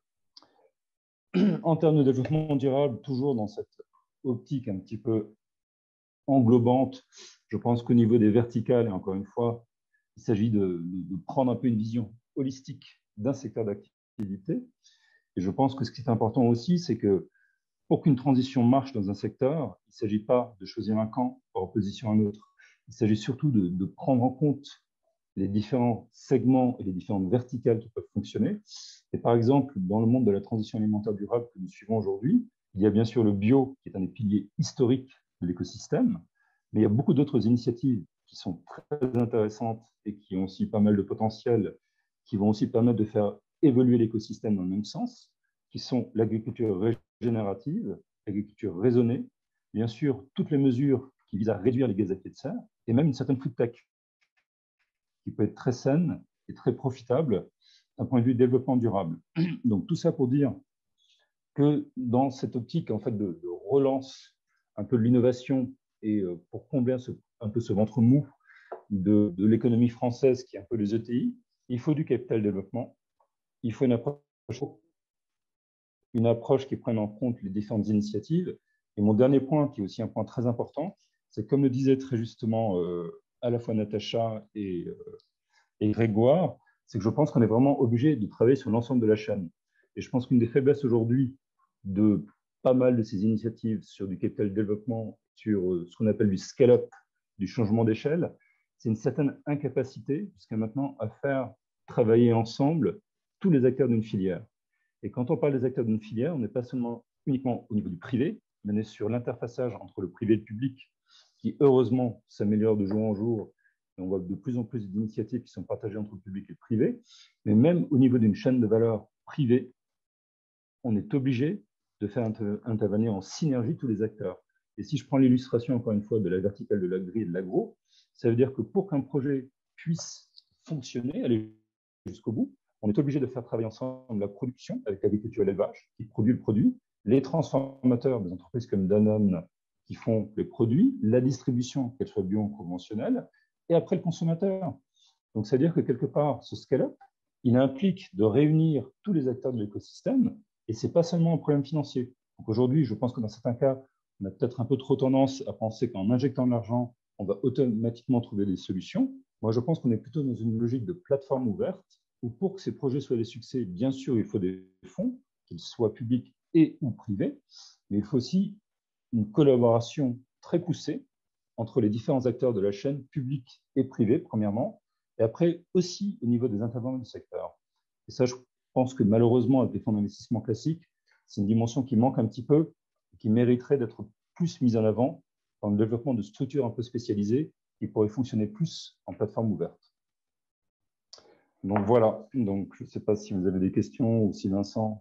En termes de développement durable, toujours dans cette optique un petit peu englobante, je pense qu'au niveau des verticales, et encore une fois, il s'agit de, de, de prendre un peu une vision holistique d'un secteur d'activité. Et je pense que ce qui est important aussi, c'est que pour qu'une transition marche dans un secteur, il ne s'agit pas de choisir un camp par opposition à un autre. Il s'agit surtout de, de prendre en compte les différents segments et les différentes verticales qui peuvent fonctionner. Et par exemple, dans le monde de la transition alimentaire durable que nous suivons aujourd'hui, il y a bien sûr le bio, qui est un des piliers historiques de l'écosystème, mais il y a beaucoup d'autres initiatives qui sont très intéressantes et qui ont aussi pas mal de potentiel, qui vont aussi permettre de faire évoluer l'écosystème dans le même sens, qui sont l'agriculture régénérative, l'agriculture raisonnée, bien sûr, toutes les mesures qui visent à réduire les gaz à effet de serre, et même une certaine food tech, qui peut être très saine et très profitable d'un point de vue développement durable. Donc tout ça pour dire que dans cette optique en fait, de, de relance un peu de l'innovation et pour combler ce, un peu ce ventre mou de, de l'économie française qui est un peu les E T I, il faut du capital développement, il faut une approche, une approche qui prenne en compte les différentes initiatives. Et mon dernier point, qui est aussi un point très important, c'est comme le disait très justement euh, à la fois Natacha et, euh, et Grégoire, c'est que je pense qu'on est vraiment obligé de travailler sur l'ensemble de la chaîne. Et je pense qu'une des faiblesses aujourd'hui de pas mal de ces initiatives sur du capital développement, sur euh, ce qu'on appelle du scale-up, du changement d'échelle, c'est une certaine incapacité jusqu'à maintenant à faire travailler ensemble tous les acteurs d'une filière. Et quand on parle des acteurs d'une filière, on n'est pas seulement uniquement au niveau du privé, mais on est sur l'interfaçage entre le privé et le public, qui heureusement s'améliore de jour en jour. Et on voit de plus en plus d'initiatives qui sont partagées entre le public et le privé. Mais même au niveau d'une chaîne de valeur privée, on est obligé de faire inter intervenir en synergie tous les acteurs. Et si je prends l'illustration, encore une fois, de la verticale de l'agri et de l'agro, ça veut dire que pour qu'un projet puisse fonctionner, aller jusqu'au bout, on est obligé de faire travailler ensemble la production avec l'agriculture et l'élevage, qui produit le produit, les transformateurs des entreprises comme Danone, qui font les produits, la distribution, qu'elle soit bio ou conventionnelle, et après le consommateur. Donc, c'est-à-dire que quelque part, ce scale-up, il implique de réunir tous les acteurs de l'écosystème, et ce n'est pas seulement un problème financier. Donc aujourd'hui, je pense que dans certains cas, on a peut-être un peu trop tendance à penser qu'en injectant de l'argent, on va automatiquement trouver des solutions. Moi, je pense qu'on est plutôt dans une logique de plateforme ouverte, où pour que ces projets soient des succès, bien sûr, il faut des fonds, qu'ils soient publics et ou privée, mais il faut aussi une collaboration très poussée entre les différents acteurs de la chaîne, publics et privés, premièrement, et après aussi au niveau des intervenants du secteur. Et ça, je pense que malheureusement, avec les fonds d'investissement classiques, c'est une dimension qui manque un petit peu, et qui mériterait d'être plus mise en avant dans le développement de structures un peu spécialisées qui pourraient fonctionner plus en plateforme ouverte. Donc voilà, donc, je ne sais pas si vous avez des questions ou si Vincent…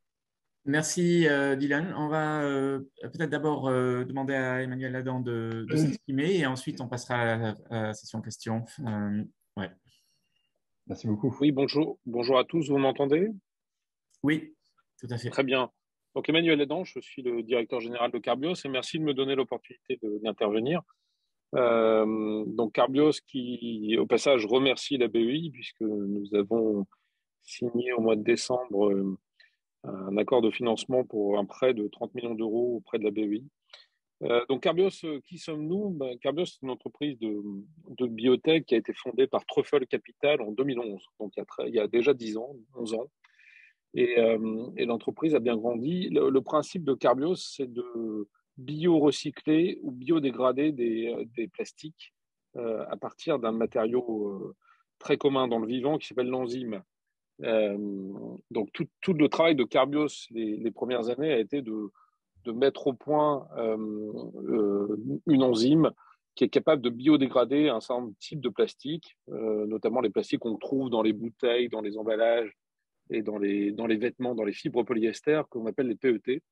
Merci euh, Dylan. On va euh, peut-être d'abord euh, demander à Emmanuel Ladan de, de s'exprimer et ensuite on passera à la, à la session questions. Euh, ouais. Merci beaucoup. Oui, bonjour, bonjour à tous, vous m'entendez? Oui, tout à fait. Très bien. Donc Emmanuel Ladan, je suis le directeur général de Carbios et merci de me donner l'opportunité d'intervenir. Euh, donc Carbios qui, au passage, remercie la B E I puisque nous avons signé au mois de décembre euh, un accord de financement pour un prêt de trente millions d'euros auprès de la B E I. Euh, donc Carbios, qui sommes-nous? ben, Carbios, c'est une entreprise de, de biotech qui a été fondée par Truffle Capital en deux mille onze, donc il y a, très, il y a déjà dix ans, onze ans. Et, euh, et l'entreprise a bien grandi. Le, le principe de Carbios, c'est de bio-recycler ou biodégrader des, des plastiques euh, à partir d'un matériau euh, très commun dans le vivant qui s'appelle l'enzyme. Euh, donc tout, tout le travail de Carbios les, les premières années a été de, de mettre au point euh, euh, une enzyme qui est capable de biodégrader un certain type de plastique, euh, notamment les plastiques qu'on trouve dans les bouteilles, dans les emballages et dans les, dans les vêtements, dans les fibres polyester qu'on appelle les P E T.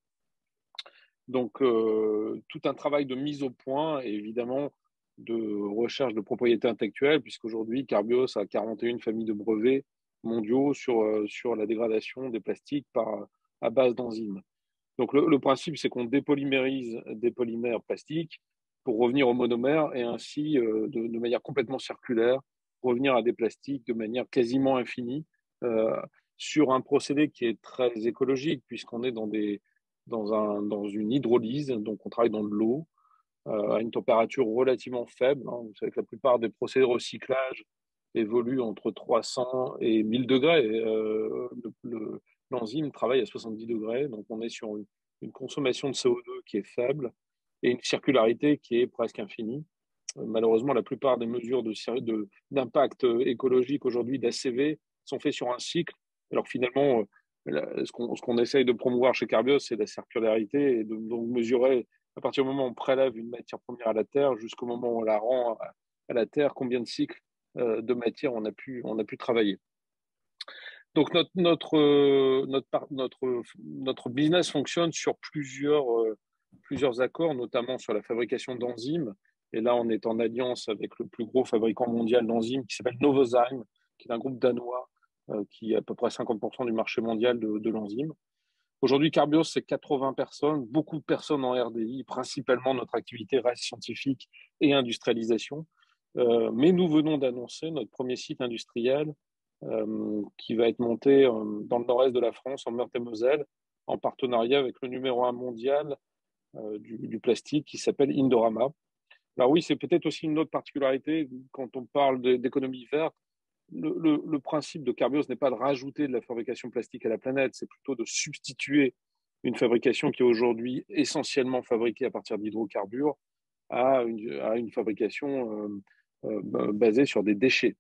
Donc euh, tout un travail de mise au point et évidemment de recherche de propriété intellectuelle, puisqu'aujourd'hui Carbios a quarante et une familles de brevets mondiaux sur, euh, sur la dégradation des plastiques par, à base d'enzymes. Donc le, le principe, c'est qu'on dépolymérise des polymères plastiques pour revenir au monomère et ainsi, euh, de, de manière complètement circulaire, revenir à des plastiques de manière quasiment infinie euh, sur un procédé qui est très écologique puisqu'on est dans, des, dans, un, dans une hydrolyse, donc on travaille dans de l'eau euh, à une température relativement faible. Hein. Vous savez que la plupart des procédés de recyclage évoluent entre trois cents et mille degrés. Euh, le, le, l'enzyme travaille à soixante-dix degrés, donc on est sur une, une consommation de C O deux qui est faible et une circularité qui est presque infinie. Euh, malheureusement, la plupart des mesures de, de, d'impact écologique aujourd'hui d'A C V sont faites sur un cycle, alors finalement, euh, ce, qu'on, ce qu'on essaye de promouvoir chez Carbios, c'est la circularité et de donc mesurer à partir du moment où on prélève une matière première à la terre jusqu'au moment où on la rend à, à la terre, combien de cycles euh, de matière on a pu, on a pu travailler. Donc notre notre notre notre notre business fonctionne sur plusieurs euh, plusieurs accords, notamment sur la fabrication d'enzymes. Et là, on est en alliance avec le plus gros fabricant mondial d'enzymes qui s'appelle Novozymes, qui est un groupe danois euh, qui a à peu près cinquante pour cent du marché mondial de, de l'enzyme. Aujourd'hui, Carbios, c'est quatre-vingts personnes, beaucoup de personnes en R D I. Principalement, notre activité reste scientifique et industrialisation. Euh, mais nous venons d'annoncer notre premier site industriel Euh, qui va être monté euh, dans le nord-est de la France, en Meurthe-et-Moselle, en partenariat avec le numéro un mondial euh, du, du plastique qui s'appelle Indorama. Alors oui, c'est peut-être aussi une autre particularité quand on parle de, d'économie verte. Le, le, le principe de Carbios n'est pas de rajouter de la fabrication plastique à la planète, c'est plutôt de substituer une fabrication qui est aujourd'hui essentiellement fabriquée à partir d'hydrocarbures à une, à une fabrication euh, euh, basée sur des déchets.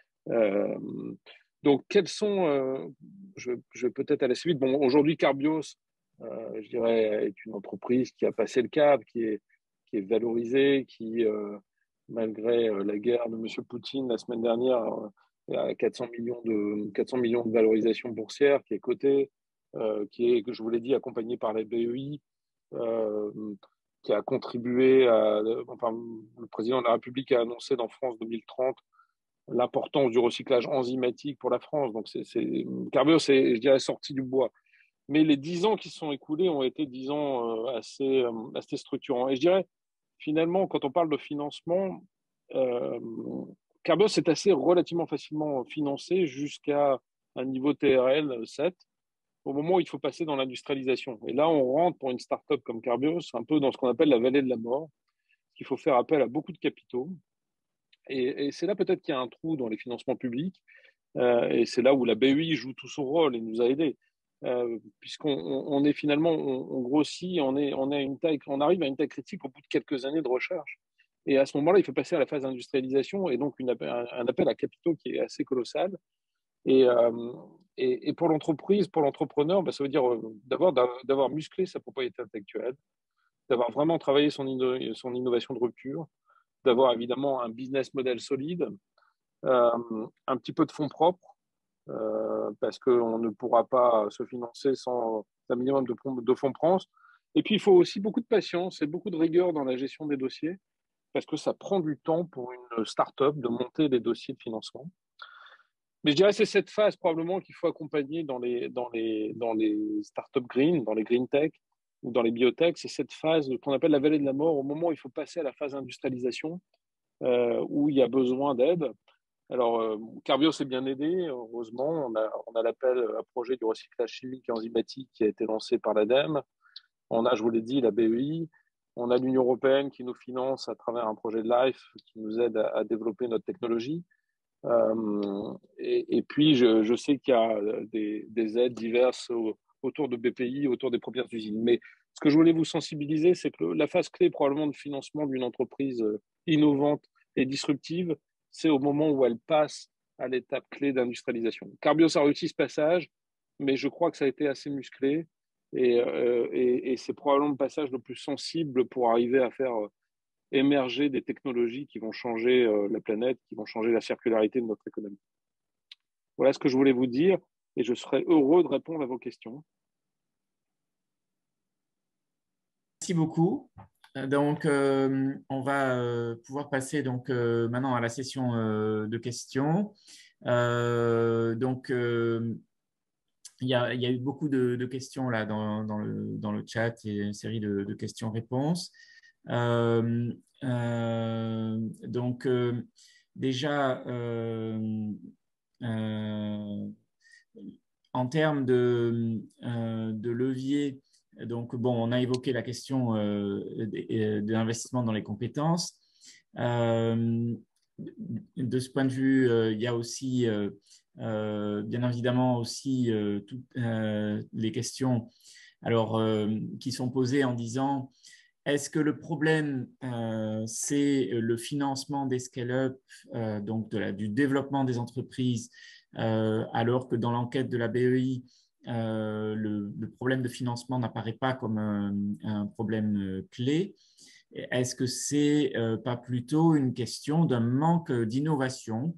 Euh, donc, quels sont, euh, je, je vais peut-être aller assez vite. Bon, aujourd'hui, Carbios, euh, je dirais, est une entreprise qui a passé le cap, qui est, qui est valorisée, qui, euh, malgré la guerre de M. Poutine la semaine dernière, euh, a quatre cents millions de, quatre cents millions de valorisation boursière, qui est cotée, euh, qui est, que je vous l'ai dit, accompagnée par la B E I, euh, qui a contribué à, enfin, le président de la République a annoncé dans France deux mille trente l'importance du recyclage enzymatique pour la France. Donc, c'est, c'est... Carbios est, je dirais, sorti du bois. Mais les dix ans qui se sont écoulés ont été dix ans euh, assez, euh, assez structurants. Et je dirais, finalement, quand on parle de financement, euh, Carbios est assez relativement facilement financé jusqu'à un niveau T R L sept, au moment où il faut passer dans l'industrialisation. Et là, on rentre pour une start-up comme Carbios un peu dans ce qu'on appelle la vallée de la mort, qu'il faut faire appel à beaucoup de capitaux. Et, et c'est là peut-être qu'il y a un trou dans les financements publics, euh, et c'est là où la B E I joue tout son rôle et nous a aidés. euh, puisqu'on on, on est finalement, on, on grossit, on, est, on, a une taille, on arrive à une taille critique au bout de quelques années de recherche. Et à ce moment-là, il faut passer à la phase d'industrialisation et donc une, un appel à capitaux qui est assez colossal. Et, euh, et, et pour l'entreprise, pour l'entrepreneur, bah, ça veut dire euh, d'abord d'avoir musclé sa propriété intellectuelle, d'avoir vraiment travaillé son, inno, son innovation de rupture, d'avoir évidemment un business model solide, euh, un petit peu de fonds propres, euh, parce qu'on ne pourra pas se financer sans un minimum de, de fonds propres. Et puis, il faut aussi beaucoup de patience et beaucoup de rigueur dans la gestion des dossiers, parce que ça prend du temps pour une start-up de monter des dossiers de financement. Mais je dirais que c'est cette phase probablement qu'il faut accompagner dans les, dans les, dans les start-up green, dans les green tech ou dans les biotech. C'est cette phase qu'on appelle la vallée de la mort, au moment où il faut passer à la phase d'industrialisation, euh, où il y a besoin d'aide. Alors, euh, Carbios est bien aidé, heureusement. On a, on a l'appel à projet du recyclage chimique et enzymatique qui a été lancé par l'ADEME. On a, je vous l'ai dit, la B E I. On a l'Union européenne qui nous finance à travers un projet de LIFE qui nous aide à, à développer notre technologie. Euh, et, et puis, je, je sais qu'il y a des, des aides diverses au, autour de B P I, autour des premières usines. Mais ce que je voulais vous sensibiliser, c'est que la phase clé probablement de financement d'une entreprise innovante et disruptive, c'est au moment où elle passe à l'étape clé d'industrialisation. Carbios a réussi ce passage, mais je crois que ça a été assez musclé. Et, euh, et, et c'est probablement le passage le plus sensible pour arriver à faire émerger des technologies qui vont changer euh, la planète, qui vont changer la circularité de notre économie. Voilà ce que je voulais vous dire et je serai heureux de répondre à vos questions. Merci beaucoup. Donc, euh, on va euh, pouvoir passer donc, euh, maintenant à la session euh, de questions. Euh, donc, euh, il y, a, il y a eu beaucoup de, de questions là dans, dans, le, dans le chat et une série de, de questions-réponses. Euh, euh, donc, euh, déjà, euh, euh, en termes de, euh, de levier, donc bon, on a évoqué la question euh, de, de l'investissement dans les compétences. Euh, de ce point de vue, euh, il y a aussi, euh, euh, bien évidemment, aussi euh, toutes euh, les questions alors, euh, qui sont posées en disant est-ce que le problème, euh, c'est le financement des scale-up, euh, donc de la, du développement des entreprises, euh, alors que dans l'enquête de la B E I, euh, le, le problème de financement n'apparaît pas comme un, un problème clé? Est-ce que c'est euh, pas plutôt une question d'un manque d'innovation,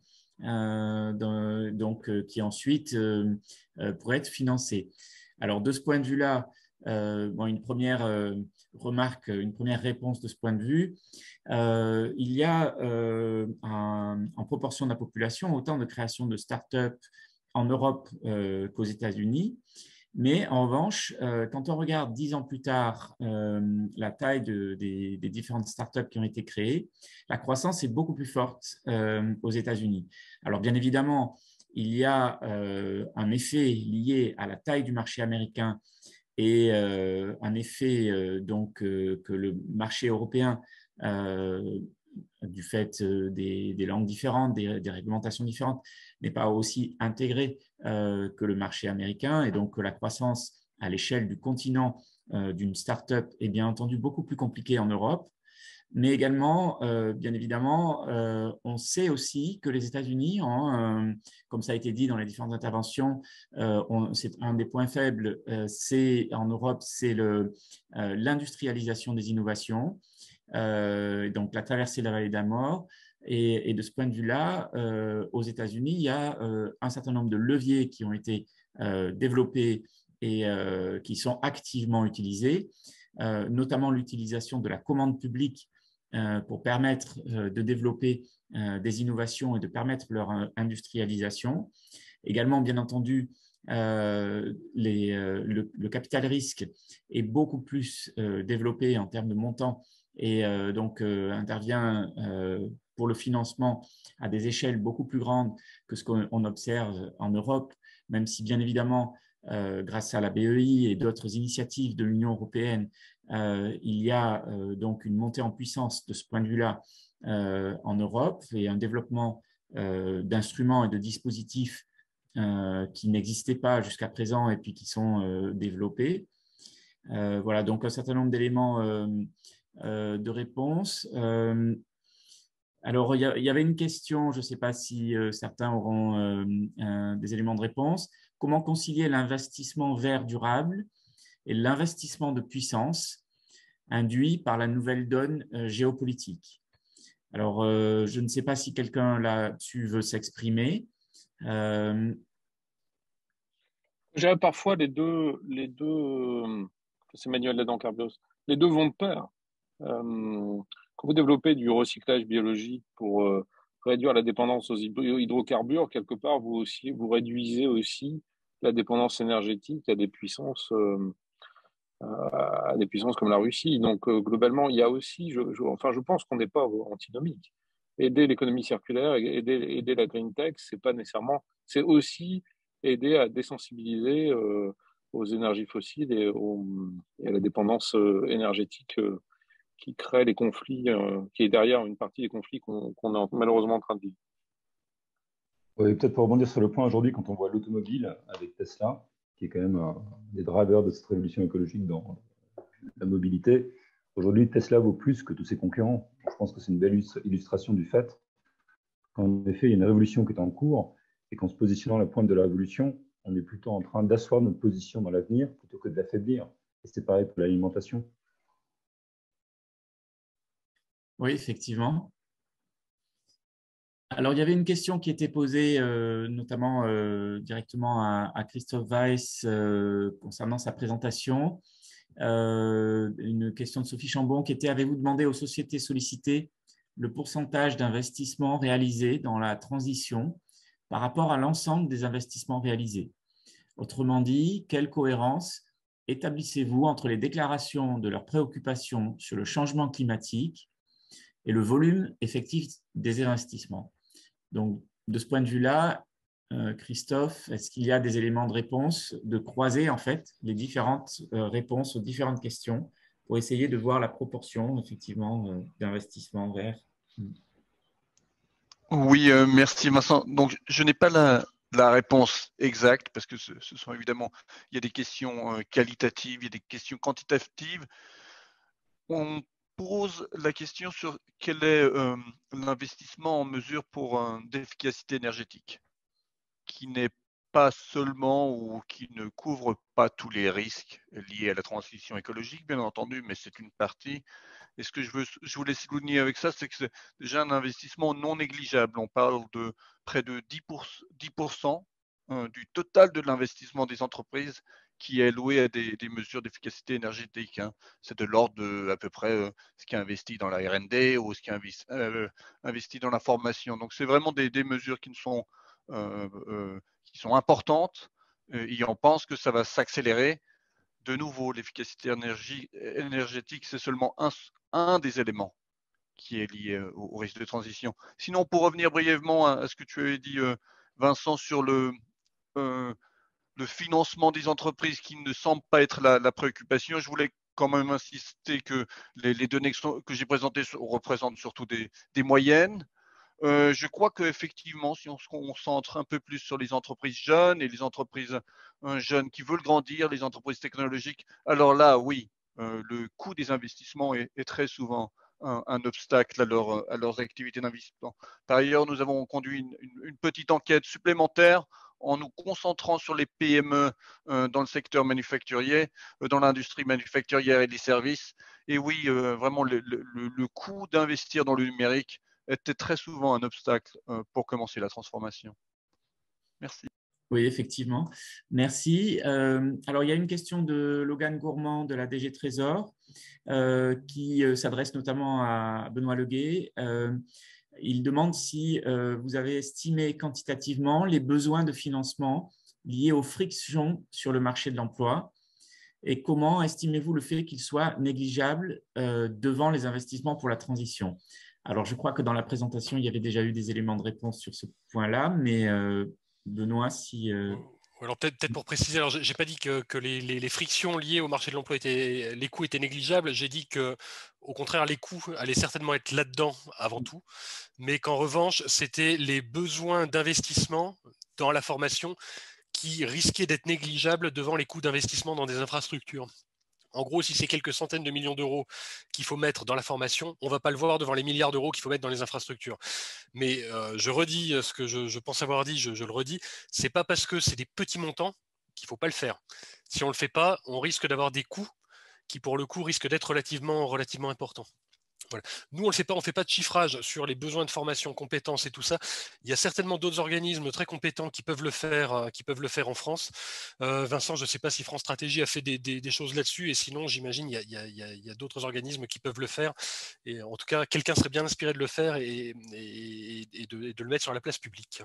euh, donc euh, qui ensuite euh, euh, pourrait être financé? Alors, de ce point de vue-là, euh, bon, une première euh, remarque, une première réponse de ce point de vue, euh, il y a euh, un, en proportion de la population autant de création de start-up en Europe euh, qu'aux États-Unis. Mais en revanche, euh, quand on regarde dix ans plus tard euh, la taille de, des, des différentes startups qui ont été créées, la croissance est beaucoup plus forte euh, aux États-Unis. Alors bien évidemment, il y a euh, un effet lié à la taille du marché américain et euh, un effet euh, donc euh, que le marché européen, euh, du fait des, des langues différentes, des, des réglementations différentes, n'est pas aussi intégré euh, que le marché américain, et donc que la croissance à l'échelle du continent euh, d'une start-up est bien entendu beaucoup plus compliquée en Europe. Mais également, euh, bien évidemment, euh, on sait aussi que les États-Unis, euh, comme ça a été dit dans les différentes interventions, euh, c'est un des points faibles, euh, c'est en Europe, c'est le, euh, l'industrialisation des innovations, euh, donc la traversée de la vallée de la mort. Et, et de ce point de vue-là, euh, aux États-Unis, il y a euh, un certain nombre de leviers qui ont été euh, développés et euh, qui sont activement utilisés, euh, notamment l'utilisation de la commande publique euh, pour permettre euh, de développer euh, des innovations et de permettre leur euh, industrialisation. Également, bien entendu, euh, les, euh, le, le capital risque est beaucoup plus euh, développé en termes de montant et euh, donc euh, intervient euh, pour le financement à des échelles beaucoup plus grandes que ce qu'on observe en Europe, même si bien évidemment, euh, grâce à la B E I et d'autres initiatives de l'Union européenne, euh, il y a euh, donc une montée en puissance de ce point de vue-là euh, en Europe et un développement euh, d'instruments et de dispositifs euh, qui n'existaient pas jusqu'à présent et puis qui sont euh, développés. Euh, voilà, donc un certain nombre d'éléments euh, euh, de réponse. Euh, alors, il y, y avait une question, je ne sais pas si euh, certains auront euh, euh, des éléments de réponse. Comment concilier l'investissement vert durable et l'investissement de puissance induit par la nouvelle donne euh, géopolitique? Alors, euh, je ne sais pas si quelqu'un là-dessus veut s'exprimer. Euh... J'ai parfois les deux, les deux, euh, c'est Manuel Adam-Carbios, les deux vont de pair. Euh, quand vous développez du recyclage biologique pour euh, réduire la dépendance aux hydrocarbures, quelque part, vous aussi, vous réduisez aussi la dépendance énergétique à des puissances, euh, à des puissances comme la Russie. Donc, euh, globalement, il y a aussi, je, je, enfin, je pense qu'on n'est pas antinomique. Aider l'économie circulaire, aider, aider la green tech, c'est pas nécessairement, c'est aussi aider à désensibiliser euh, aux énergies fossiles et, aux, et à la dépendance euh, énergétique euh, qui crée les conflits, euh, qui est derrière une partie des conflits qu'on qu'on est malheureusement en train de vivre. Oui, peut-être pour rebondir sur le point aujourd'hui, quand on voit l'automobile avec Tesla, qui est quand même un des drivers de cette révolution écologique dans la mobilité, aujourd'hui Tesla vaut plus que tous ses concurrents. Je pense que c'est une belle illustration du fait qu'en effet, il y a une révolution qui est en cours et qu'en se positionnant à la pointe de la révolution, on est plutôt en train d'asseoir notre position dans l'avenir plutôt que de l'affaiblir. Et c'est pareil pour l'alimentation. Oui, effectivement. Alors, il y avait une question qui était posée euh, notamment euh, directement à, à Christophe Weiss euh, concernant sa présentation. Euh, une question de Sophie Chambon qui était: avez-vous demandé aux sociétés sollicitées le pourcentage d'investissements réalisés dans la transition par rapport à l'ensemble des investissements réalisés? Autrement dit, quelle cohérence établissez-vous entre les déclarations de leurs préoccupations sur le changement climatique et le volume effectif des investissements? Donc, de ce point de vue-là, euh, Christophe, est-ce qu'il y a des éléments de réponse, de croiser en fait les différentes euh, réponses aux différentes questions pour essayer de voir la proportion effectivement euh, d'investissement vers… Oui, euh, merci Vincent. Donc, je n'ai pas la, la réponse exacte parce que ce, ce sont évidemment, il y a des questions euh, qualitatives, il y a des questions quantitatives. On pose la question sur quel est euh, l'investissement en mesure pour euh, d'efficacité énergétique, qui n'est pas seulement ou qui ne couvre pas tous les risques liés à la transition écologique, bien entendu, mais c'est une partie. Et ce que je, veux, je voulais souligner avec ça, c'est que c'est déjà un investissement non négligeable. On parle de près de dix pour cent du total de l'investissement des entreprises qui est alloué à des, des mesures d'efficacité énergétique. Hein. C'est de l'ordre de à peu près euh, ce qui est investi dans la R and D ou ce qui est investi, euh, investi dans la formation. Donc, c'est vraiment des, des mesures qui, ne sont, euh, euh, qui sont importantes euh, et on pense que ça va s'accélérer. De nouveau, l'efficacité énergétique, c'est seulement un, un des éléments qui est lié au, au risque de transition. Sinon, pour revenir brièvement à, à ce que tu avais dit, euh, Vincent, sur le, euh, le financement des entreprises qui ne semble pas être la, la préoccupation, je voulais quand même insister que les, les données que, sont, que j'ai présentées représentent surtout des, des moyennes. Euh, je crois qu'effectivement, si on se concentre un peu plus sur les entreprises jeunes et les entreprises euh, jeunes qui veulent grandir, les entreprises technologiques, alors là, oui, euh, le coût des investissements est, est très souvent un, un obstacle à, leur, à leurs activités d'investissement. Par ailleurs, nous avons conduit une, une, une petite enquête supplémentaire en nous concentrant sur les P M E euh, dans le secteur manufacturier, euh, dans l'industrie manufacturière et les services. Et oui, euh, vraiment, le, le, le coût d'investir dans le numérique était très souvent un obstacle euh, pour commencer la transformation. Merci. Oui, effectivement. Merci. Euh, alors, il y a une question de Logan Gourmand de la D G Trésor euh, qui euh, s'adresse notamment à Benoît Leguet. Euh, il demande si euh, vous avez estimé quantitativement les besoins de financement liés aux frictions sur le marché de l'emploi et comment estimez-vous le fait qu'ils soient négligeables euh, devant les investissements pour la transition? Alors, je crois que dans la présentation, il y avait déjà eu des éléments de réponse sur ce point-là, mais euh, Benoît, si… Euh... Alors peut-être peut-être pour préciser, alors j'ai pas dit que, que les, les, les frictions liées au marché de l'emploi étaient, les coûts étaient négligeables. J'ai dit que, au contraire, les coûts allaient certainement être là-dedans avant tout, mais qu'en revanche, c'était les besoins d'investissement dans la formation qui risquaient d'être négligeables devant les coûts d'investissement dans des infrastructures. En gros, si c'est quelques centaines de millions d'euros qu'il faut mettre dans la formation, on ne va pas le voir devant les milliards d'euros qu'il faut mettre dans les infrastructures. Mais euh, je redis ce que je, je pense avoir dit, je, je le redis, c'est pas parce que c'est des petits montants qu'il ne faut pas le faire. Si on ne le fait pas, on risque d'avoir des coûts qui, pour le coup, risquent d'être relativement, relativement importants. Voilà. Nous, on ne le fait pas, on ne fait pas de chiffrage sur les besoins de formation, compétences et tout ça. Il y a certainement d'autres organismes très compétents qui peuvent le faire, euh, qui peuvent le faire en France. Euh, Vincent, je ne sais pas si France Stratégie a fait des, des, des choses là-dessus, et sinon, j'imagine, il y a, y a, y a d'autres organismes qui peuvent le faire. Et en tout cas, quelqu'un serait bien inspiré de le faire et, et, et, de, et de le mettre sur la place publique.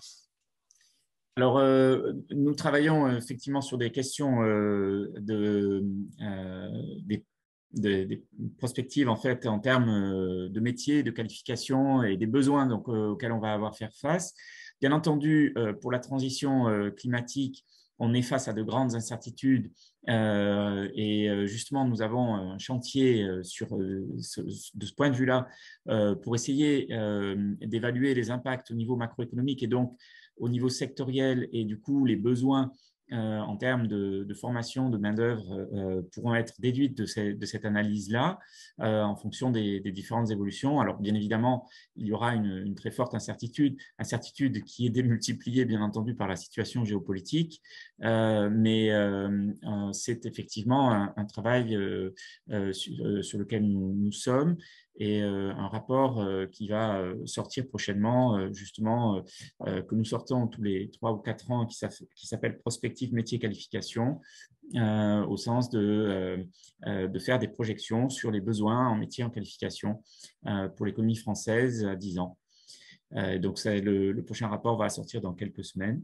Alors, euh, nous travaillons effectivement sur des questions euh, de, euh, des Des, des prospectives en fait en termes de métiers, de qualifications et des besoins donc, euh, auxquels on va avoir à faire face. Bien entendu, euh, pour la transition euh, climatique, on est face à de grandes incertitudes euh, et euh, justement, nous avons un chantier euh, sur, euh, ce, de ce point de vue-là euh, pour essayer euh, d'évaluer les impacts au niveau macroéconomique et donc au niveau sectoriel et du coup les besoins Euh, en termes de, de formation, de main-d'œuvre euh, pourront être déduites de, ces, de cette analyse-là euh, en fonction des, des différentes évolutions. Alors, bien évidemment, il y aura une, une très forte incertitude, incertitude qui est démultipliée, bien entendu, par la situation géopolitique, euh, mais euh, euh, c'est effectivement un, un travail euh, euh, sur, euh, sur lequel nous, nous sommes et euh, un rapport euh, qui va euh, sortir prochainement, euh, justement, euh, que nous sortons tous les trois ou quatre ans, qui s'appelle Prospective Métier Qualification, euh, au sens de, euh, de faire des projections sur les besoins en métier en qualification euh, pour l'économie française à dix ans. Euh, donc, le, le prochain rapport va sortir dans quelques semaines.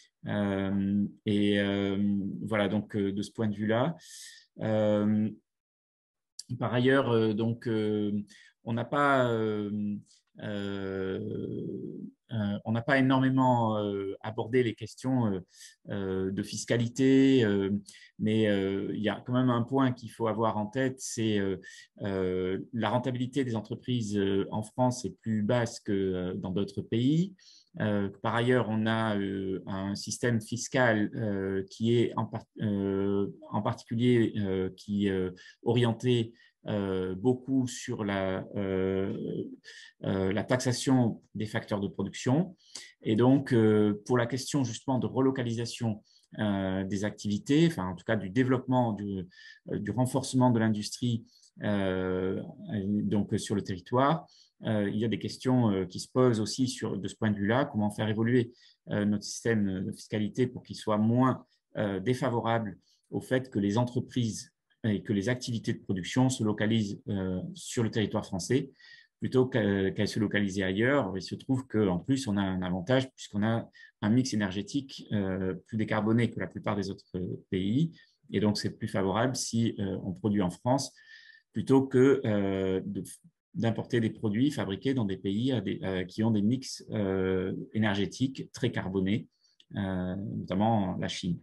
Euh, et euh, voilà, donc de ce point de vue-là. Euh, Par ailleurs, euh, donc, euh, on n'a pas, euh, euh, euh, on n'a pas énormément euh, abordé les questions euh, euh, de fiscalité, euh, mais euh, il y a quand même un point qu'il faut avoir en tête, c'est euh, euh, la rentabilité des entreprises euh, en France est plus basse que euh, dans d'autres pays. Euh, par ailleurs, on a euh, un système fiscal euh, qui est en, par euh, en particulier euh, qui euh, orienté euh, beaucoup sur la, euh, euh, la taxation des facteurs de production. Et donc, euh, pour la question justement de relocalisation euh, des activités, enfin en tout cas du développement, du, euh, du renforcement de l'industrie euh, donc sur le territoire, Euh, il y a des questions euh, qui se posent aussi sur, de ce point de vue-là, comment faire évoluer euh, notre système de fiscalité pour qu'il soit moins euh, défavorable au fait que les entreprises et que les activités de production se localisent euh, sur le territoire français plutôt qu'à qu'à se localiser ailleurs. Il se trouve qu'en plus, on a un avantage puisqu'on a un mix énergétique euh, plus décarboné que la plupart des autres pays. Et donc, c'est plus favorable si euh, on produit en France plutôt que euh, de d'importer des produits fabriqués dans des pays à des, euh, qui ont des mix euh, énergétiques très carbonés, euh, notamment la Chine,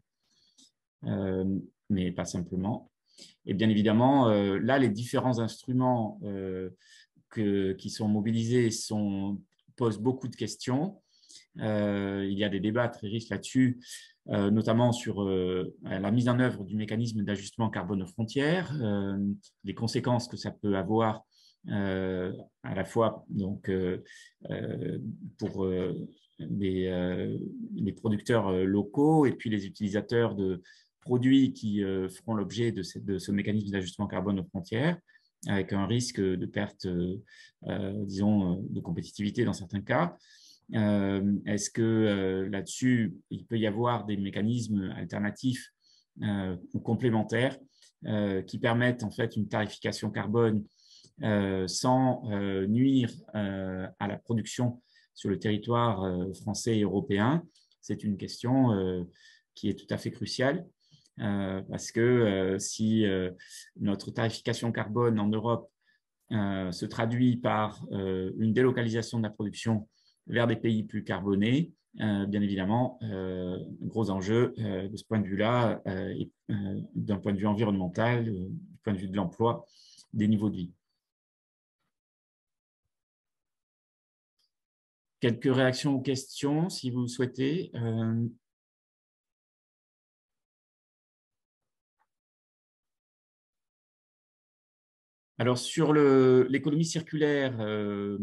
euh, mais pas simplement. Et bien évidemment, euh, là, les différents instruments euh, que, qui sont mobilisés sont, posent beaucoup de questions. Euh, il y a des débats très riches là-dessus, euh, notamment sur euh, la mise en œuvre du mécanisme d'ajustement carbone aux frontières, euh, les conséquences que ça peut avoir euh, à la fois donc, euh, euh, pour euh, les, euh, les producteurs locaux et puis les utilisateurs de produits qui euh, feront l'objet de, de ce mécanisme d'ajustement carbone aux frontières, avec un risque de perte, euh, disons, de compétitivité dans certains cas. Euh, Est-ce que euh, là-dessus, il peut y avoir des mécanismes alternatifs euh, ou complémentaires euh, qui permettent en fait une tarification carbone euh, sans euh, nuire euh, à la production sur le territoire euh, français et européen? C'est une question euh, qui est tout à fait cruciale. Euh, parce que euh, si euh, notre tarification carbone en Europe euh, se traduit par euh, une délocalisation de la production vers des pays plus carbonés, euh, bien évidemment, euh, gros enjeu euh, de ce point de vue-là, euh, et euh, d'un point de vue environnemental, euh, du point de vue de l'emploi, des niveaux de vie. quelques réactions ou questions, si vous souhaitez. Euh, Alors, sur l'économie circulaire, euh,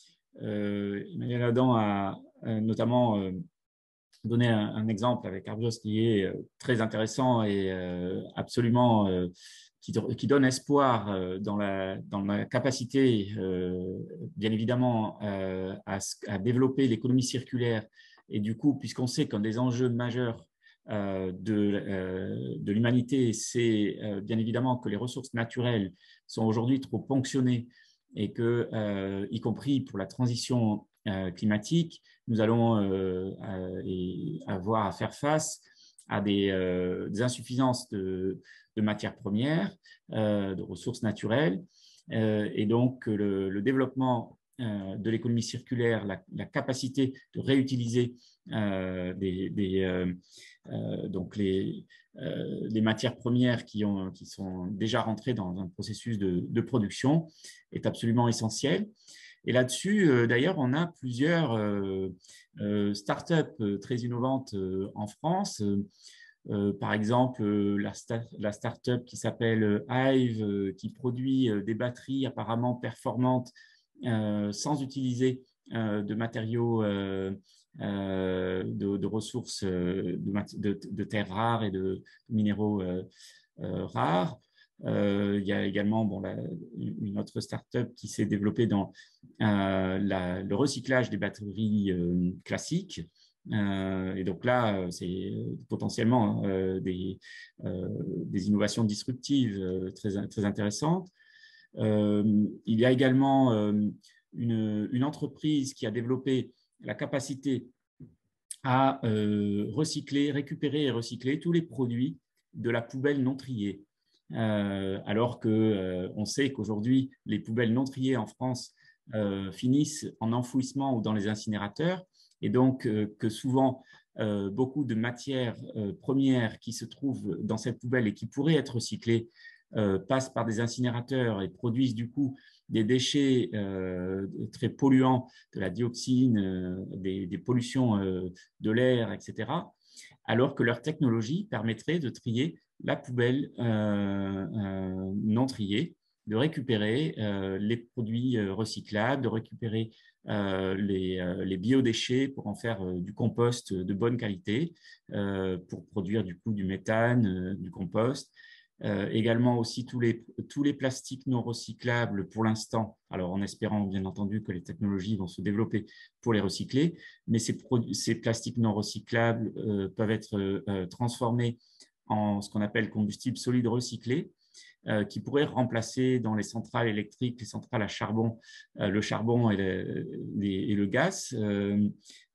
euh, Emmanuel Adam a, a notamment euh, donné un, un exemple avec Carbios qui est très intéressant et euh, absolument euh, qui, qui donne espoir euh, dans, la, dans la capacité, euh, bien évidemment, euh, à, à développer l'économie circulaire. Et du coup, puisqu'on sait qu'un des enjeux majeurs euh, de, euh, de l'humanité, c'est euh, bien évidemment que les ressources naturelles sont aujourd'hui trop ponctionnées et que, euh, y compris pour la transition euh, climatique, nous allons euh, euh, avoir à faire face à des, euh, des insuffisances de, de matières premières, euh, de ressources naturelles. Euh, et donc, le, le développement euh, de l'économie circulaire, la, la capacité de réutiliser euh, des, des, euh, euh, donc les, euh, les matières premières qui, ont, qui sont déjà rentrées dans un processus de, de production est absolument essentiel. Et là-dessus, euh, d'ailleurs, on a plusieurs euh, euh, startups très innovantes euh, en France. Euh, par exemple, euh, la, sta la startup qui s'appelle Hive, euh, qui produit euh, des batteries apparemment performantes euh, sans utiliser euh, de matériaux, euh, euh, de, de ressources, euh, de, de, de terres rares et de minéraux euh, euh, rares. Euh, il y a également bon, la, une autre start-up qui s'est développée dans euh, la, le recyclage des batteries euh, classiques. Euh, et donc là, c'est potentiellement euh, des, euh, des innovations disruptives euh, très, très intéressantes. Euh, il y a également euh, une, une entreprise qui a développé la capacité à euh, recycler, récupérer et recycler tous les produits de la poubelle non triée. Euh, alors qu'on euh, sait qu'aujourd'hui, les poubelles non triées en France euh, finissent en enfouissement ou dans les incinérateurs, et donc euh, que souvent, euh, beaucoup de matières euh, premières qui se trouvent dans cette poubelle et qui pourraient être recyclées euh, passent par des incinérateurs et produisent du coup des déchets euh, très polluants, de la dioxine, euh, des, des pollutions euh, de l'air, et cetera, alors que leur technologie permettrait de trier la poubelle euh, euh, non triée, de récupérer euh, les produits euh, recyclables, de récupérer euh, les, euh, les biodéchets pour en faire euh, du compost de bonne qualité, euh, pour produire du coup du méthane, euh, du compost. Euh, également aussi tous les, tous les plastiques non recyclables pour l'instant, alors en espérant bien entendu que les technologies vont se développer pour les recycler, mais ces, ces plastiques non recyclables euh, peuvent être euh, transformés en ce qu'on appelle combustible solide recyclé, euh, qui pourrait remplacer dans les centrales électriques, les centrales à charbon, euh, le charbon et le, les, et le gaz. Euh,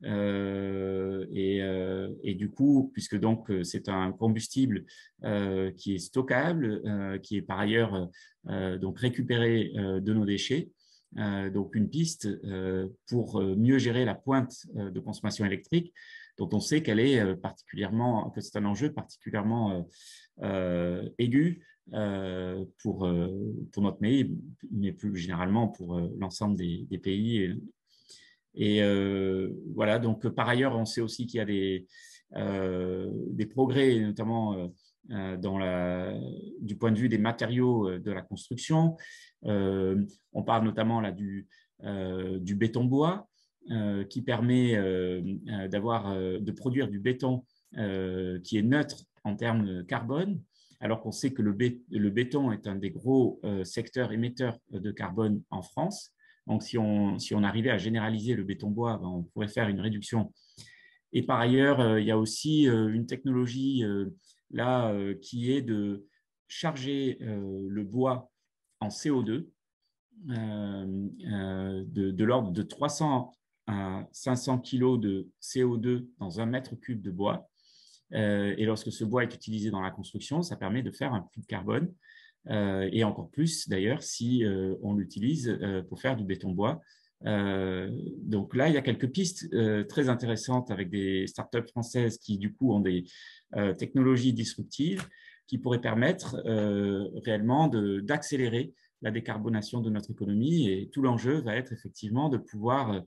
euh, et, euh, et du coup, puisque donc c'est un combustible euh, qui est stockable, euh, qui est par ailleurs euh, donc récupéré euh, de nos déchets. Euh, donc une piste euh, pour mieux gérer la pointe euh, de consommation électrique, dont on sait qu'elle est euh, particulièrement, que c'est un enjeu particulièrement euh, euh, aigu euh, pour, euh, pour notre pays, mais plus généralement pour euh, l'ensemble des, des pays. Et, et euh, voilà, donc par ailleurs, on sait aussi qu'il y a des, euh, des progrès, notamment euh, dans la, du point de vue des matériaux de la construction. Euh, on parle notamment là du, euh, du béton-bois, euh, qui permet euh, d'avoir, euh, de produire du béton euh, qui est neutre en termes de carbone, alors qu'on sait que le, bé le béton est un des gros euh, secteurs émetteurs de carbone en France. Donc, si on, si on arrivait à généraliser le béton-bois, ben, on pourrait faire une réduction. Et par ailleurs, euh, il y a aussi euh, une technologie euh, là euh, qui est de charger euh, le bois en C O deux euh, euh, de, de l'ordre de trois cents à cinq cents kilos de C O deux dans un mètre cube de bois. Euh, et lorsque ce bois est utilisé dans la construction, ça permet de faire un puits de carbone, euh, et encore plus d'ailleurs si euh, on l'utilise euh, pour faire du béton-bois. Euh, donc là, il y a quelques pistes euh, très intéressantes avec des startups françaises qui du coup ont des euh, technologies disruptives qui pourraient permettre euh, réellement d'accélérer la décarbonation de notre économie. Et tout l'enjeu va être effectivement de pouvoir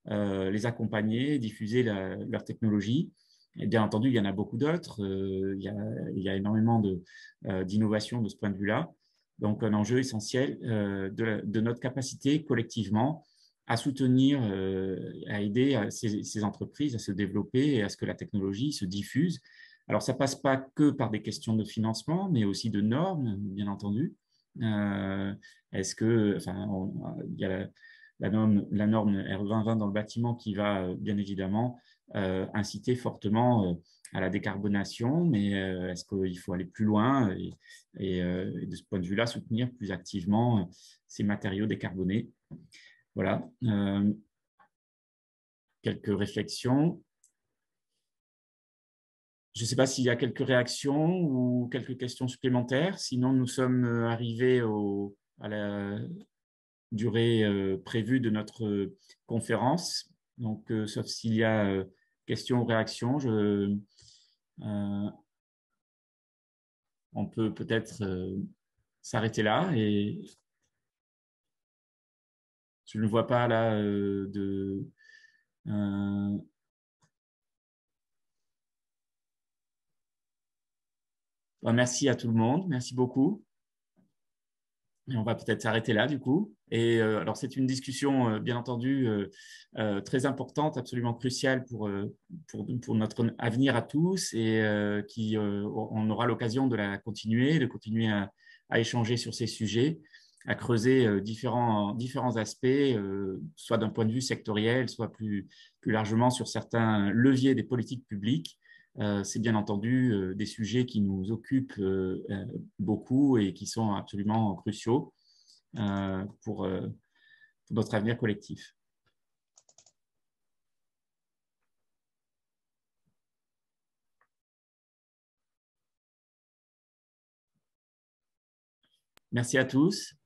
euh, les accompagner, diffuser la, leur technologie. Et bien entendu, il y en a beaucoup d'autres. Euh, il, y a, il y a énormément de, euh, d'innovation de ce point de vue-là. Donc, un enjeu essentiel euh, de, la, de notre capacité collectivement à soutenir, euh, à aider à ces, ces entreprises à se développer et à ce que la technologie se diffuse. Alors, ça ne passe pas que par des questions de financement, mais aussi de normes, bien entendu. Euh, est-ce que, enfin, on, il y a la, la, norme, la norme R vingt vingt dans le bâtiment qui va, bien évidemment, euh, inciter fortement euh, à la décarbonation, mais euh, est-ce qu'il faut aller plus loin et, et, euh, et de ce point de vue-là, soutenir plus activement ces matériaux décarbonés? Voilà. Euh, quelques réflexions. Je ne sais pas s'il y a quelques réactions ou quelques questions supplémentaires. Sinon, nous sommes arrivés au, à la durée euh, prévue de notre conférence. Donc, euh, sauf s'il y a euh, questions ou réactions, je, euh, on peut peut-être euh, s'arrêter là. Et je ne vois pas là euh, de... Euh, merci à tout le monde. Merci beaucoup. Et on va peut-être s'arrêter là, du coup. Et euh, alors, c'est une discussion, euh, bien entendu, euh, euh, très importante, absolument cruciale pour, euh, pour, pour notre avenir à tous et euh, qui, euh, on aura l'occasion de la continuer, de continuer à, à échanger sur ces sujets, à creuser euh, différents, différents aspects, euh, soit d'un point de vue sectoriel, soit plus, plus largement sur certains leviers des politiques publiques. Euh, c'est bien entendu euh, des sujets qui nous occupent euh, euh, beaucoup et qui sont absolument cruciaux euh, pour, euh, pour notre avenir collectif. Merci à tous.